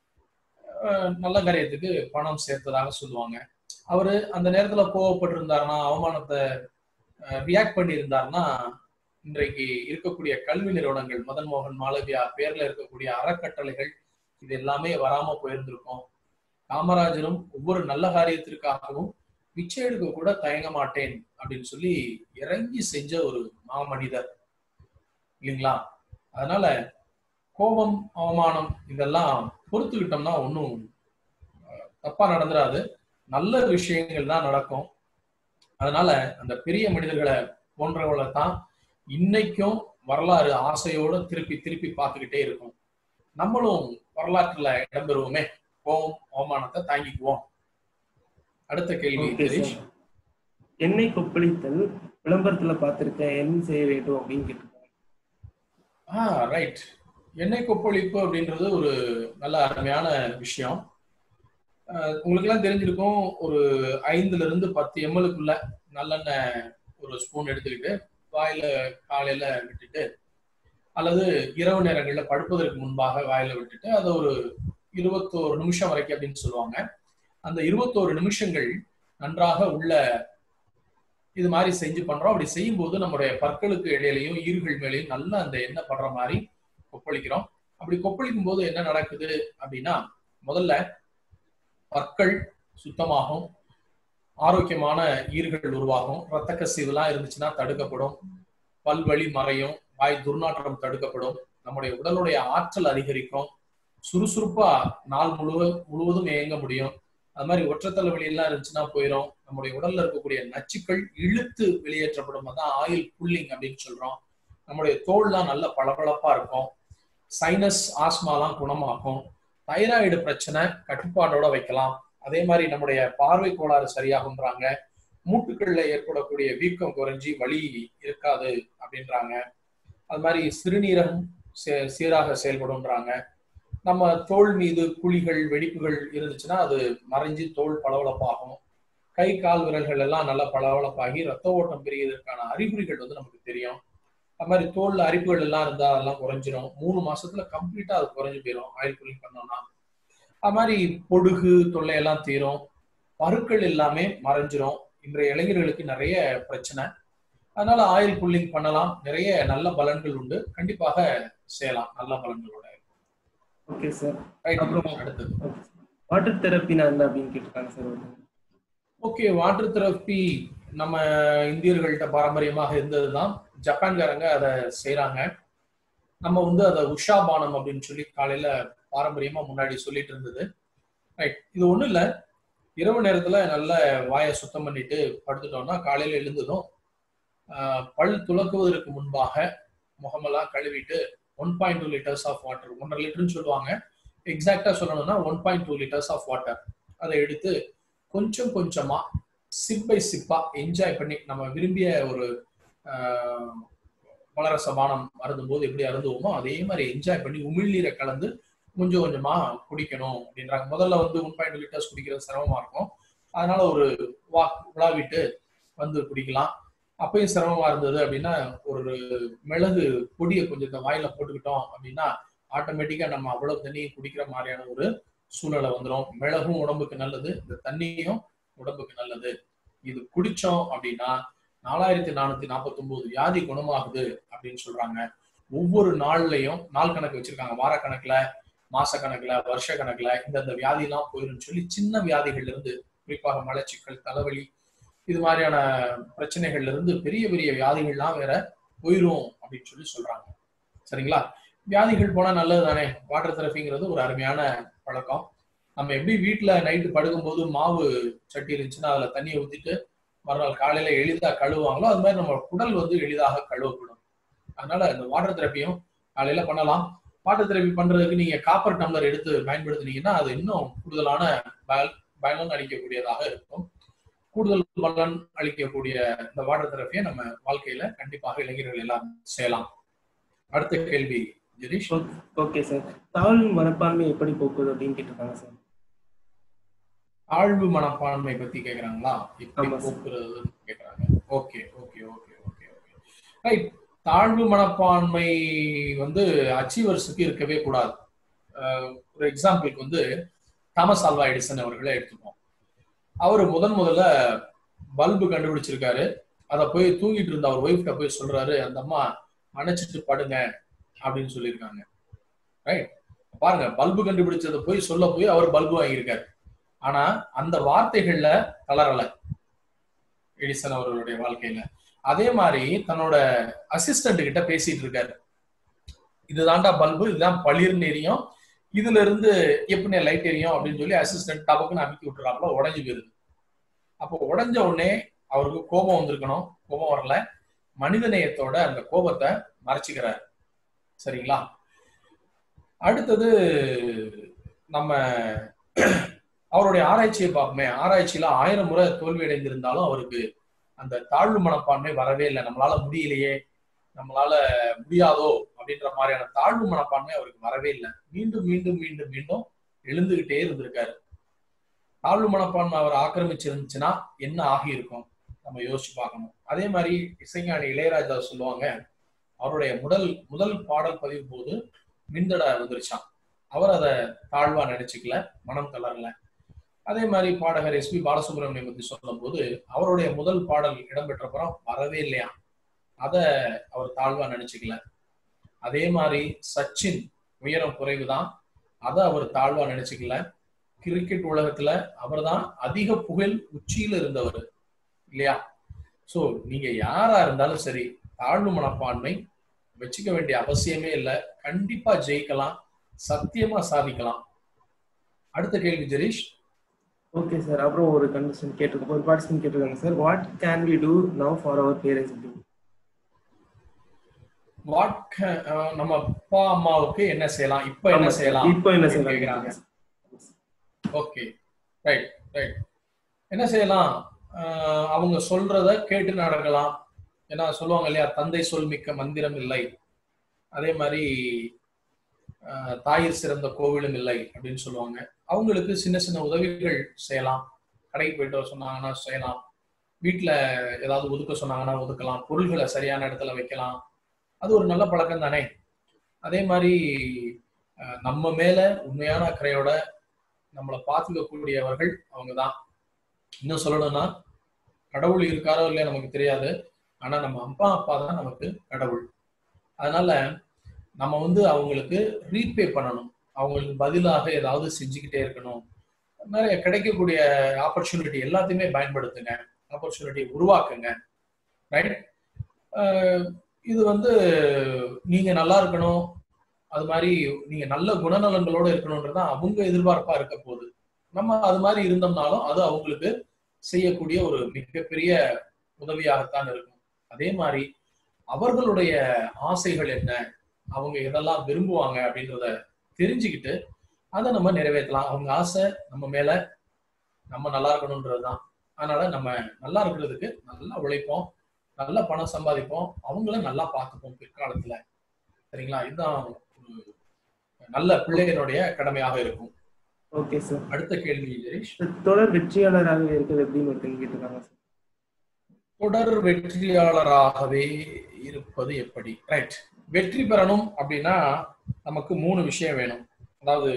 Speaker 2: நல்ல காரியத்துக்கு பணம் சேர்த்ததாக சொல்லுவாங்க. அவரு அந்த நேரத்துல கோவப்பட்டிருந்தாருன்னா, அவமானத்தை ரியாக்ட் பண்ணி இருந்தாருன்னா, இன்றைக்கு இருக்கக்கூடிய கல்வி நிறுவனங்கள், மதன் மோகன் மாளவியா பேர்ல இருக்கக்கூடிய அறக்கட்டளைகள், இது எல்லாமே வராம போயிருந்திருக்கும். காமராஜரும் ஒவ்வொரு நல்ல காரியத்திற்காகவும் பிச்சை எடுக்க கூட தயங்க மாட்டேன் அப்படின்னு சொல்லி இறங்கி செஞ்ச ஒரு மாமனிதர் இல்லைங்களா? அதனால கோபம், அவமானம் இதெல்லாம் பொறுத்துக்கிட்டோம்னா ஒன்றும் தப்பா நடந்துடாது, நல்ல விஷயங்கள் தான் நடக்கும். அதனால அந்த பெரிய மனிதர்களை போன்றவங்களை தான் இன்னைக்கும் வரலாறு ஆசையோடு திருப்பி திருப்பி பார்த்துக்கிட்டே இருக்கும். நம்மளும் வரலாற்றுல இடம்பெறுவோமே, கோபம் அவமானத்தை தாங்கிக்குவோம். அடுத்த கேள்வி.
Speaker 3: எண்ணெய் கொப்பளித்தல் விளம்பரத்துல பார்த்திருக்கேன், என்ன செய்ய வேண்டும் அப்படின்னு கேட்டிருக்காங்க.
Speaker 2: Ah right. எண்ணெய் கொப்பளிப்பு அப்படின்றது ஒரு நல்ல அருமையான விஷயம். உங்களுக்கு எல்லாம் தெரிஞ்சிருக்கும், ஒரு ஐந்துல இருந்து பத்து எம்எல்க்குள்ள நல்லெண்ணெய் ஒரு ஸ்பூன் எடுத்துக்கிட்டு வாயில காலையில விட்டுட்டு, அல்லது இரவு நேரங்கள்ல படுப்பதற்கு முன்பாக வாயில விட்டுட்டு அதை ஒரு இருபத்தோரு நிமிஷம் வரைக்கும் அப்படின்னு சொல்லுவாங்க. அந்த இருபத்தோரு நிமிஷங்கள் நன்றாக உள்ள இது மாதிரி செஞ்சு பண்றோம். அப்படி செய்யும் போது நம்முடைய பற்களுக்கு இடையிலையும் ஈர்கள் மேலையும் நல்லா அந்த எண்ணெய் படுற மாதிரி கொப்பளிக்கிறோம். அப்படி கொப்பளிக்கும் போது என்ன நடக்குது அப்படின்னா, முதல்ல பற்கள் சுத்தமாகும், ஆரோக்கியமான ஈர்கள் உருவாகும், இரத்த கசிவுலாம் இருந்துச்சுன்னா தடுக்கப்படும், பல்வழி மறையும், வாய் துர்நாற்றம் தடுக்கப்படும், நம்முடைய உடலுடைய ஆற்றல் அதிகரிக்கும், சுறுசுறுப்பா நாள் முழுவ முழுவதும் இயங்க முடியும். அது மாதிரி ஒற்றத்தலை வெளியெல்லாம் இருந்துச்சுன்னா போயிடும். நம்முடைய உடல்ல இருக்கக்கூடிய நச்சுக்கள் இழுத்து வெளியேற்றப்படும். அதான் ஆயில் புல்லிங் அப்படின்னு சொல்றோம். நம்முடைய தோல்லாம் நல்ல பளபளப்பா இருக்கும். சைனஸ், ஆஸ்மாலாம் குணமாகும். தைராய்டு பிரச்சனை கட்டுப்பாடோட வைக்கலாம். அதே மாதிரி நம்முடைய பார்வை கோளாறு சரியாகுன்றாங்க. மூட்டுக்கள்ல ஏற்படக்கூடிய வீக்கம் குறைஞ்சி வலி இருக்காது அப்படின்றாங்க. அது மாதிரி சிறுநீரகம் சீராக செயல்படும்ன்றாங்க. நம்ம தோல் மீது குழிகள், வெடிப்புகள் இருந்துச்சுன்னா அது மறைஞ்சு தோல் பளபளப்பாகும். கை கால் விரல்கள் எல்லாம் நல்லா பளபளப்பாகி ரத்த ஓட்டம் பெரியதற்கான அறிகுறிகள் வந்து நமக்கு தெரியும். அது மாதிரி தோல்ல அரிப்புகள் எல்லாம் இருந்தா அதெல்லாம் குறைஞ்சிரும். மூணு மாசத்துல கம்ப்ளீட்டா அது குறைஞ்சு போயிடும் ஆயில் கூலிங் பண்ணோம்னா. அது மாதிரி பொடுகு தொல்லையெல்லாம் தீரும், பருக்கள் எல்லாமே மறைஞ்சிரும். இன்றைய இளைஞர்களுக்கு நிறைய பிரச்சனை. அதனால ஆயில் புல்லிங் பண்ணலாம், நிறைய நல்ல பலன்கள் உண்டு. கண்டிப்பாக செய்யலாம், நல்ல பலன்களோட.
Speaker 3: Okay sir.
Speaker 2: அடுத்தது
Speaker 3: வாட்டர் தெரப்பினா என்ன அப்படின்னு கேட்டிருக்காங்க சார்.
Speaker 2: ஓகே, வாட்டர் தெரப்பி நம்ம இந்தியர்கள்ட்ட பாரம்பரியமாக இருந்ததுதான். ஜப்பான்காரங்க அதை செய்யறாங்க. நம்ம வந்து அதை உஷா பானம் அப்படின்னு சொல்லி காலையில பாரம்பரியமா முன்னாடி சொல்லிட்டு இருந்தது. ரைட். இது ஒண்ணும் இல்லை, இரவு நேரத்துல நல்ல வாயை சுத்தம் பண்ணிட்டு படுத்துட்டோம்னா காலையில எழுந்ததும் ஆஹ் பல் துலக்குவதற்கு முன்பாக முகமெல்லாம் கழுவிட்டு one point two litres of water, ஒன்றரை லிட்டர்னு சொல்லுவாங்க, எக்ஸாக்டா சொல்லணும்னா one point two litres of water, அதை எடுத்து கொஞ்சம் கொஞ்சமா சிப் பை சிப்பா என்ஜாய் பண்ணி, நம்ம விரும்பிய ஒரு ஆஹ் வளரச பானம் அருந்தும் போது எப்படி அருந்துவோமோ அதே மாதிரி என்ஜாய் பண்ணி உமிழ்நீரை கலந்து கொஞ்சம் கொஞ்சமா குடிக்கணும் அப்படின்றாங்க. முதல்ல வந்து ஒன் பாயிண்ட் லிட்டர்ஸ் குடிக்கிறது சிரமமா இருக்கும். அதனால ஒரு வாக் விழாவிட்டு வந்து குடிக்கலாம். அப்பயும் சிரமமா இருந்தது அப்படின்னா ஒரு மிளகு பொடியை கொஞ்சம் இந்த வாயில போட்டுக்கிட்டோம் அப்படின்னா ஆட்டோமேட்டிக்கா நம்ம அவ்வளவு தண்ணியும் குடிக்கிற மாதிரியான ஒரு சூழ்நிலை வந்துடும். மிளகும் உடம்புக்கு நல்லது, இந்த தண்ணியும் உடம்புக்கு நல்லது. இது குடிச்சோம் அப்படின்னா நாலாயிரத்தி நானூத்தி நாற்பத்தி ஒன்பது வியாதி குணமாகுது அப்படின்னு சொல்றாங்க. ஒவ்வொரு நாள்லயும் நாள் கணக்கு வச்சிருக்காங்க, வார கணக்குல, மாச கணக்குல, வருஷ கணக்குல இந்தந்த வியாதி எல்லாம் போயிடும் சொல்லி சின்ன வியாதிகள்ல இருந்து, குறிப்பாக மலச்சிக்கல், தலைவலி, இது மாதிரியான பிரச்சனைகள்ல இருந்து பெரிய பெரிய வியாதிகள்லாம் வேற போயிரும் அப்படின்னு சொல்லி சொல்றாங்க. சரிங்களா? வியாதிகள் போனா நல்லது தானே. வாட்டர் தெரபிங்கிறது ஒரு அருமையான பழக்கம். நம்ம எப்படி வீட்டுல நைட்டு படுக்கும்போது மாவு சட்டி இருந்துச்சுன்னா அதுல தண்ணியை ஊத்திட்டு மறுநாள் காலையில எளிதா கழுவுவாங்களோ அது மாதிரி நம்ம குடல் வந்து எளிதாக கழுவப்படும். அதனால இந்த வாட்டர் தெரப்பியும் காலையில பண்ணலாம். வாட்டர் தெரப்பி பண்றதுக்கு நீங்க காப்பர் டம்ளர் எடுத்து பயன்படுத்தினீங்கன்னா அது இன்னும் கூடுதலான பலன் அளிக்கக்கூடியதாக இருக்கும். கூடுதல் பலன் அளிக்கக்கூடிய இந்த வாட்டர் தெரப்பியை நம்ம வாழ்க்கையில கண்டிப்பாக இளைஞர்கள் எல்லாம் செய்யலாம். அடுத்த கேள்வி ஜெரீஷ்.
Speaker 3: ஓகே சார், தாழ்வு மனப்பான்மை எப்படி போக்குவது அப்படின்னு கேட்டிருக்காங்க சார்.
Speaker 2: தாழ்வு மனப்பான்மை பத்தி கேக்குறாங்களா? எப்படி போக்குறது கேக்குறாங்க. Okay okay okay okay okay right. தாழ்வு மனப்பான்மை வந்து அச்சீவர்ஸுக்கு இருக்கவே கூடாது. ஒரு எக்ஸாம்பிளுக்கு வந்து தாமஸ் ஆல்வா எடிசன் அவர்களை எடுத்துப்போம். அவரு முதன் முதல்ல பல்பு கண்டுபிடிச்சிருக்காரு. அதை போய் தூங்கிட்டு இருந்த அவர் ஒய்ஃப்ட போய் சொல்றாரு, அந்த அம்மா அணைச்சிட்டு படுங்க அப்படின்னு சொல்லியிருக்காங்க. ரைட், பாருங்க, பல்பு கண்டுபிடிச்சதை போய் சொல்ல போய் அவர் பல்பு வாங்கியிருக்காரு. ஆனா அந்த வார்த்தைகள்ல தளரல எடிசன் அவர்களுடைய வாழ்க்கையில. அதே மாதிரி தன்னோட அசிஸ்டன்ட் கிட்ட பேசிட்டு இருக்காரு, இதுதான்டா பல்பு, இதுதான் பளிர்னு எரியும், இதுல இருந்து எப்படி லைட் எரியும் அப்படின்னு சொல்லி அசிஸ்டன்ட் டபக்குன்னு அமைக்கி விட்டுறாப்புல உடஞ்சு போயிருது. அப்போ உடஞ்ச உடனே அவருக்கு கோபம் வந்திருக்கணும், கோபம் வரல, மனிதநேயத்தோட அந்த கோபத்தை மறைச்சுக்கிறாரு. சரிங்களா? அடுத்தது நம்ம அவருடைய ஆராய்ச்சியை பார்ப்போமே. ஆராய்ச்சியில ஆயிரம் முறை தோல்வி அடைந்திருந்தாலும் அவருக்கு அந்த தாழ்வு மனப்பான்மை வரவே இல்லை. நம்மளால முடியலையே, நம்மளால முடியாதோ அப்படின்ற மாதிரியான தாழ்வு மனப்பான்மை அவருக்கு வரவே இல்லை. மீண்டும் மீண்டும் மீண்டும் மீண்டும் எழுந்துகிட்டே இருந்திருக்காரு. தாழ்வு மனப்பான்மை அவர் ஆக்கிரமிச்சிருந்துச்சுன்னா என்ன ஆகி இருக்கும் நம்ம யோசிச்சு பார்க்கணும். அதே மாதிரி இசைஞானி இளையராஜா சொல்லுவாங்க, அவருடைய முதல் முதல் பாடல் பதிவு போது மின்தட வந்துருச்சான். அவர் அதை தாழ்வா நினைச்சுக்கல, மனம் தளரல. அதே மாதிரி பாடகர் எஸ் பி பாலசுப்ரமணியம் பத்தி சொல்லும் போது அவருடைய முதல் பாடல் இடம்பெற்ற படம் வரவே இல்லையா, அத அவர் தாழ்வா நினைச்சுக்கல. அதே மாதிரி சச்சின் உயரம் குறைவுதான், அதை அவர் தாழ்வா நினைச்சுக்கல. கிரிக்கெட் உலகத்துல அவர் தான் அதிக புகழ் உச்சியில இருந்தவர் இல்லையா? சோ நீங்க யாரா இருந்தாலும் சரி, தாழ்வு மனப்பான்மை வச்சுக்க வேண்டிய அவசியமே இல்லை. கண்டிப்பா ஜெயிக்கலாம், சத்தியமா சாதிக்கலாம். அடுத்த கேள்வி ஜெரீஷ்.
Speaker 3: ஓகே சார், அப்புறம் ஒரு கண்டிஷன் கேட்டிருக்கோம், ஒரு பார்ட்டிசிபென்ட் கேட்டிருக்காங்க sir, what can we do now for our parents? வாட்
Speaker 2: நம்ம அப்பா அம்மாவுக்கு என்ன செய்யலாம், இப்ப என்ன செய்யலாம்,
Speaker 3: இப்போ என்ன செய்யலாம்?
Speaker 2: Okay, right right. என்ன செய்யலாம்? அவங்க சொல்றத கேட்டு நடக்கலாம். ஏன்னா சொல்லுவாங்க இல்லையா, தந்தை சொல் மிக்க மந்திரம் இல்லை, அதே மாதிரி தாயிற் சிறந்த கோவிலும் இல்லை அப்படின்னு சொல்லுவாங்க. அவங்களுக்கு சின்ன சின்ன உதவிகள் செய்யலாம். கடைக்கு போயிட்டு வர சொன்னாங்கன்னா செய்யலாம், வீட்டுல ஏதாவது ஒதுக்க சொன்னாங்கன்னா ஒதுக்கலாம், பொருள்களை சரியான இடத்துல வைக்கலாம். அது ஒரு நல்ல பழக்கம் தானே. அதே மாதிரி நம்ம மேல உண்மையான அக்கறையோட நம்மளை பார்த்துக்கக்கூடியவர்கள் அவங்கதான். இன்னும் சொல்லணும்னா, கடவுள் இருக்காரோ இல்லையா நமக்கு தெரியாது, ஆனா நம்ம அம்மா அப்பா தான் நமக்கு கடவுள். அதனால நம்ம வந்து அவங்களுக்கு ரீபே பண்ணணும், அவங்களுக்கு பதிலாக ஏதாவது செஞ்சுக்கிட்டே இருக்கணும். நிறைய கிடைக்கக்கூடிய ஆப்பர்ச்சுனிட்டி எல்லாத்தையுமே பயன்படுத்துங்க, ஆப்பர்ச்சுனிட்டியை உருவாக்குங்க. ரைட். இது வந்து நீங்க நல்லா இருக்கணும், அது மாதிரி நீங்க நல்ல குணநலங்களோட இருக்கணும்ன்றதான் அவங்க எதிர்பார்ப்பா இருக்க போகுது. நம்ம அது மாதிரி இருந்தோம்னாலும் அது அவங்களுக்கு செய்யக்கூடிய ஒரு மிகப்பெரிய உதவியாகத்தான் இருக்கும். அதே மாதிரி அவர்களுடைய ஆசைகள் என்ன, அவங்க எதெல்லாம் விரும்புவாங்க அப்படின்றத தெரிஞ்சுக்கிட்டு அதை நம்ம நிறைவேற்றலாம். அவங்க ஆசை நம்ம மேல நம்ம நல்லா இருக்கணும்ன்றதுதான். அதனால நம்ம நல்லா இருக்கிறதுக்கு நல்லா உழைப்போம், நல்ல பணம் சம்பாதிப்போம், அவங்கள நல்லா பார்த்துப்போம் பிற்காலத்துல. சரிங்களா? இதுதான் நல்ல பிள்ளைகளுடைய கடமையாக இருக்கும்.
Speaker 3: Okay sir.
Speaker 2: அடுத்த கேள்வி ஜெரீஷ்.
Speaker 3: தொடர் வெற்றியாளராக இருக்கிறது எப்படின்னு கேட்டிருக்காங்க சார்.
Speaker 2: தொடர் வெற்றியாளராகவே இருப்பது எப்படி? ரைட். வெற்றி பெறணும் அப்படின்னா நமக்கு மூணு விஷயம் வேணும். அதாவது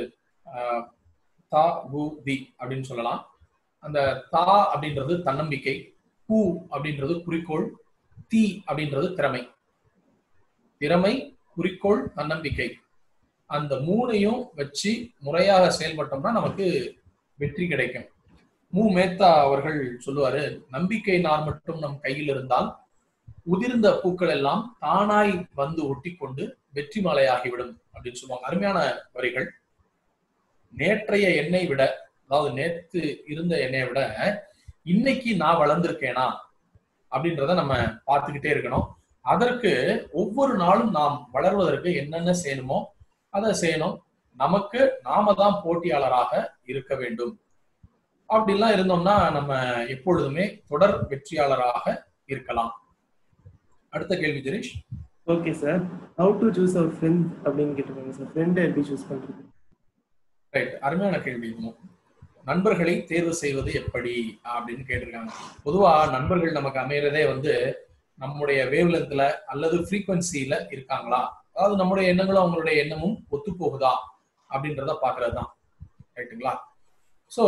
Speaker 2: தா கு தி அப்படின்னு சொல்லலாம். அந்த தா அப்படின்றது தன்னம்பிக்கை, கு அப்படின்றது குறிக்கோள், தி அப்படின்றது திறமை. திறமை, குறிக்கோள், தன்னம்பிக்கை, அந்த மூணையும் வச்சு முறையாக செயல்பட்டோம்னா நமக்கு வெற்றி கிடைக்கும். மு மேத்தா அவர்கள் சொல்லுவாரு, நம்பிக்கை நார் மட்டும் நம் கையில் இருந்தால் உதிர்ந்த பூக்கள் எல்லாம் தானாய் வந்து ஒட்டி கொண்டு வெற்றி மாலையாகிவிடும் அப்படின்னு சொல்லுவாங்க. அருமையான வரிகள். நேற்றைய எண்ணை விட, அதாவது நேற்று இருந்த எண்ணெயை விட இன்னைக்கு நான் வளர்ந்திருக்கேனா அப்படின்றத நம்ம பார்த்துக்கிட்டே இருக்கணும். அதற்கு ஒவ்வொரு நாளும் நாம் வளர்வதற்கு என்னென்ன செய்யணுமோ அதை செய்யணும். நமக்கு நாம தான் போட்டியாளராக இருக்க வேண்டும். அப்படிலாம் இருந்தோம்னா நம்ம எப்பொழுதுமே தொடர் வெற்றியாளராக இருக்கலாம். அடுத்த கேள்வி Jerish.
Speaker 3: Okay sir, how to choose our friend அப்படின்னு கேட்டிருக்காங்க சார். ஃப்ரெண்டை எப்படி சூஸ் பண்றது?
Speaker 2: ரைட், அருமையான கேள்வி. நண்பர்களை தேர்வு செய்வது எப்படி அப்படின்னு கேட்டிருக்காங்க. பொதுவா நண்பர்கள் நமக்கு அமையறதே வந்து நம்முடைய வேவ்லென்த்ல அல்லது ஃப்ரீக்வன்சியில இருக்காங்களா, அதாவது நம்முடைய எண்ணங்களும் அவங்களுடைய எண்ணமும் ஒத்து போகுதா அப்படின்றத பாக்குறது தான். ரைட்டுங்களா? ஸோ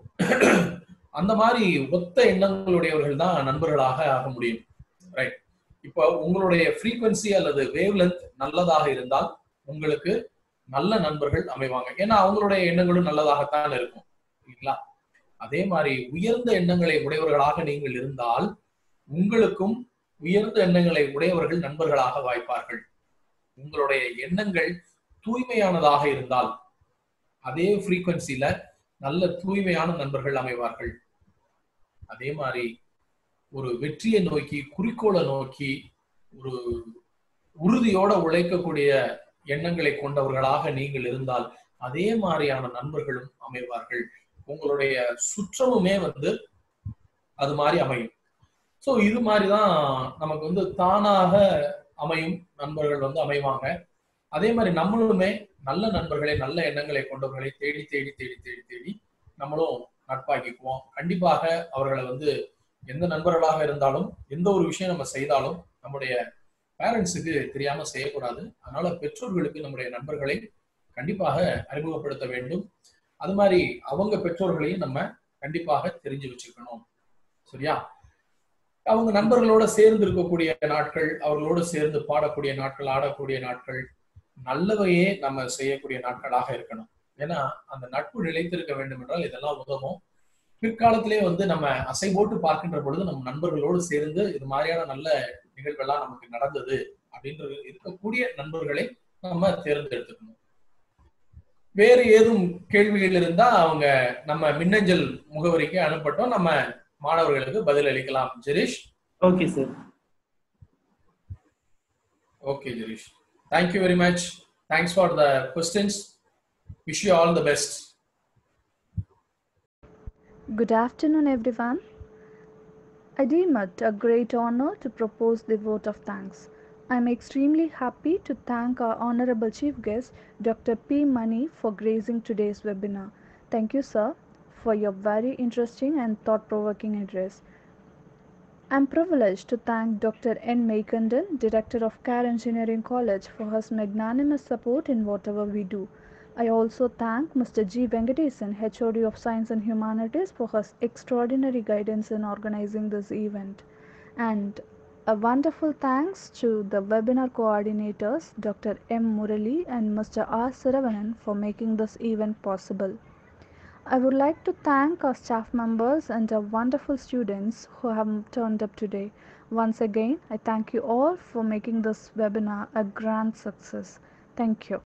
Speaker 2: அந்த மாதிரி ஒத்த எண்ணங்களுடையவர்கள் தான் நண்பர்களாக ஆக முடியும். ரைட். இப்போ உங்களுடைய ஃப்ரீக்வன்சி அல்லது வேவ்லென்த் நல்லதாக இருந்தால் உங்களுக்கு நல்ல நண்பர்கள் அமைவாங்க. ஏன்னா அவங்களுடைய எண்ணங்களும் நல்லதாகத்தான் இருக்கும் இல்லைங்களா? அதே மாதிரி உயர்ந்த எண்ணங்களை உடையவர்களாக நீங்கள் இருந்தால் உங்களுக்கும் உயர்ந்த எண்ணங்களை உடையவர்கள் நண்பர்களாக வாய்ப்பார்கள். உங்களுடைய எண்ணங்கள் தூய்மையானதாக இருந்தால் அதே ஃப்ரீக்வன்சில நல்ல தூய்மையான நண்பர்கள் அமைவார்கள். அதே மாதிரி ஒரு வெற்றியை நோக்கி, குறிக்கோளை நோக்கி ஒரு உறுதியோட உழைக்கக்கூடிய எண்ணங்களை கொண்டவர்களாக நீங்கள் இருந்தால் அதே மாதிரியான நண்பர்களும் அமைவார்கள். உங்களுடைய சுற்றமுமே வந்து அது மாதிரி அமையும். ஸோ இது மாதிரிதான் நமக்கு வந்து தானாக அமையும் நண்பர்கள் வந்து அமைவாங்க. அதே மாதிரி நம்மளுமே நல்ல நண்பர்களை, நல்ல எண்ணங்களை கொண்டவர்களை தேடி தேடி தேடி தேடி தேடி நம்மளும் நட்பாக்கிக்குவோம். கண்டிப்பாக அவர்களை வந்து எந்த நண்பர்களாக இருந்தாலும் எந்த ஒரு விஷயம் நம்ம செய்தாலும் நம்முடைய பேரண்ட்ஸுக்கு தெரியாம செய்யக்கூடாது. அதனால பெற்றோர்களுக்கு நம்முடைய நண்பர்களை கண்டிப்பாக அறிமுகப்படுத்த வேண்டும். அது மாதிரி அவங்க பெற்றோர்களையும் நம்ம கண்டிப்பாக தெரிஞ்சு வச்சுக்கணும். சரியா? அவங்க நண்பர்களோட சேர்ந்து இருக்கக்கூடிய நாட்கள், அவர்களோடு சேர்ந்து பாடக்கூடிய நாட்கள், ஆடக்கூடிய நாட்கள், நல்லவையே நம்ம செய்யக்கூடிய நாட்களாக இருக்கணும். ஏன்னா அந்த நட்பு நிலைத்திருக்க வேண்டும் என்றால் இதெல்லாம் உதவும். பிற்காலத்திலே வந்து நம்ம அசை போட்டு பார்க்கின்ற பொழுது நம்ம நண்பர்களோடு சேர்ந்து இது மாதிரியான நல்ல நிகழ்வெல்லாம் நமக்கு நடந்தது அப்படின்றது இருக்கக்கூடிய நண்பர்களை நம்ம தேர்ந்தெடுத்துக்கணும். வேறு ஏதும் கேள்விகள் இருந்தா அவங்க நம்ம மின்னஞ்சல் முகவரிக்கு அனுப்பட்டும், நம்ம மாணவர்களுக்கு பதில் அளிக்கலாம். Jerish.
Speaker 3: Okay sir.
Speaker 2: Okay Jerish, thank you very much. Thanks for the questions. Wish you all the best.
Speaker 4: Good afternoon, everyone. I deem it a great honor to propose the vote of thanks. I am extremely happy to thank our Honorable Chief Guest, Doctor P. Mani, for gracing today's webinar. Thank you, sir, for your very interesting and thought-provoking address. I am privileged to thank Doctor N. Maikandan, Director of Care Engineering College, for his magnanimous support in whatever we do. I also thank Mister G. Venkatesan, H O D of Science and Humanities, for his extraordinary guidance in organizing this event. And a wonderful thanks to the webinar coordinators, Doctor M. Murali and Mister R. Saravanan, for making this event possible. I would like to thank our staff members and our wonderful students who have turned up today. Once again, I thank you all for making this webinar a grand success. Thank you.